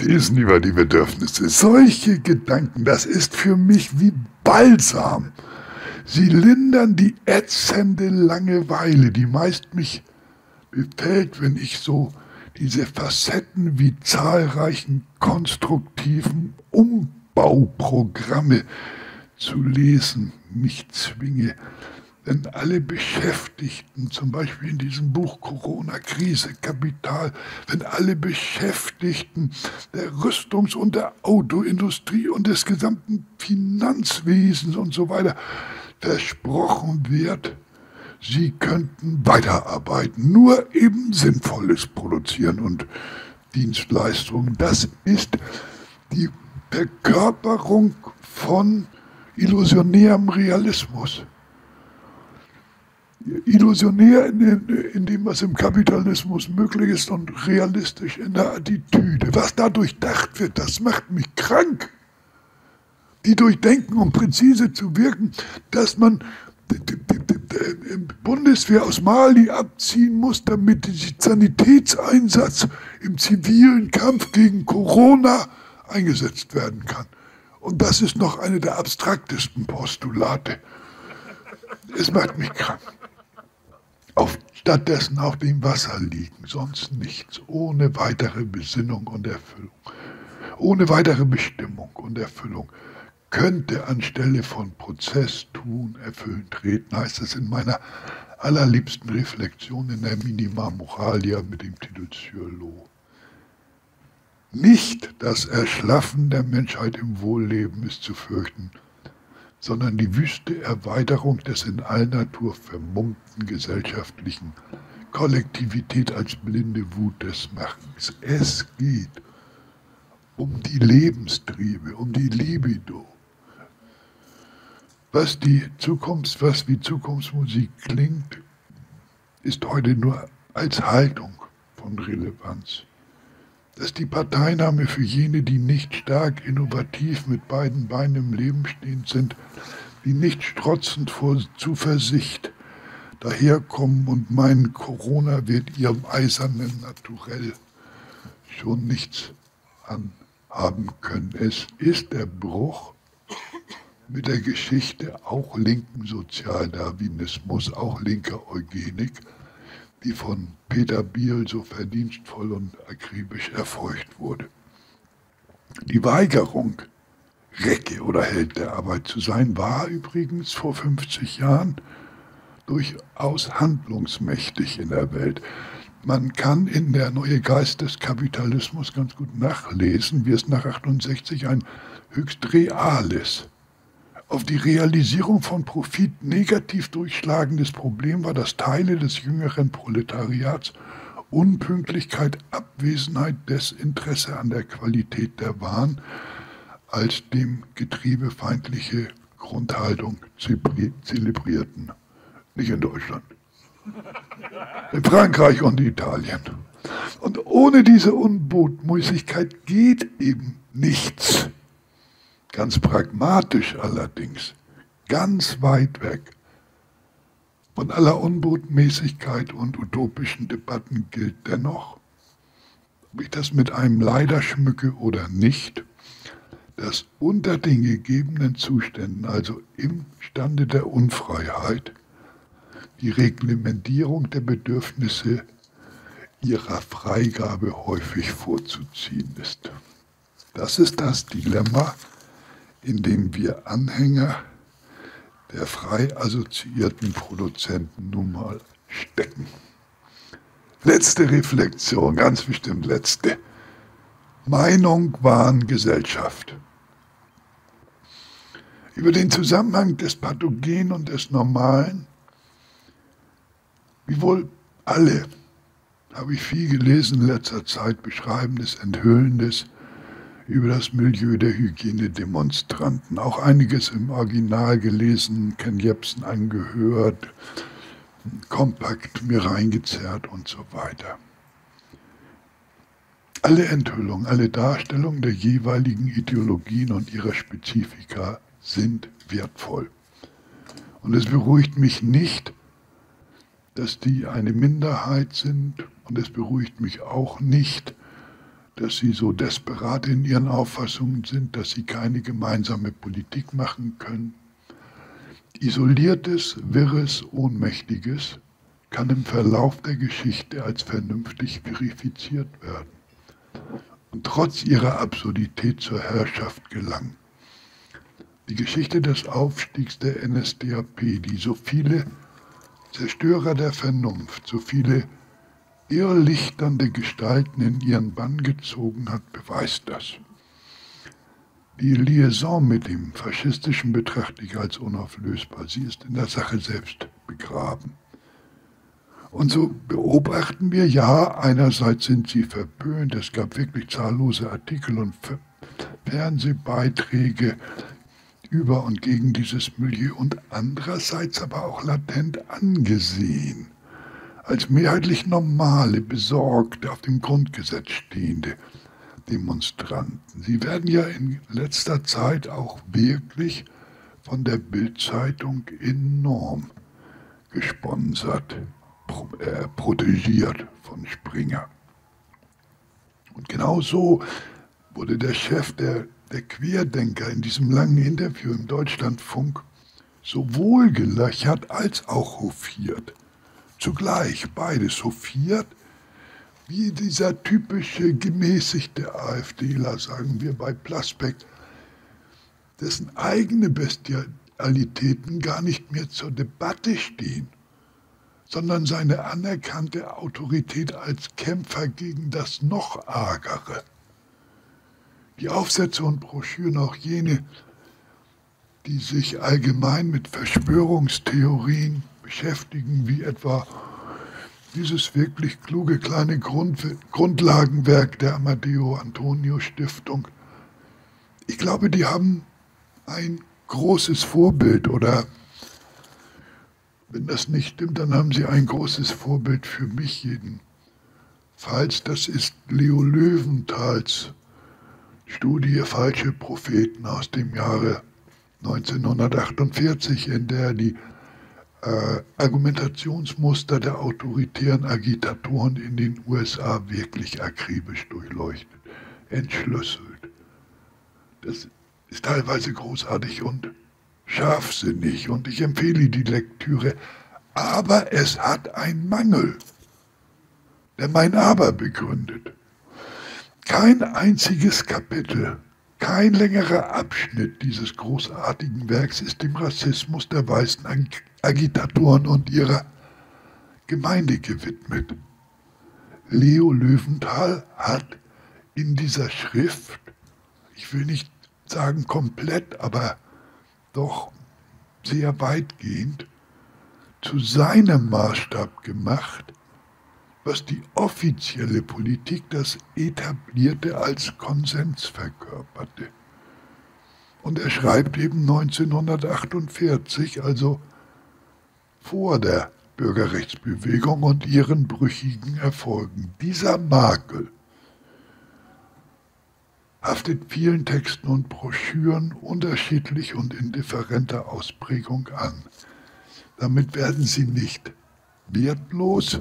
lesen über die Bedürfnisse. Solche Gedanken, das ist für mich wie Balsam. Sie lindern die ätzende Langeweile, die meist mich befällt, wenn ich so diese Facetten wie zahlreichen konstruktiven Umbauprogramme zu lesen mich zwinge. Wenn alle Beschäftigten, zum Beispiel in diesem Buch Corona-Krise, Kapital, wenn alle Beschäftigten der Rüstungs- und der Autoindustrie und des gesamten Finanzwesens und so weiter versprochen wird, sie könnten weiterarbeiten, nur eben Sinnvolles produzieren und Dienstleistungen. Das ist die Verkörperung von illusionärem Realismus. Illusionär in dem, was im Kapitalismus möglich ist und realistisch in der Attitüde. Was da durchdacht wird, das macht mich krank. Die durchdenken, um präzise zu wirken, dass man die Bundeswehr aus Mali abziehen muss, damit der Sanitätseinsatz im zivilen Kampf gegen Corona eingesetzt werden kann. Und das ist noch eine der abstraktesten Postulate. Es macht mich krank. Stattdessen auf dem Wasser liegen, sonst nichts, ohne weitere Besinnung und Erfüllung, ohne weitere Bestimmung und Erfüllung, könnte anstelle von Prozess, Tun, Erfüllen, Treten, heißt es in meiner allerliebsten Reflexion in der Minima Moralia mit dem Titel Sur l'eau. Nicht das Erschlaffen der Menschheit im Wohlleben ist zu fürchten, sondern die wüste Erweiterung des in aller Natur vermummten gesellschaftlichen Kollektivität als blinde Wut des Machens. Es geht um die Lebenstriebe, um die Libido. Was wie Zukunftsmusik klingt, ist heute nur als Haltung von Relevanz. Das ist die Parteinahme für jene, die nicht stark innovativ mit beiden Beinen im Leben stehend sind, die nicht strotzend vor Zuversicht daherkommen und meinen, Corona wird ihrem eisernen Naturell schon nichts anhaben können. Es ist der Bruch mit der Geschichte auch linken Sozialdarwinismus, auch linker Eugenik, die von Peter Biel so verdienstvoll und akribisch erforscht wurde. Die Weigerung, Recke oder Held der Arbeit zu sein, war übrigens vor 50 Jahren durchaus handlungsmächtig in der Welt. Man kann in der Neue Geist des Kapitalismus ganz gut nachlesen, wie es nach 68 ein höchst reales, auf die Realisierung von Profit negativ durchschlagendes Problem war, dass Teile des jüngeren Proletariats Unpünktlichkeit, Abwesenheit, Desinteresse an der Qualität der Waren als dem getriebefeindliche Grundhaltung zelebrierten. Nicht in Deutschland. In Frankreich und Italien. Und ohne diese Unbotmäßigkeit geht eben nichts. Ganz pragmatisch allerdings, ganz weit weg von aller Unbotmäßigkeit und utopischen Debatten gilt dennoch, ob ich das mit einem Leider schmücke oder nicht, dass unter den gegebenen Zuständen, also im Stande der Unfreiheit, die Reglementierung der Bedürfnisse ihrer Freigabe häufig vorzuziehen ist. Das ist das Dilemma, in dem wir Anhänger der frei assoziierten Produzenten nun mal stecken. Letzte Reflexion, ganz bestimmt letzte. Meinung, Wahn, Gesellschaft. Über den Zusammenhang des Pathogenen und des Normalen, wie wohl alle, habe ich viel gelesen in letzter Zeit, Beschreibendes, Enthüllendes, über das Milieu der Hygienedemonstranten. Auch einiges im Original gelesen, Ken Jebsen angehört, kompakt mir reingezerrt und so weiter. Alle Enthüllungen, alle Darstellungen der jeweiligen Ideologien und ihrer Spezifika sind wertvoll. Und es beruhigt mich nicht, dass die eine Minderheit sind, und es beruhigt mich auch nicht, dass sie so desperat in ihren Auffassungen sind, dass sie keine gemeinsame Politik machen können. Isoliertes, wirres, Ohnmächtiges kann im Verlauf der Geschichte als vernünftig verifiziert werden und trotz ihrer Absurdität zur Herrschaft gelangen. Die Geschichte des Aufstiegs der NSDAP, die so viele Zerstörer der Vernunft, so viele irrlichternde Gestalten in ihren Bann gezogen hat, beweist das. Die Liaison mit dem Faschistischen betrachte ich als unauflösbar. Sie ist in der Sache selbst begraben. Und so beobachten wir, ja, einerseits sind sie verpönt, es gab wirklich zahllose Artikel und Fernsehbeiträge über und gegen dieses Milieu und andererseits aber auch latent angesehen, als mehrheitlich normale, besorgte, auf dem Grundgesetz stehende Demonstranten. Sie werden ja in letzter Zeit auch wirklich von der Bild-Zeitung enorm gesponsert, protegiert von Springer. Und genau so wurde der Chef der Querdenker in diesem langen Interview im Deutschlandfunk sowohl gelöchert als auch hofiert. Zugleich beides hofiert, wie dieser typische gemäßigte AfDler, sagen wir bei Plasbeck, dessen eigene Bestialitäten gar nicht mehr zur Debatte stehen, sondern seine anerkannte Autorität als Kämpfer gegen das noch Argere. Die Aufsätze und Broschüren, auch jene, die sich allgemein mit Verschwörungstheorien beschäftigen, wie etwa dieses wirklich kluge kleine Grundlagenwerk der Amadeo Antonio Stiftung. Ich glaube, die haben ein großes Vorbild, oder wenn das nicht stimmt, dann haben sie ein großes Vorbild für mich jedenfalls. Das ist Leo Löwenthals Studie Falsche Propheten aus dem Jahre 1948, in der die Argumentationsmuster der autoritären Agitatoren in den USA wirklich akribisch durchleuchtet, entschlüsselt. Das ist teilweise großartig und scharfsinnig und ich empfehle die Lektüre, aber es hat einen Mangel, der mein Aber begründet. Kein einziges Kapitel, kein längerer Abschnitt dieses großartigen Werks ist dem Rassismus der weißen Agitatoren und ihrer Gemeinde gewidmet. Leo Löwenthal hat in dieser Schrift, ich will nicht sagen komplett, aber doch sehr weitgehend, zu seinem Maßstab gemacht, was die offizielle Politik, das Etablierte, als Konsens verkörperte. Und er schreibt eben 1948, also vor der Bürgerrechtsbewegung und ihren brüchigen Erfolgen. Dieser Makel haftet vielen Texten und Broschüren unterschiedlich und in differenter Ausprägung an. Damit werden sie nicht wertlos,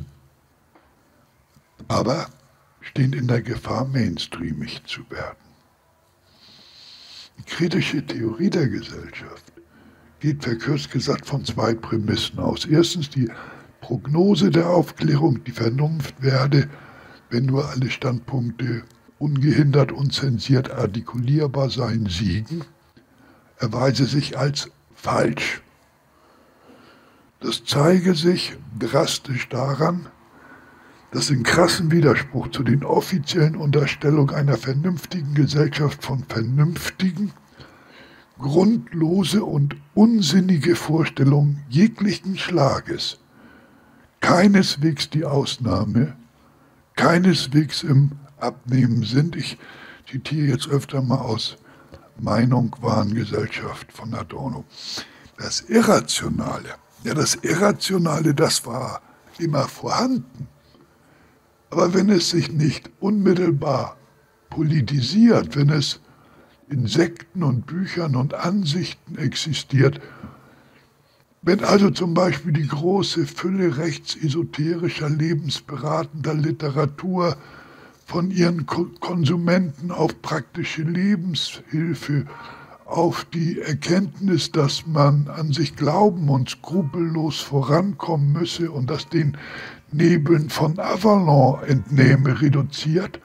aber stehen in der Gefahr, mainstreamig zu werden. Die kritische Theorie der Gesellschaft geht verkürzt gesagt von zwei Prämissen aus. Erstens die Prognose der Aufklärung, die Vernunft werde, wenn nur alle Standpunkte ungehindert und zensiert artikulierbar seien, siegen, erweise sich als falsch. Das zeige sich drastisch daran, dass in krassem Widerspruch zu den offiziellen Unterstellungen einer vernünftigen Gesellschaft von Vernünftigen grundlose und unsinnige Vorstellungen jeglichen Schlages, keineswegs die Ausnahme, keineswegs im Abnehmen sind. Ich zitiere jetzt öfter mal aus Meinung, Wahn, Gesellschaft von Adorno. Das Irrationale, das war immer vorhanden. Aber wenn es sich nicht unmittelbar politisiert, wenn es in Sekten und Büchern und Ansichten existiert, wenn also zum Beispiel die große Fülle rechtsesoterischer, lebensberatender Literatur von ihren Konsumenten auf praktische Lebenshilfe, auf die Erkenntnis, dass man an sich glauben und skrupellos vorankommen müsse und das den Nebeln von Avalon entnehme, reduziert,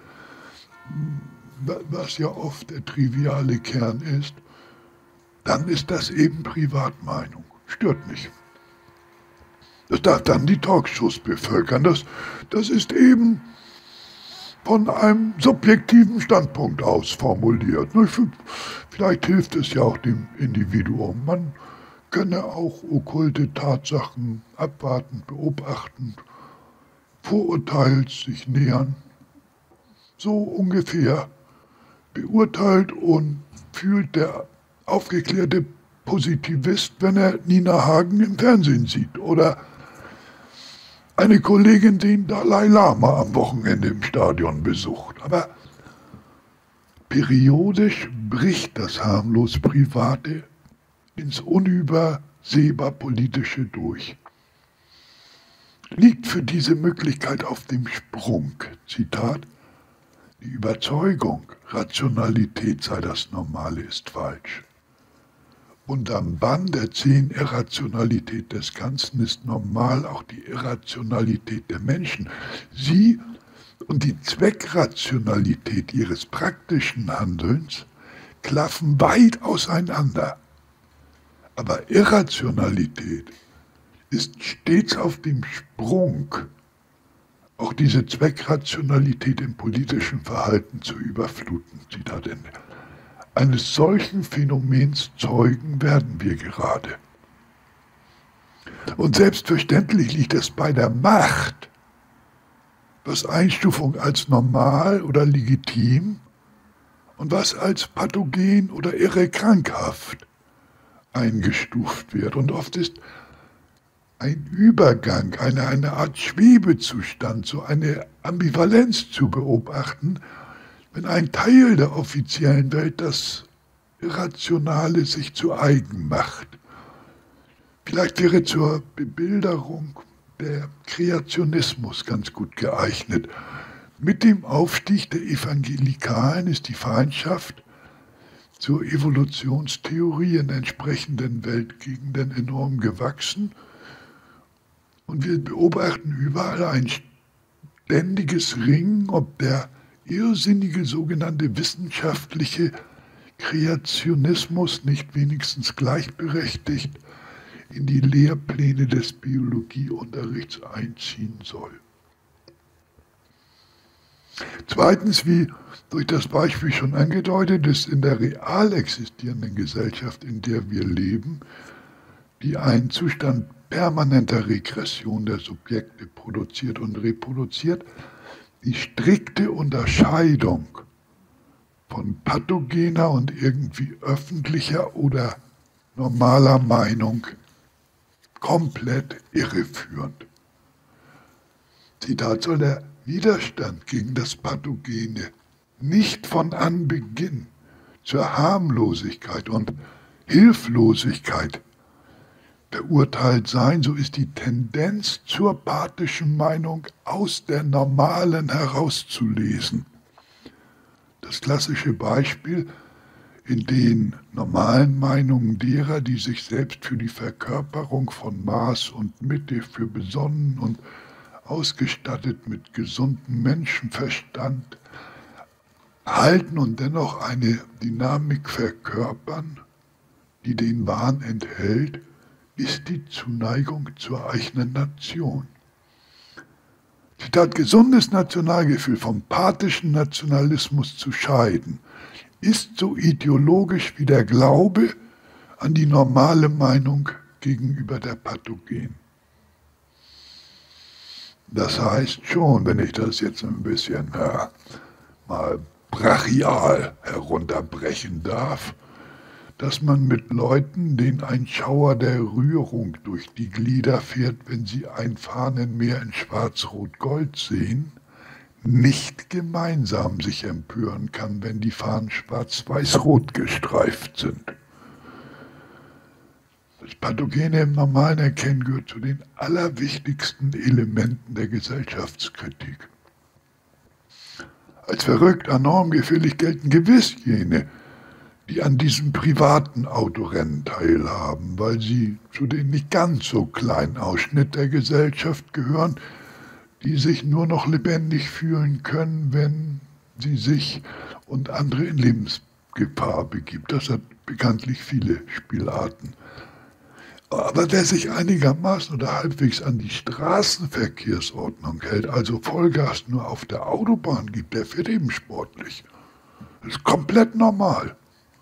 was ja oft der triviale Kern ist, dann ist das eben Privatmeinung. Stört mich. Das darf dann die Talkshows bevölkern. Das ist eben von einem subjektiven Standpunkt aus formuliert. Vielleicht hilft es ja auch dem Individuum. Man könne auch okkulte Tatsachen abwarten, beobachten, vorurteilt sich nähern. So ungefähr beurteilt und fühlt der aufgeklärte Positivist, wenn er Nina Hagen im Fernsehen sieht oder eine Kollegin den Dalai Lama am Wochenende im Stadion besucht. Aber periodisch bricht das harmlos Private ins unübersehbar Politische durch. Liegt für diese Möglichkeit auf dem Sprung, Zitat, die Überzeugung, Rationalität sei das Normale, ist falsch. Unterm Bann der 10 Irrationalität des Ganzen ist normal auch die Irrationalität der Menschen. Sie und die Zweckrationalität ihres praktischen Handelns klaffen weit auseinander. Aber Irrationalität ist stets auf dem Sprung, auch diese Zweckrationalität im politischen Verhalten zu überfluten. Zitat Ende. Eines solchen Phänomens Zeugen werden wir gerade. Und selbstverständlich liegt es bei der Macht, was Einstufung als normal oder legitim und was als pathogen oder irre krankhaft eingestuft wird. Und oft ist ein Übergang, eine Art Schwebezustand, so eine Ambivalenz zu beobachten, wenn ein Teil der offiziellen Welt das Irrationale sich zu eigen macht. Vielleicht wäre zur Bebilderung der Kreationismus ganz gut geeignet. Mit dem Aufstieg der Evangelikalen ist die Feindschaft zur Evolutionstheorie in entsprechenden Weltgegenden enorm gewachsen und wir beobachten überall ein ständiges Ringen, ob der irrsinnige sogenannte wissenschaftliche Kreationismus nicht wenigstens gleichberechtigt in die Lehrpläne des Biologieunterrichts einziehen soll. Zweitens, wie durch das Beispiel schon angedeutet, ist in der real existierenden Gesellschaft, in der wir leben, die einen Zustand permanenter Regression der Subjekte produziert und reproduziert, die strikte Unterscheidung von pathogener und irgendwie öffentlicher oder normaler Meinung komplett irreführend. Zitat: soll der Widerstand gegen das Pathogene nicht von Anbeginn zur Harmlosigkeit und Hilflosigkeit verurteilt sein, so ist die Tendenz zur pathischen Meinung aus der normalen herauszulesen. Das klassische Beispiel in den normalen Meinungen derer, die sich selbst für die Verkörperung von Maß und Mitte, für besonnen und ausgestattet mit gesundem Menschenverstand halten und dennoch eine Dynamik verkörpern, die den Wahn enthält, ist die Zuneigung zur eigenen Nation. Zitat: gesundes Nationalgefühl vom pathischen Nationalismus zu scheiden, ist so ideologisch wie der Glaube an die normale Meinung gegenüber der Pathogen. Das heißt schon, wenn ich das jetzt ein bisschen mal brachial herunterbrechen darf, dass man mit Leuten, denen ein Schauer der Rührung durch die Glieder fährt, wenn sie ein Fahnenmeer in Schwarz-Rot-Gold sehen, nicht gemeinsam sich empören kann, wenn die Fahnen schwarz-weiß-rot gestreift sind. Das Pathogene im normalen Erkennen gehört zu den allerwichtigsten Elementen der Gesellschaftskritik. Als verrückt, enorm gefährlich gelten gewiss jene, die an diesem privaten Autorennen teilhaben, weil sie zu den nicht ganz so kleinen Ausschnitt der Gesellschaft gehören, die sich nur noch lebendig fühlen können, wenn sie sich und andere in Lebensgefahr begibt. Das hat bekanntlich viele Spielarten. Aber wer sich einigermaßen oder halbwegs an die Straßenverkehrsordnung hält, also Vollgas nur auf der Autobahn gibt, der fährt eben sportlich. Das ist komplett normal.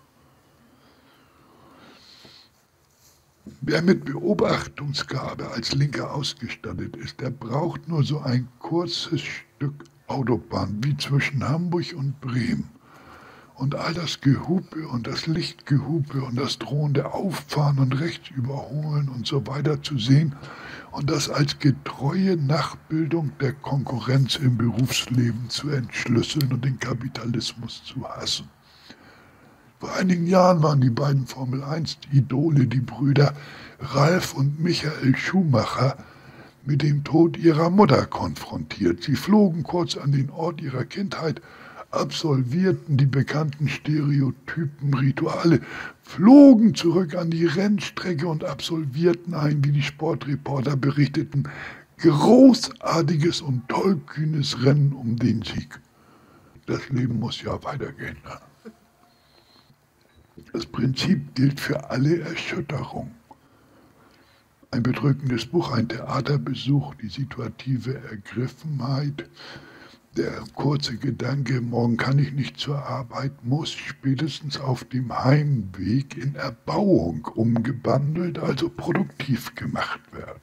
Wer mit Beobachtungsgabe als Linker ausgestattet ist, der braucht nur so ein kurzes Stück Autobahn wie zwischen Hamburg und Bremen. Und all das Gehupe und das Lichtgehupe und das drohende Auffahren und rechts überholen und so weiter zu sehen und das als getreue Nachbildung der Konkurrenz im Berufsleben zu entschlüsseln und den Kapitalismus zu hassen. Vor einigen Jahren waren die beiden Formel-1-Idole, die Brüder Ralf und Michael Schumacher, mit dem Tod ihrer Mutter konfrontiert. Sie flogen kurz an den Ort ihrer Kindheit, absolvierten die bekannten Stereotypen, Rituale, flogen zurück an die Rennstrecke und absolvierten ein, wie die Sportreporter berichteten, großartiges und tollkühnes Rennen um den Sieg. Das Leben muss ja weitergehen. Ne? Das Prinzip gilt für alle Erschütterungen. Ein bedrückendes Buch, ein Theaterbesuch, die situative Ergriffenheit, der kurze Gedanke, morgen kann ich nicht zur Arbeit, muss spätestens auf dem Heimweg in Erbauung umgewandelt, also produktiv gemacht werden.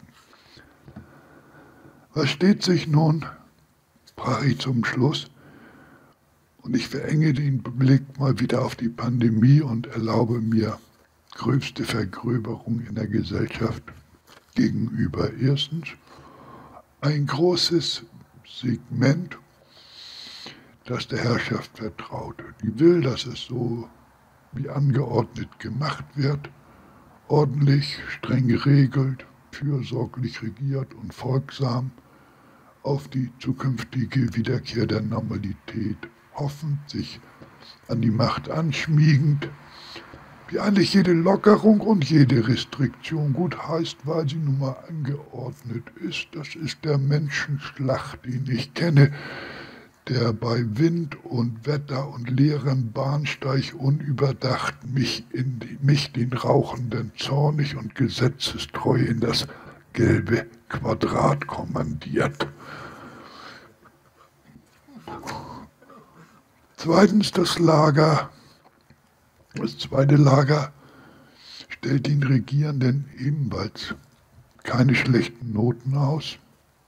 Was steht sich nun, sprach ich zum Schluss, und ich verenge den Blick mal wieder auf die Pandemie und erlaube mir gröbste Vergröberung in der Gesellschaft gegenüber. Erstens, ein großes Segment, das der Herrschaft vertraut. Die will, dass es so wie angeordnet gemacht wird, ordentlich, streng geregelt, fürsorglich regiert und folgsam auf die zukünftige Wiederkehr der Normalität hoffend, sich an die Macht anschmiegend, wie eigentlich jede Lockerung und jede Restriktion gut heißt, weil sie nun mal angeordnet ist. Das ist der Menschenschlag, den ich kenne, der bei Wind und Wetter und leerem Bahnsteig unüberdacht mich, den Rauchenden, zornig und gesetzestreu in das gelbe Quadrat kommandiert. Zweitens das zweite Lager stellt den Regierenden ebenfalls keine schlechten Noten aus.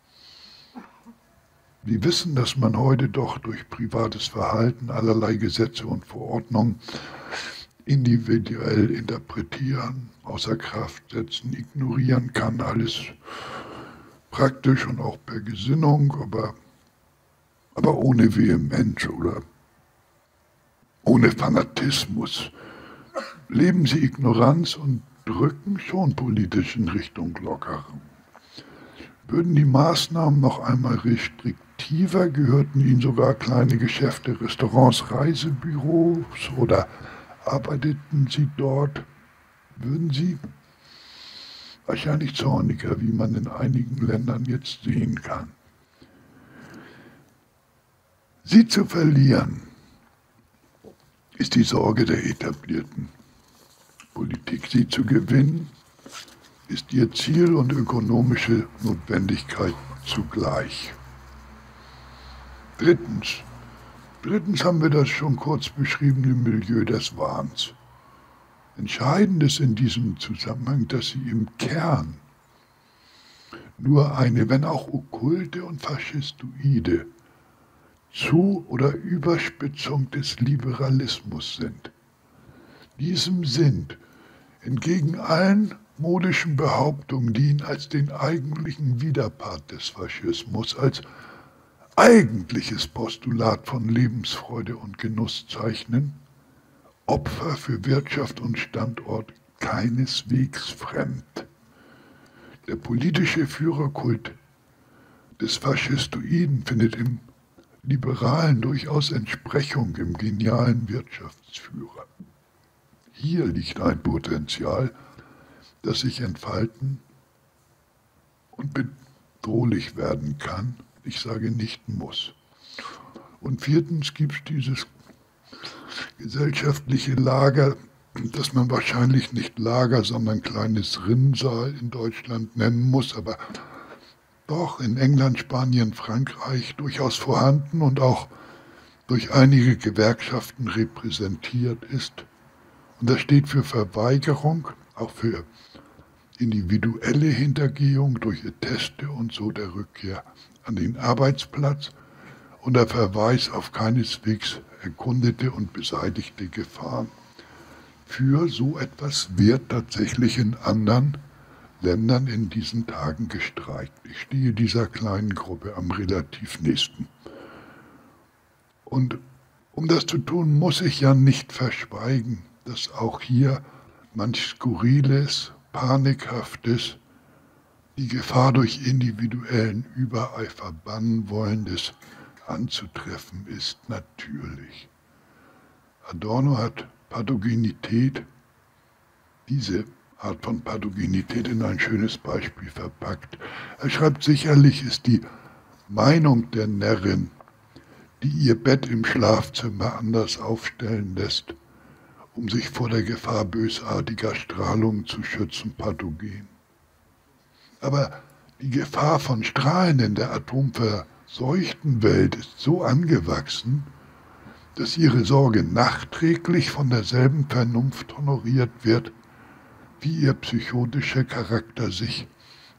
Wir wissen, dass man heute doch durch privates Verhalten allerlei Gesetze und Verordnungen individuell interpretieren, außer Kraft setzen, ignorieren kann, alles praktisch und auch per Gesinnung, aber ohne Vehemenz oder ohne Fanatismus. Leben Sie Ignoranz und drücken schon politisch in Richtung Lockerung. Würden die Maßnahmen noch einmal restriktiver, gehörten Ihnen sogar kleine Geschäfte, Restaurants, Reisebüros oder arbeiteten Sie dort, würden Sie wahrscheinlich zorniger, wie man in einigen Ländern jetzt sehen kann. Sie zu verlieren, ist die Sorge der etablierten Politik. Sie zu gewinnen, ist ihr Ziel und ökonomische Notwendigkeit zugleich. Drittens haben wir das schon kurz beschriebene Milieu des Wahns. Entscheidend ist in diesem Zusammenhang, dass sie im Kern nur eine, wenn auch okkulte und faschistoide Zu- oder Überspitzung des Liberalismus sind. Diesem sind, entgegen allen modischen Behauptungen, die ihn als den eigentlichen Widerpart des Faschismus, als eigentliches Postulat von Lebensfreude und Genuss zeichnen, Opfer für Wirtschaft und Standort keineswegs fremd. Der politische Führerkult des Faschistoiden findet im liberalen durchaus Entsprechung im genialen Wirtschaftsführer. Hier liegt ein Potenzial, das sich entfalten und bedrohlich werden kann. Ich sage nicht muss. Und viertens gibt es dieses gesellschaftliche Lager, das man wahrscheinlich nicht Lager, sondern kleines Rinnsal in Deutschland nennen muss, aber doch in England, Spanien, Frankreich durchaus vorhanden und auch durch einige Gewerkschaften repräsentiert ist. Und das steht für Verweigerung, auch für individuelle Hintergehung durch Atteste und so der Rückkehr an den Arbeitsplatz und der Verweis auf keineswegs erkundete und beseitigte Gefahren. Für so etwas wird tatsächlich in anderen Ländern in diesen Tagen gestreikt. Ich stehe dieser kleinen Gruppe am relativ nächsten. Und um das zu tun, muss ich ja nicht verschweigen, dass auch hier manch Skurriles, Panikhaftes, die Gefahr durch individuellen Übereifer bannen wollendes anzutreffen ist, natürlich. Adorno hat Pathogenität, diese Art von Pathogenität in ein schönes Beispiel verpackt. Er schreibt, sicherlich ist die Meinung der Närrin, die ihr Bett im Schlafzimmer anders aufstellen lässt, um sich vor der Gefahr bösartiger Strahlung zu schützen, pathogen. Aber die Gefahr von Strahlen in der atomverseuchten Welt ist so angewachsen, dass ihre Sorge nachträglich von derselben Vernunft honoriert wird, der ihr psychotischer Charakter sich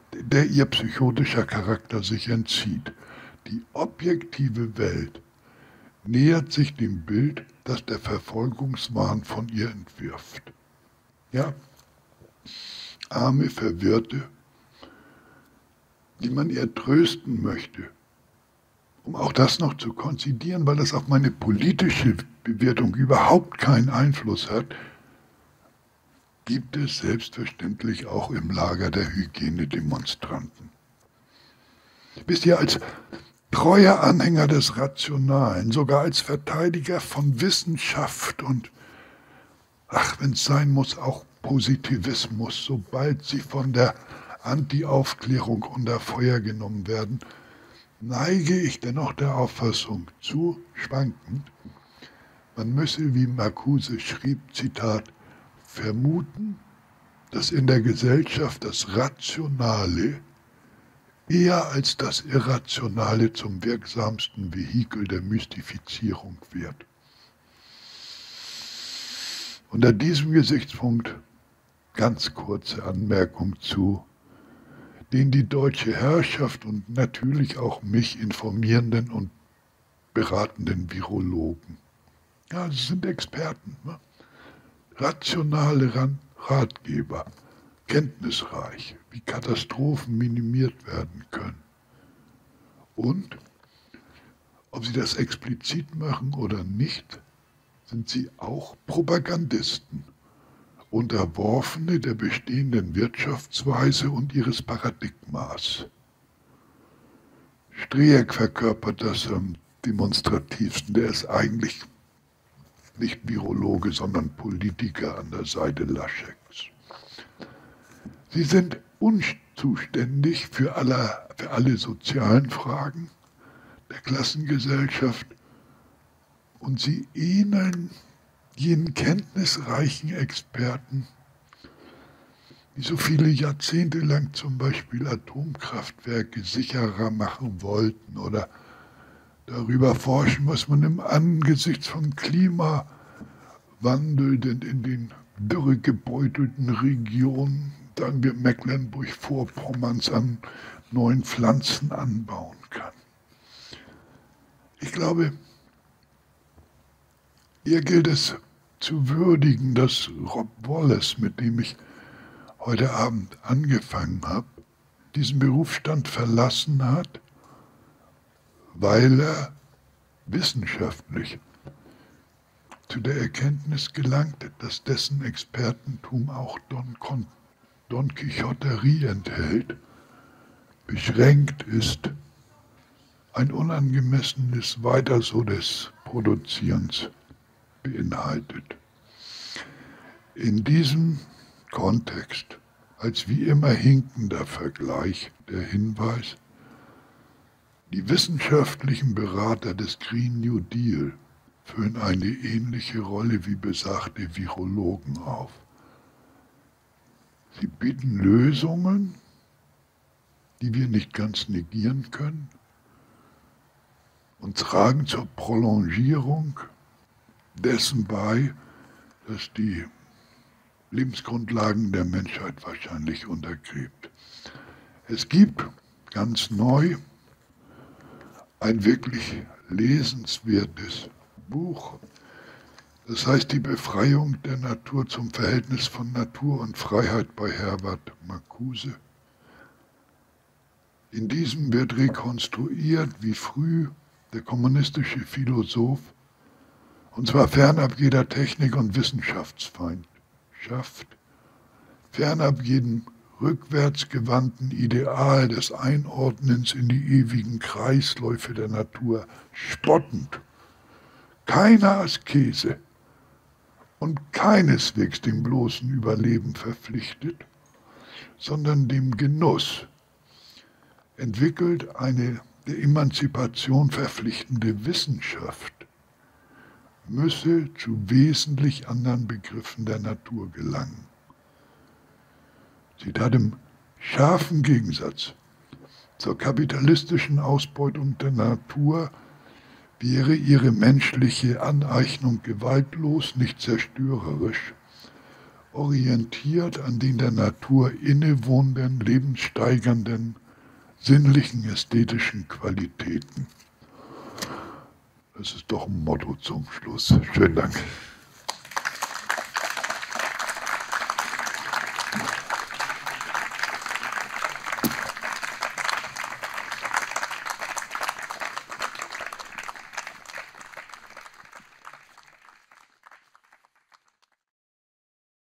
entzieht. Die objektive Welt nähert sich dem Bild, das der Verfolgungswahn von ihr entwirft. Ja, arme Verwirrte, die man eher trösten möchte, um auch das noch zu konzidieren, weil das auf meine politische Bewertung überhaupt keinen Einfluss hat, gibt es selbstverständlich auch im Lager der Hygienedemonstranten. Wisst ihr, als treuer Anhänger des Rationalen, sogar als Verteidiger von Wissenschaft und, wenn es sein muss, auch Positivismus, sobald sie von der Anti-Aufklärung unter Feuer genommen werden, neige ich dennoch der Auffassung zu, schwankend, man müsse, wie Marcuse schrieb, Zitat, vermuten, dass in der Gesellschaft das Rationale eher als das Irrationale zum wirksamsten Vehikel der Mystifizierung wird. Unter diesem Gesichtspunkt ganz kurze Anmerkung zu den die deutsche Herrschaft und natürlich auch mich informierenden und beratenden Virologen. Ja, das sind Experten, ne? Rationale Ratgeber, kenntnisreich, wie Katastrophen minimiert werden können. Und, ob sie das explizit machen oder nicht, sind sie auch Propagandisten, Unterworfene der bestehenden Wirtschaftsweise und ihres Paradigmas. Streeck verkörpert das am demonstrativsten, der ist eigentlich nicht Virologe, sondern Politiker an der Seite Lascheks. Sie sind unzuständig für alle sozialen Fragen der Klassengesellschaft und sie ähneln jenen kenntnisreichen Experten, die so viele Jahrzehnte lang zum Beispiel Atomkraftwerke sicherer machen wollten oder darüber forschen, was man im Angesicht von Klimawandel denn in den dürregebeutelten Regionen, sagen wir Mecklenburg-Vorpommerns, an neuen Pflanzen anbauen kann. Ich glaube, hier gilt es zu würdigen, dass Rob Wallace, mit dem ich heute Abend angefangen habe, diesen Berufsstand verlassen hat, weil er wissenschaftlich zu der Erkenntnis gelangte, dass dessen Expertentum auch Don Quixoterie enthält, beschränkt ist ein unangemessenes Weiter so des Produzierens beinhaltet. In diesem Kontext, als wie immer hinkender Vergleich, der Hinweis, die wissenschaftlichen Berater des Green New Deal füllen eine ähnliche Rolle wie besagte Virologen auf. Sie bieten Lösungen, die wir nicht ganz negieren können, und tragen zur Prolongierung dessen bei, dass die Lebensgrundlagen der Menschheit wahrscheinlich untergräbt. Es gibt ganz neu ein wirklich lesenswertes Buch, das heißt Die Befreiung der Natur zum Verhältnis von Natur und Freiheit bei Herbert Marcuse. In diesem wird rekonstruiert, wie früh der kommunistische Philosoph, und zwar fernab jeder Technik- und Wissenschaftsfeindschaft, fernab jedem rückwärtsgewandten Ideal des Einordnens in die ewigen Kreisläufe der Natur, spottend, keiner Askese und keineswegs dem bloßen Überleben verpflichtet, sondern dem Genuss, entwickelt eine der Emanzipation verpflichtende Wissenschaft, müsse zu wesentlich anderen Begriffen der Natur gelangen. Zitat: im scharfen Gegensatz zur kapitalistischen Ausbeutung der Natur wäre ihre menschliche Aneignung gewaltlos, nicht zerstörerisch, orientiert an den der Natur innewohnenden, lebenssteigernden, sinnlichen, ästhetischen Qualitäten. Das ist doch ein Motto zum Schluss. Schönen Dank.